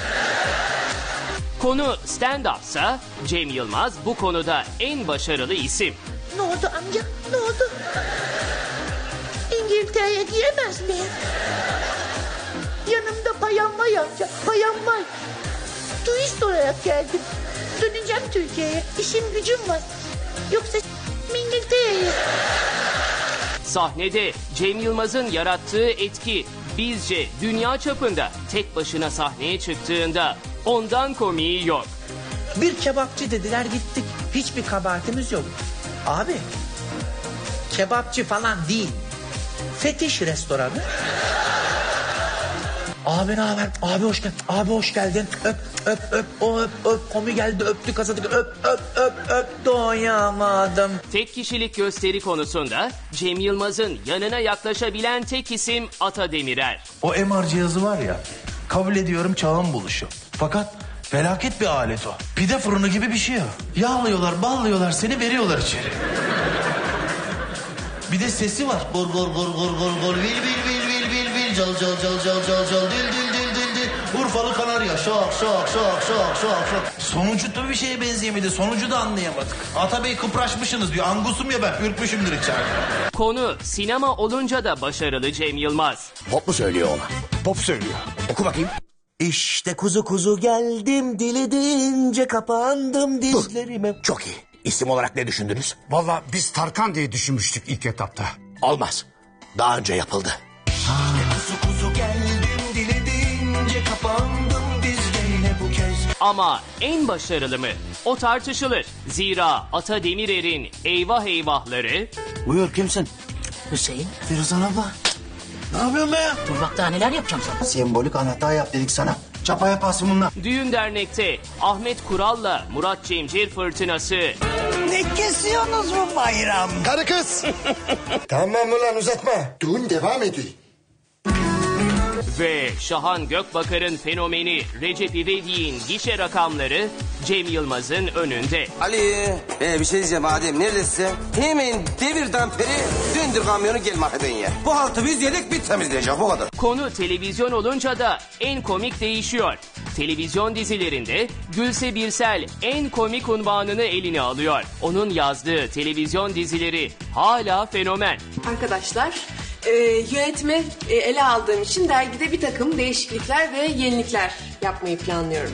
Konu stand-up'sa Cem Yılmaz bu konuda en başarılı isim. Ne oldu amca? Ne oldu? İngiltere'ye gidemez miyim? Yanımda bayan var amca. Bayan var. Turist olarak geldim. Döneceğim Türkiye'ye. İşim gücüm var. Yoksa İngiltere'ye. Sahnede Cem Yılmaz'ın yarattığı etki bizce dünya çapında. Tek başına sahneye çıktığında ondan komiği yok. Bir kebapçı dediler gittik. Hiçbir kabahatimiz yok. Abi kebapçı falan değil. Fetiş restoranı. Abi ne haber? Abi hoş geldin. Abi hoş geldin. Öp öp öp. O öp öp. Komi geldi öptü kasadık. Öp öp öp öp. Doyamadım. Tek kişilik gösteri konusunda Cem Yılmaz'ın yanına yaklaşabilen tek isim Ata Demirer. O M R cihazı var ya, kabul ediyorum çağın buluşu. Fakat felaket bir alet o. Pide fırını gibi bir şey o. Yağlıyorlar, ballıyorlar, seni veriyorlar içeri. Bir de sesi var. Gor gor gor gor gor gor. Vil vil vil vil vil vil. Cal cal cal cal cal cal. Dil dil dil dil dil. Urfalı Kanarya. Şok şok şok şok şok şok. Sonucu da bir şeye benzeyemedi. Sonucu da anlayamadık. Atabey kıpraşmışsınız diyor. Angusum ya ben. Ürkmüşümdür içeride. Konu sinema olunca da başarılı Cem Yılmaz. Pop mu söylüyor ona? Pop söylüyor. Oku bakayım. İşte kuzu kuzu geldim, dili deyince kapandım dizlerime. Dur. Çok iyi. İsim olarak ne düşündünüz? Vallahi biz Tarkan diye düşünmüştük ilk etapta. Olmaz. Daha önce yapıldı. İşte kuzu kuzu geldim, dili deyince kapandım dizlerine bu kez. Ama en başarılı mı? O tartışılır. Zira Ata Demirer'in Eyvah Eyvahları... Buyur kimsin? Hüseyin. Firuzan abla. Ne yapıyorsun be ya? Dur bak daha neler yapacağım sana. Sembolik anahtar yap dedik sana. Çapa yaparsın bununla. Düğün dernekte Ahmet Kural'la Murat Cemcir fırtınası. Ne kesiyorsunuz bu bayram? Karı kız. Tamam ulan uzatma. Düğün devam ediyor. Ve Şahan Gökbakar'ın fenomeni Recep İvedik'in gişe rakamları Cem Yılmaz'ın önünde. Ali, ee, bir şey diyeceğim Adem, neredesin? Hemen devir damperi, döndür kamyonu gel mahalleden ye. Bu haltı biz yedik, bir temizleyeceğiz, bu kadar. Konu televizyon olunca da en komik değişiyor. Televizyon dizilerinde Gülse Birsel en komik unvanını eline alıyor. Onun yazdığı televizyon dizileri hala fenomen. Arkadaşlar, e, yönetimi e, ele aldığım için dergide bir takım değişiklikler ve yenilikler yapmayı planlıyorum.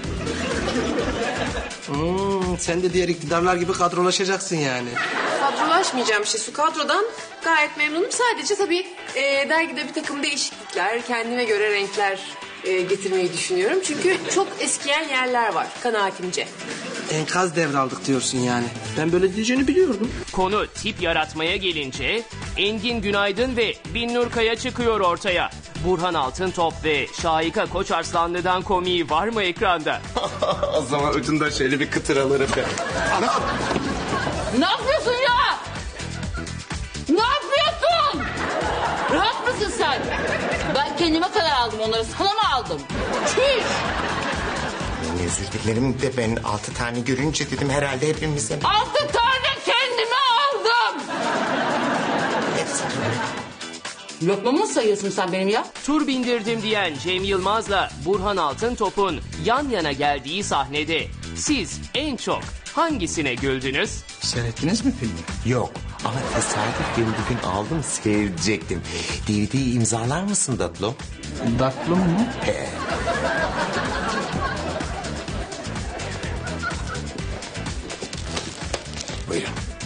Hmm, sen de diğer iktidarlar gibi kadrolaşacaksın yani. Kadrolaşmayacağım işte. Su kadrodan gayet memnunum. Sadece tabii e, dergide bir takım değişiklikler, kendime göre renkler e, getirmeyi düşünüyorum. Çünkü çok eskiyen yerler var kanaatimce. Enkaz devraldık diyorsun yani. Ben böyle diyeceğini biliyordum. Konu tip yaratmaya gelince Engin Günaydın ve Binnur Kaya çıkıyor ortaya. Burhan Altıntop ve Şahika Koçarslanlı'dan komiği var mı ekranda? O zaman ucundan şöyle bir kıtır alırım. Anam! Ne yapıyorsun ya? Ne yapıyorsun? Rahat mısın sen? Ben kendime kadar aldım onları. Sana mı aldım? Çüş! Özür dilerim de ben altı tane görünce dedim herhalde hepimizden. Altı tane kendime aldım. Hepsi. Lokma mı sayıyorsun sen benim ya? Tur bindirdim diyen Cem Yılmaz'la Burhan Altıntop'un yan yana geldiği sahnede siz en çok hangisine güldünüz? Seyrettiniz mi filmi? Yok ama tesadüf ben bugün aldım seyredecektim. D V D'yi imzalar mısın Datlum? Datlum mu? He. Buyurun.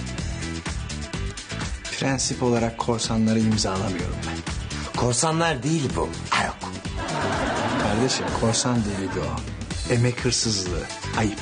Prensip olarak korsanları imzalamıyorum ben. Korsanlar değil bu. Arok. Kardeşim korsan değildi o. Emek hırsızlığı. Ayıp.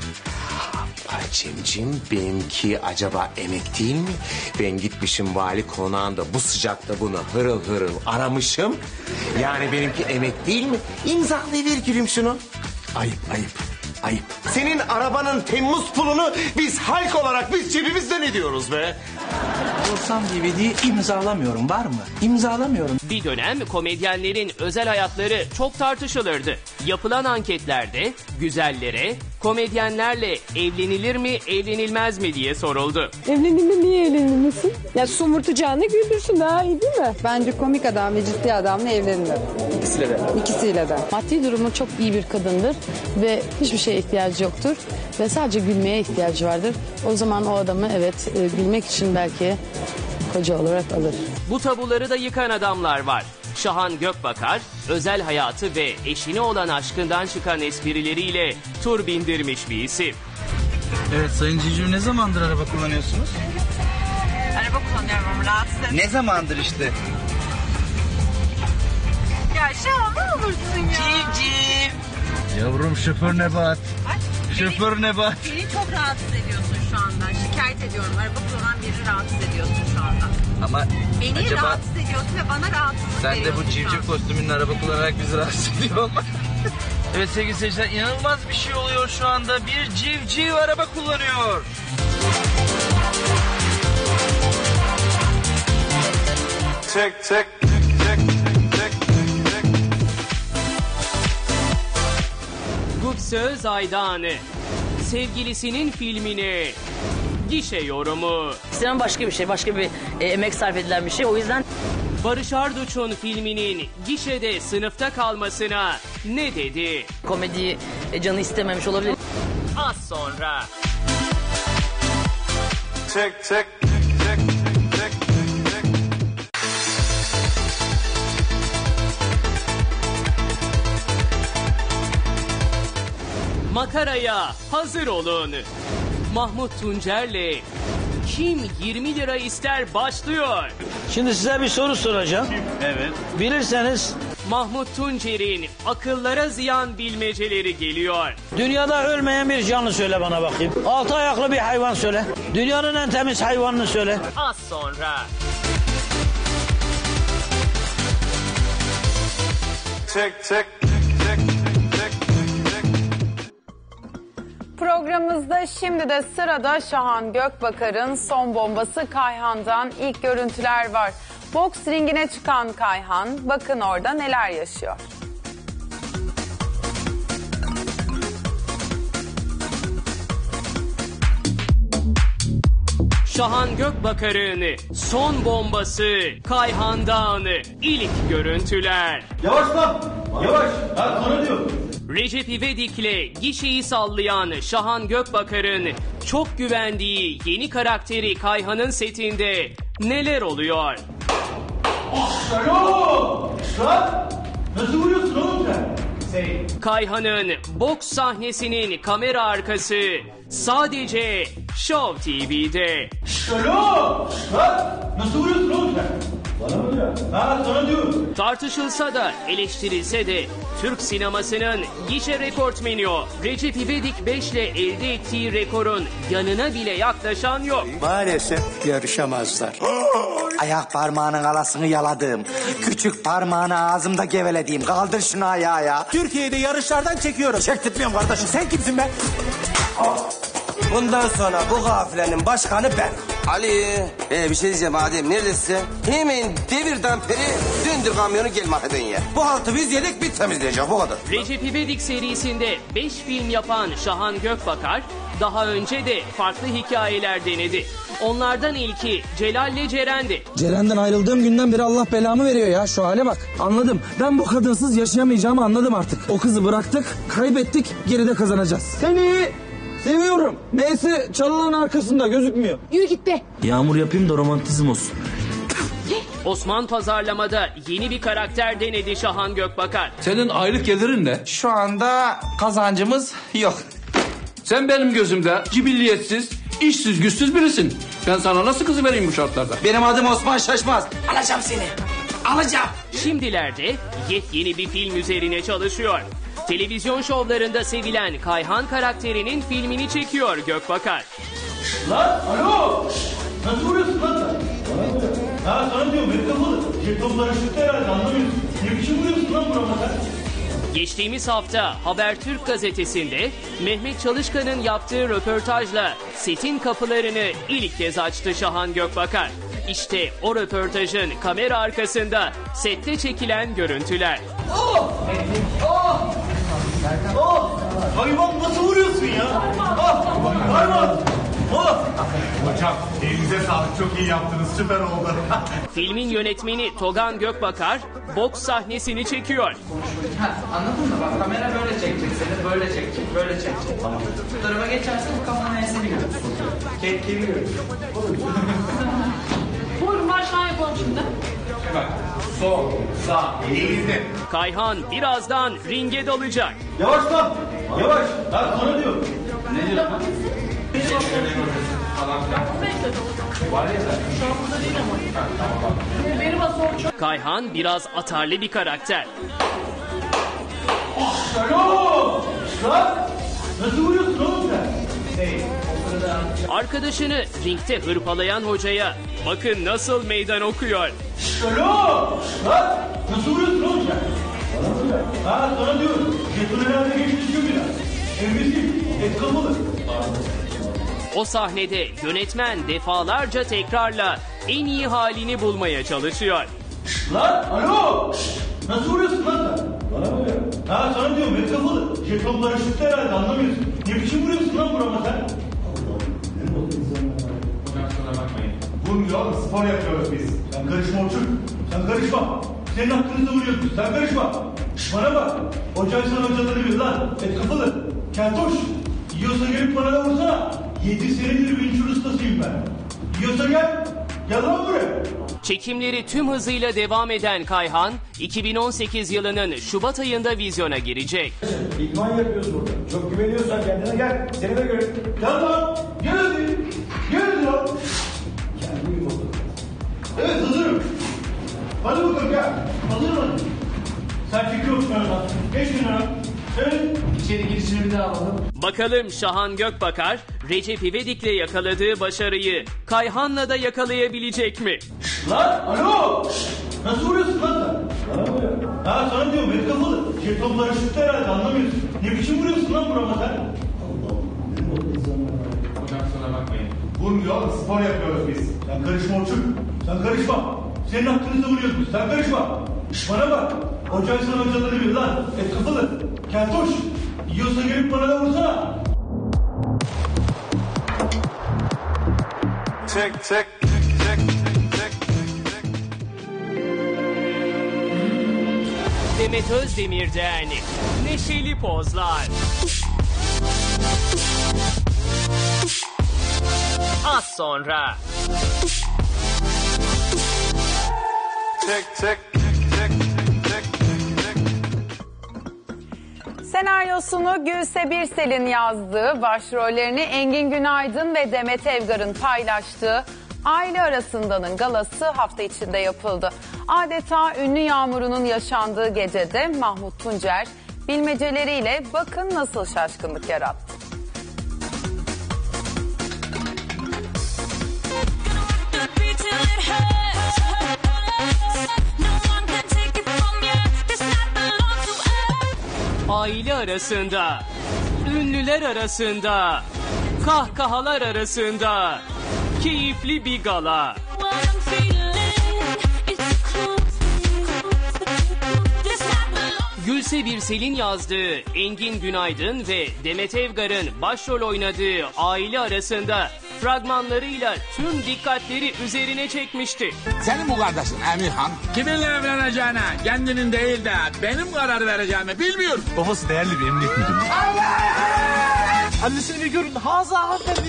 Cimcim benimki acaba emek değil mi? Ben gitmişim vali konağında bu sıcakta bunu hırıl hırıl aramışım. Yani benimki emek değil mi? İmzalayıver gülüm şunu. Ayıp ayıp ayıp. Senin arabanın Temmuz pulunu biz halk olarak biz cebimizden ediyoruz be. Korsan D V D'yi imzalamıyorum var mı? İmzalamıyorum. Bir dönem komedyenlerin özel hayatları çok tartışılırdı. Yapılan anketlerde güzellere komedyenlerle evlenilir mi evlenilmez mi diye soruldu. Evlenilme niye evlenilmesin? Ya somurtacağını güldürsün daha iyi değil mi? Bence komik adam ve ciddi adamla evlenilir. İkisiyle de. İkisiyle de. Maddi durumu çok iyi bir kadındır ve hiçbir şeye ihtiyacı yoktur ve sadece gülmeye ihtiyacı vardır. O zaman o adamı evet e, gülmek için belki koca olarak alır. Bu tabuları da yıkan adamlar var. Şahan Gökbakar, özel hayatı ve eşine olan aşkından çıkan esprileriyle tur bindirmiş bir isim. Evet Sayın Civciv ne zamandır araba kullanıyorsunuz? Araba kullanıyorum ama rahatsız etme. Ne zamandır işte? Ya Şahan ne olursun ya. Civciv. Yavrum şoför Nebat. Şoför Nebat. Beni çok rahatsız ediyorsun şu anda. Şikayet ediyorum. Araba kullanan biri rahatsız ediyorsun şu anda. Ama Beni acaba rahatsız ediyorsun ve bana rahatsızlık sen veriyorsun. de bu civciv kostümünle araba kullanarak bizi rahatsız ediyor olma. Evet sevgili seyirciler inanılmaz bir şey oluyor şu anda. Bir civciv araba kullanıyor. Çek çek çek çek çek. Gupse Zaydan'ı sevgilisinin filmine gişe yorumu. Sinema başka bir şey, başka bir e, emek sarf edilen bir şey. O yüzden Barış Arduç'un filminin gişede sınıfta kalmasına ne dedi? Komediyi e, canı istememiş olabilir. Az sonra. Çek çek çek çek çek. Makaraya hazır olun. Mahmut Tuncer'le Kim yirmi lira ister başlıyor. Şimdi size bir soru soracağım. Evet. Bilirseniz. Mahmut Tuncer'in akıllara ziyan bilmeceleri geliyor. Dünyada ölmeyen bir canlı söyle bana bakayım. Altı ayaklı bir hayvan söyle. Dünyanın en temiz hayvanını söyle. Az sonra. Çek çek çek çek. Programımızda şimdi de sırada Şahan Gökbakar'ın son bombası Kayhan'dan ilk görüntüler var. Boks ringine çıkan Kayhan, bakın orada neler yaşıyor. Şahan Gökbakar'ın son bombası Kayhan'dan ilk görüntüler. Yavaş lan yavaş. Ha sana diyor. Recep İvedik'le gişeyi sallayan Şahan Gökbakar'ın çok güvendiği yeni karakteri Kayhan'ın setinde neler oluyor? Alo! Lan! Nasıl vuruyorsun oğlum sen? Şey. Kayhan'ın boks sahnesinin kamera arkası sadece Show T V'de. Alo! Lan! Nasıl vuruyorsun oğlum sen? Bana mı ya? Ha sana diyorum. Tartışılsa da eleştirilse de Türk sinemasının gişe rekortmeni o. Recep İvedik beş ile elde ettiği rekorun yanına bile yaklaşan yok. Maalesef yarışamazlar. Ayak parmağının alasını yaladığım, küçük parmağını ağzımda gevelediğim. Kaldır şunu ayağı ya. Türkiye'de yarışlardan çekiyorum. Çektirmiyorum kardeşim. Sen kimsin be? Bundan sonra bu kafilenin başkanı ben. Ali, ee, bir şey diyeceğim Adem, neredesin? Hemen devir damperi, döndür kamyonu gel mahalleden ye. Bu haltı biz yedik, biz temizleyeceğiz, bu kadar. Recep İvedik serisinde beş film yapan Şahan Gökbakar, daha önce de farklı hikayeler denedi. Onlardan ilki Celal'le Ceren'di. Ceren'den ayrıldığım günden beri Allah belamı veriyor ya, şu hale bak. Anladım, ben bu kadınsız yaşayamayacağımı anladım artık. O kızı bıraktık, kaybettik, geride kazanacağız. Seni Seviyorum. Neyse çalıların arkasında gözükmüyor. Yürü git be. Yağmur yapayım da romantizm olsun. Osman pazarlamada yeni bir karakter denedi Şahan Gökbakar. Senin aylık gelirin ne? Şu anda kazancımız yok. Sen benim gözümde cibilliyetsiz, işsiz, güçsüz birisin. Ben sana nasıl kızı vereyim bu şartlarda? Benim adım Osman Şaşmaz. Alacağım seni. Alacağım. Şimdilerde yepyeni bir film üzerine çalışıyor. Televizyon şovlarında sevilen Kayhan karakterinin filmini çekiyor Gökbakar. Lan alo! Nasıl vuruyorsun lan sen? Bana vuruyor. Ha sana diyorum beni kapalı. Jetonları çıktı herhalde anlamıyorsun. Ne biçim vuruyorsun lan burama sen? Geçtiğimiz hafta Habertürk gazetesinde Mehmet Çalışkan'ın yaptığı röportajla setin kapılarını ilk kez açtı Şahan Gökbakar. İşte o röportajın kamera arkasında sette çekilen görüntüler. Oh! Oh! Oh! Hayvan nasıl vuruyorsun ya? Oh! Hayvan! Oh! Hocam elinize sağlık, çok iyi yaptınız, süper oldu. Filmin yönetmeni Togan Gökbakar boks sahnesini çekiyor. Ha, anladın mı? Bak kamera böyle çekecek seni, böyle çekecek, böyle çekecek. Tamam. Bu tarafa geçersen bu kafanın enseni görürsün. Kekliğini görürsün. Buyurun başkan yapalım şimdi. Bak, sol, sağ, elinizde. Kayhan birazdan ringe dalacak. Yavaş lan! Yavaş! Ben sana diyorum. Ne diyorsun? Kayhan biraz atarlı bir karakter. Alo! Lan! Nasıl vuruyorsun oğlum sen? Arkadaşını ringte hırpalayan hocaya bakın nasıl meydan okuyor. Alo! Lan! Nasıl vuruyorsun oğlum sen? Bana vuruyor. Ha sana diyorum. Jeton herhalde geçti çıkıyor biraz. Emresim. Et kapalı. O sahnede yönetmen defalarca tekrarla en iyi halini bulmaya çalışıyor. Lan! Alo! Nasıl vuruyorsun lan sen? Bana vuruyor. Ha sana diyorum et kapalı. Jetonları çıktı herhalde anlamıyorsun. Ne biçim vuruyorsun lan burama sen? Hocam kusura bakmayın. Vurmuyor oğlum, spor yapıyoruz biz. Sen karışma Orçun. Sen karışma. Senin hakkınızda vuruyorsun. Sen karışma. Bana bak. Hocan sana hocaları biliyor lan. Et kapalı. Keltoş. Yiyorsa gelip bana da vursana. Yedi senedir vinçur ustasıyım ben. Yiyorsa gel. Gel lan buraya. Çekimleri tüm hızıyla devam eden Kayhan, iki bin on sekiz yılının Şubat ayında vizyona girecek. İdman yapıyoruz burada. Çok güveniyorsan kendine gel. Seni de görün. Gel lan. Gel hadi. Gel hadi lan. Kendimi yolladım. Evet hazırım. Hadi bakalım gel. Hazırım hadi. Sen çekiyorsun lan. Geç günah. Evet. İçeri girişini bir daha alalım. Bakalım Şahan Gökbakar, Recep İvedik'le yakaladığı başarıyı Kayhan'la da yakalayabilecek mi? Lan alo! Nasıl vuruyorsun lan sen? Bana vuruyor. Ha sana diyorum et kapalı. Jetonları çıktı herhalde anlamıyorsun. Ne biçim vuruyorsun lan burama sen? Hocam kusura bakmayın. Vurmuyor oğlum, spor yapıyoruz biz. Sen karışma Orçun. Sen karışma. Senin hakkınızda vuruyoruz biz. Sen karışma. Bana bak. Hocan sana hocaları biliyor lan. Et kapalı. Keltoş. Yiyorsa gelip bana da vursana. Çek çek. Demet Özdemir'den neşeli pozlar. Az sonra. Çek çek. Senaryosunu Gülse Birsel'in yazdığı, başrollerini Engin Günaydın ve Demet Evgar'ın paylaştığı Aile Arasında'nın galası hafta içinde yapıldı. Adeta ünlü Yağmur'un yaşandığı gecede Mahmut Tuncer bilmeceleriyle bakın nasıl şaşkınlık yarattı. Aile arasında, ünlüler arasında, kahkahalar arasında, keyifli bir gala. Gülse Birsel'in yazdığı Engin Günaydın ve Demet Evgar'ın başrol oynadığı Aile Arasında fragmanlarıyla tüm dikkatleri üzerine çekmişti. Senin bu kardeşin Emirhan kiminle evleneceğine kendinin değil de benim karar vereceğimi bilmiyor. Babası değerli bir emniyet müdürü. Allah! Annesini bir görün. Haza hanımefendi.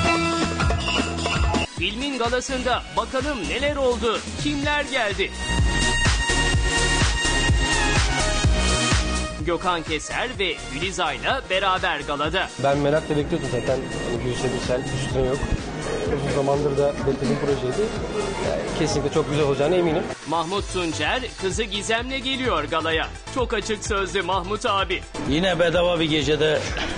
Filmin galasında bakalım neler oldu, kimler geldi? Gökhan Keser ve Gülizar'la beraber galada. Ben merakla bekliyordum zaten. Hani Gülse Birsel üstüne yok. Uzun zamandır da beklediğim projeydi. Yani kesinlikle çok güzel olacağına eminim. Mahmut Tuncer kızı Gizem'le geliyor galaya. Çok açık sözlü Mahmut abi. Yine bedava bir gecede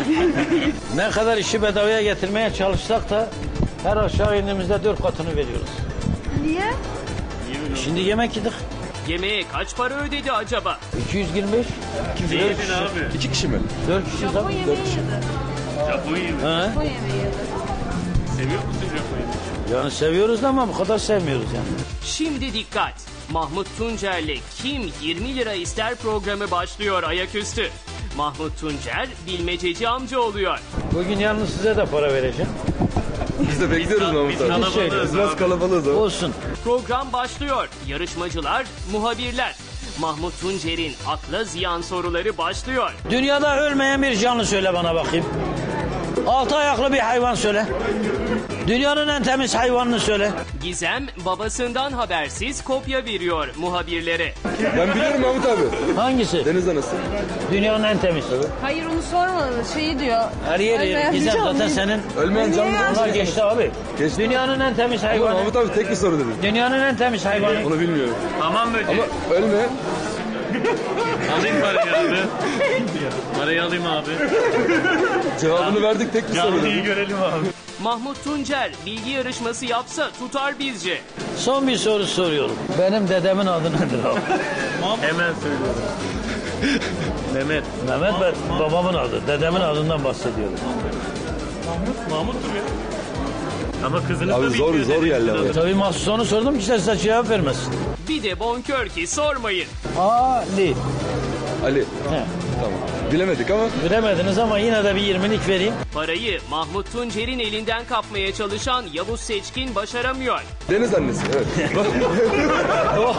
ne kadar işi bedavaya getirmeye çalışsak da her aşağı indiğimizde dört katını veriyoruz. Niye? Şimdi yemek yedik. Yemeğe kaç para ödedi acaba? iki yüz yirmi beş. Değil mi abi? İki kişi mi? Dört kişi Japon tabii. yemeği Dört kişi. yedi. Japon yemeği. Ha? Japon yemeği yedi. Seviyor musun Japon yemeği? Yani seviyoruz ama bu kadar sevmiyoruz yani. Şimdi dikkat. Mahmut Tuncer'le Kim yirmi lira ister programı başlıyor ayaküstü. Mahmut Tuncer bilmececi amca oluyor. Bugün yalnız size de para vereceğim. Biz de bekliyoruz Mahmut abi. Hiç şey, Biz biraz kalabalığız ama. Olsun. Program başlıyor. Yarışmacılar, muhabirler. Mahmut Tuncer'in akla ziyan soruları başlıyor. Dünyada ölmeyen bir canlı söyle bana bakayım. Altı ayaklı bir hayvan söyle. Dünyanın en temiz hayvanını söyle. Gizem babasından habersiz kopya veriyor muhabirlere. Ben biliyorum Mahmut abi. Hangisi? Deniz anası. Dünyanın en temiz. Evet. Hayır onu sorma. Şeyi diyor. Her yer Ölmeyen Gizem bir zaten canlı. senin. Ölmeyen canlı. Onlar geçti abi. Geçti. Dünyanın en temiz Ama hayvanı. Mahmut abi tek bir soru dedi. Dünyanın en temiz hayvanı. Onu bilmiyorum. Tamam böcek. Ama ölme. Alayım parayı abi. Parayı alayım abi. Cevabını verdik, tek bir soru dedi. görelim abi. Mahmut Tuncer bilgi yarışması yapsa tutar bizce. Son bir soru soruyorum. Benim dedemin adı nedir abi? Hemen söylüyorum. Mehmet. Mehmet ben babamın adı. Dedemin adından bahsediyorum. Mahmut, Mahmut'tur ya. Ama kızınız Abi da zor bilmiyor zor dedi. geldi abi. Tabii mahsus onu sordum ki size cevap vermezsin. Bir de bonkör ki sormayın. Ali. Ali. He. Tamam. Bilemedik ama. Bilemediniz ama yine de bir yirmilik vereyim. Parayı Mahmut Tuncer'in elinden kapmaya çalışan Yavuz Seçkin başaramıyor. Deniz annesi, evet. Oh.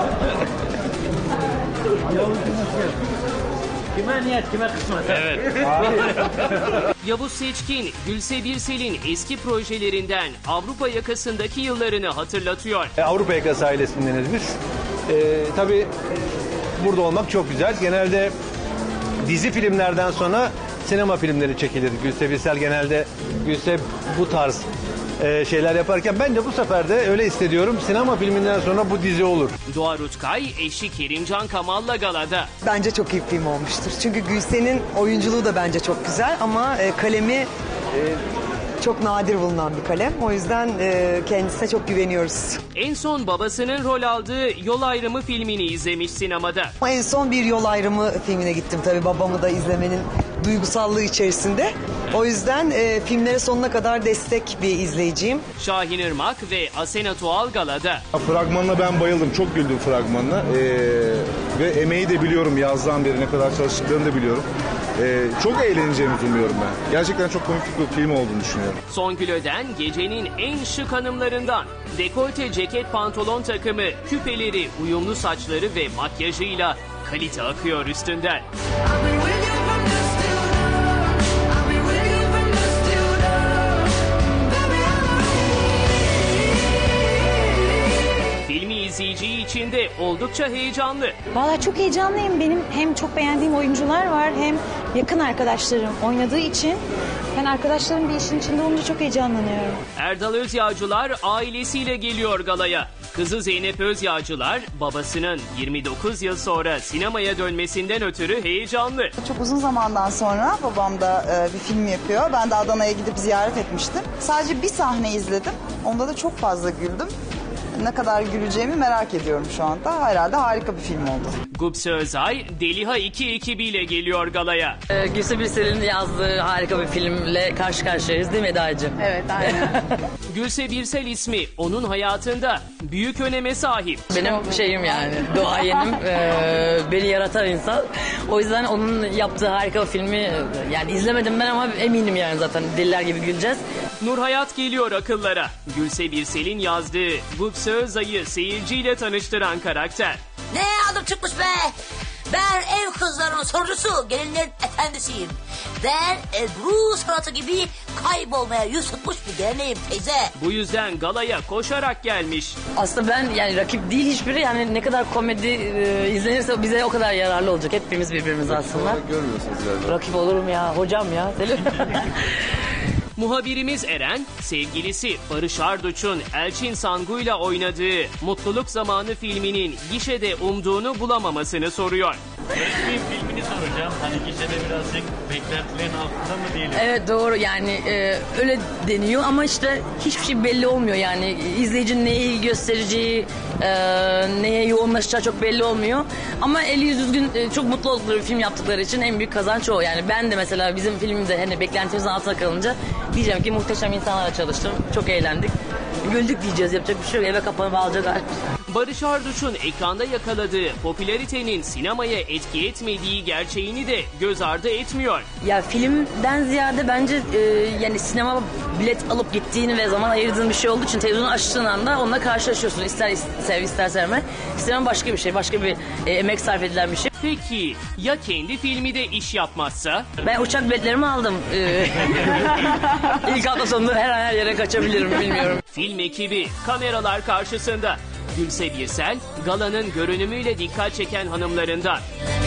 Kime niyet, kime kısmet. Evet. Yavuz Seçkin, Gülse Birsel'in eski projelerinden Avrupa yakasındaki yıllarını hatırlatıyor. E, Avrupa Yakası ailesindeniz biz. E, tabii burada olmak çok güzel. Genelde dizi filmlerden sonra sinema filmleri çekilir. Gülse Birsel genelde Gülse bu tarz e, şeyler yaparken ben de bu sefer de öyle hissediyorum. Sinema filminden sonra bu dizi olur. Doğa Rutkay eşi Kerimcan Kamal'la galada. Bence çok iyi film olmuştur. Çünkü Gülsen'in oyunculuğu da bence çok güzel ama e, kalemi e, çok nadir bulunan bir kalem. O yüzden e, kendisine çok güveniyoruz. En son babasının rol aldığı Yol Ayrımı filmini izlemiş sinemada. En son bir Yol Ayrımı filmine gittim tabii babamı da izlemenin duygusallığı içerisinde. O yüzden e, filmlere sonuna kadar destek bir izleyiciyim. Şahin Irmak ve Asena Tuğal galada. Fragmanına ben bayıldım. Çok güldüm fragmanına. Ee, ve emeği de biliyorum. Yazdan beri ne kadar çalıştıklarını da biliyorum. Ee, çok eğleneceğimizi umuyorum ben. Gerçekten çok komik bir film olduğunu düşünüyorum. Songül Öden gecenin en şık hanımlarından. Dekolte ceket pantolon takımı, küpeleri, uyumlu saçları ve makyajıyla kalite akıyor üstünden. Filmi izleyiciyi için de oldukça heyecanlı. Vallahi çok heyecanlıyım. Benim hem çok beğendiğim oyuncular var hem yakın arkadaşlarım oynadığı için ben arkadaşlarım bir işin içinde olunca çok heyecanlanıyorum. Erdal Özyağcılar ailesiyle geliyor galaya. Kızı Zeynep Özyağcılar babasının yirmi dokuz yıl sonra sinemaya dönmesinden ötürü heyecanlı. Çok uzun zamandan sonra babam da e, bir film yapıyor. Ben de Adana'ya gidip ziyaret etmiştim. Sadece bir sahne izledim. Onda da çok fazla güldüm. Ne kadar güleceğimi merak ediyorum şu anda. Herhalde harika bir film oldu. Gupse Özay, Deliha iki ekibiyle geliyor galaya. Ee, Gülse Birsel'in yazdığı harika bir filmle karşı karşıyayız değil mi Eda'cığım? Evet, aynen. Gülse Birsel ismi onun hayatında büyük öneme sahip. Benim şeyim yani, duayenim, e, beni yaratan insan. O yüzden onun yaptığı harika bir filmi yani izlemedim ben ama eminim yani zaten deliler gibi güleceğiz. Nur Hayat geliyor akıllara. Gülse Birsel'in yazdığı Gupse Özay'ı seyirciyle tanıştıran karakter. Ne adım çıkmış be? Ben ev kızlarının sorucusu, gelinlerin efendisiyim. Ben Ebru sanatı gibi kaybolmaya yüz tutmuş bir geleneğim teyze. Bu yüzden galaya koşarak gelmiş. Aslında ben yani rakip değil hiçbiri, yani ne kadar komedi e, izlenirse bize o kadar yararlı olacak. Hepimiz birbirimiz aslında. Görmüyorsunuz galiba. Rakip olurum ya hocam ya. Muhabirimiz Eren, sevgilisi Barış Arduç'un Elçin Sangu'yla oynadığı Mutluluk Zamanı filminin gişede umduğunu bulamamasını soruyor. Resmi filmini soracağım. Hani gişede birazcık beklentilerin altında mı diyelim? Evet doğru, yani e, öyle deniyor ama işte hiçbir şey belli olmuyor. Yani izleyicinin neyi göstereceği, e, neye yoğunlaşacağı çok belli olmuyor. Ama eli yüz düzgün e, çok mutlu oldukları bir film yaptıkları için en büyük kazanç o. Yani ben de mesela bizim filmimde hani beklentimizin altına kalınca diyeceğim ki muhteşem insanlarla çalıştım. Çok eğlendik. Güldük diyeceğiz, yapacak bir şey yok. Eve kapanıp alacaklar. Barış Arduç'un ekranda yakaladığı popülaritenin sinemaya etki etmediği gerçeğini de göz ardı etmiyor. Ya filmden ziyade bence e, yani sinema bilet alıp gittiğini ve zaman ayırdığın bir şey olduğu için televizyonu açtığın anda onunla karşılaşıyorsun. İster sev ister sevme. Sinema başka bir şey, başka bir e, emek sarf edilen bir şey. Peki ya kendi filmi de iş yapmazsa? Ben uçak biletlerimi aldım. Ee, İlk hafta sonunda her an her yere kaçabilirim, bilmiyorum. Film ekibi kameralar karşısında. Gülse Birsel, galanın görünümüyle dikkat çeken hanımlarından.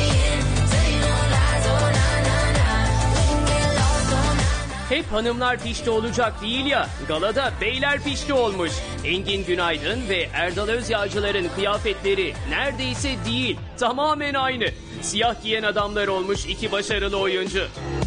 Hep hanımlar pişti olacak değil ya, galada beyler pişti olmuş. Engin Günaydın ve Erdal Özyağcılar'ın kıyafetleri neredeyse değil, tamamen aynı. Siyah giyen adamlar olmuş iki başarılı oyuncu.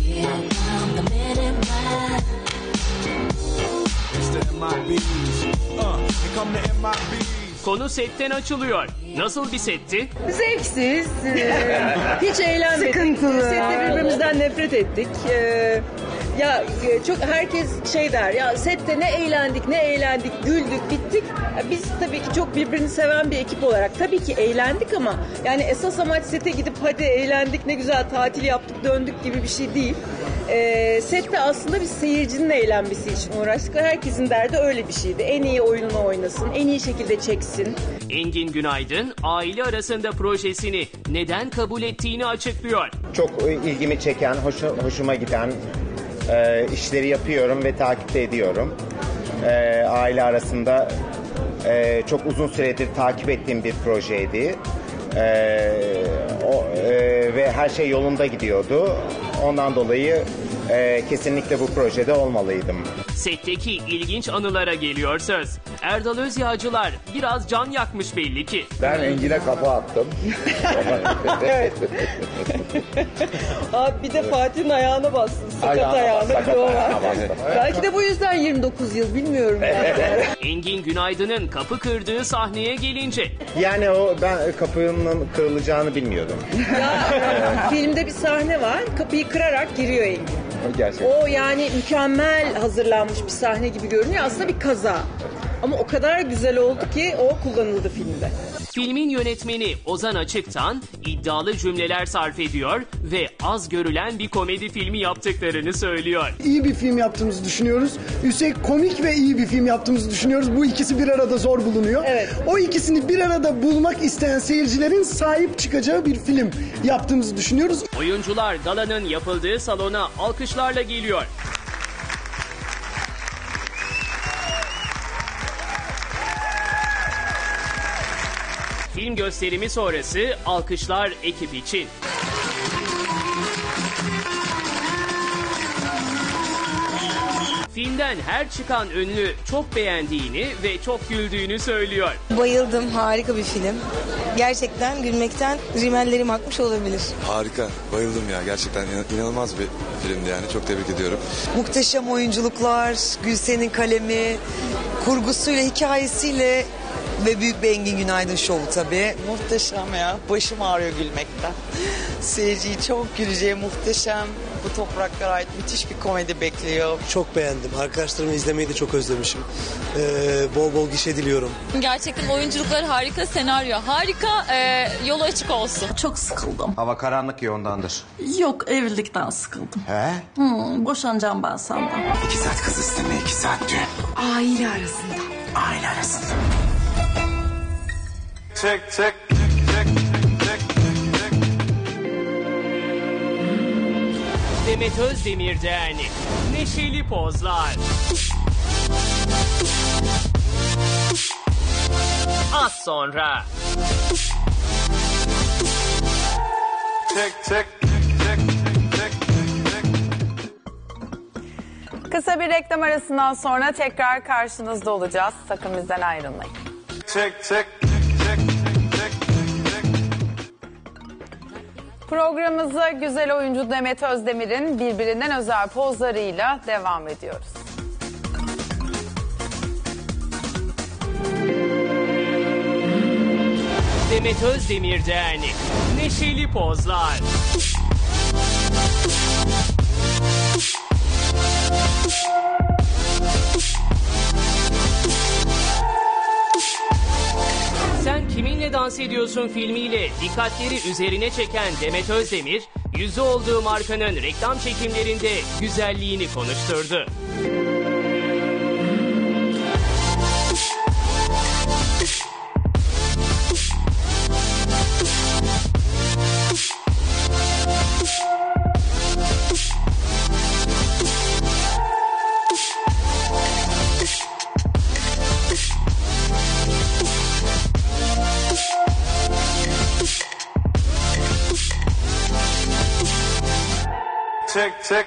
Konu setten açılıyor. Nasıl bir setti? Zevksiz, e, hiç eğlenmedik. Sıkıntılı. Sette birbirimizden nefret ettik. E, ya e, çok herkes şey der, ya sette ne eğlendik, ne eğlendik, güldük, bittik. Ya biz tabii ki çok birbirini seven bir ekip olarak tabii ki eğlendik ama yani esas amaç sete gidip hadi eğlendik, ne güzel tatil yaptık, döndük gibi bir şey değil. E, sette aslında biz seyircinin eğlenmesi için uğraştık. Herkesin derdi öyle bir şeydi. En iyi oyununu oynasın, en iyi şekilde çeksin. Engin Günaydın, aile arasında projesini neden kabul ettiğini açıklıyor. Çok ilgimi çeken, hoşu, hoşuma giden e, işleri yapıyorum ve takip ediyorum. E, aile arasında e, çok uzun süredir takip ettiğim bir projeydi. E, o, e, ve her şey yolunda gidiyordu. Ondan dolayı e, kesinlikle bu projede olmalıydım. Setteki ilginç anılara geliyor söz. Erdal Özyağcılar biraz can yakmış belli ki. Ben Engin'e kafa attım. Evet. Abi bir de Fatih'in ayağına bastın. Sakat Ayağına ayağına. bas, sakat ayağına bastım. Belki de bu yüzden yirmi dokuz yıl, bilmiyorum yani. Engin Günaydın'ın kapı kırdığı sahneye gelince. Yani o ben kapının kırılacağını bilmiyordum. Ya filmde bir sahne var. Kapıyı kırarak giriyor Engin. Gerçekten. O yani mükemmel hazırlanmış bir sahne gibi görünüyor. Aslında bir kaza. Ama o kadar güzel oldu ki o kullanıldı filmde. Filmin yönetmeni Ozan Açık'tan iddialı cümleler sarf ediyor ve az görülen bir komedi filmi yaptıklarını söylüyor. İyi bir film yaptığımızı düşünüyoruz. Üstelik komik ve iyi bir film yaptığımızı düşünüyoruz. Bu ikisi bir arada zor bulunuyor. Evet. O ikisini bir arada bulmak isteyen seyircilerin sahip çıkacağı bir film yaptığımızı düşünüyoruz. Oyuncular galanın yapıldığı salona alkışlarla geliyor. Film gösterimi sonrası alkışlar ekip için. Filmden her çıkan ünlü çok beğendiğini ve çok güldüğünü söylüyor. Bayıldım, harika bir film. Gerçekten gülmekten rimellerim akmış olabilir. Harika, bayıldım ya. Gerçekten inanılmaz bir filmdi yani. Çok tebrik ediyorum. Muhteşem oyunculuklar, Gülsen'in kalemi, kurgusuyla, hikayesiyle ve büyük bir Engin Günaydın şovu tabii. Muhteşem ya. Başım ağrıyor gülmekten. Seyirciyi çok güleceği muhteşem, bu topraklara ait müthiş bir komedi bekliyor. Çok beğendim. Arkadaşlarımı izlemeyi de çok özlemişim. Ee, bol bol gişe diliyorum. Gerçekten oyunculukları harika, senaryo harika, e, yolu açık olsun. Çok sıkıldım. Hava karanlık ya ondandır. Yok, evlilikten sıkıldım. He? Hmm, boşanacağım ben senden. İki saat kız isteme, iki saat düğün. Aile arasında. Aile arasında. Çek çek çek çek çek çek. Demet Özdemir'den neşeli pozlar. Az sonra. Çek çek. Kısa bir reklam arasından sonra tekrar karşınızda olacağız. Sakın bizden ayrılmayın. Çek çek. Programımıza güzel oyuncu Demet Özdemir'in birbirinden özel pozlarıyla devam ediyoruz. Demet Özdemir'den neşeli pozlar. Sen Kiminle Dans Ediyorsun filmiyle dikkatleri üzerine çeken Demet Özdemir, yüzü olduğu markanın reklam çekimlerinde güzelliğini konuşturdu. Çek çek.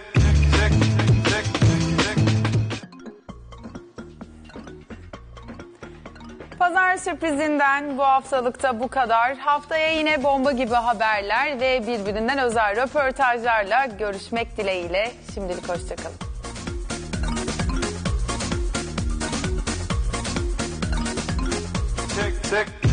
Pazar sürprizinden bu haftalıkta bu kadar. Haftaya yine bomba gibi haberler ve birbirinden özel röportajlarla görüşmek dileğiyle. Şimdilik hoşçakalın. Çek çek.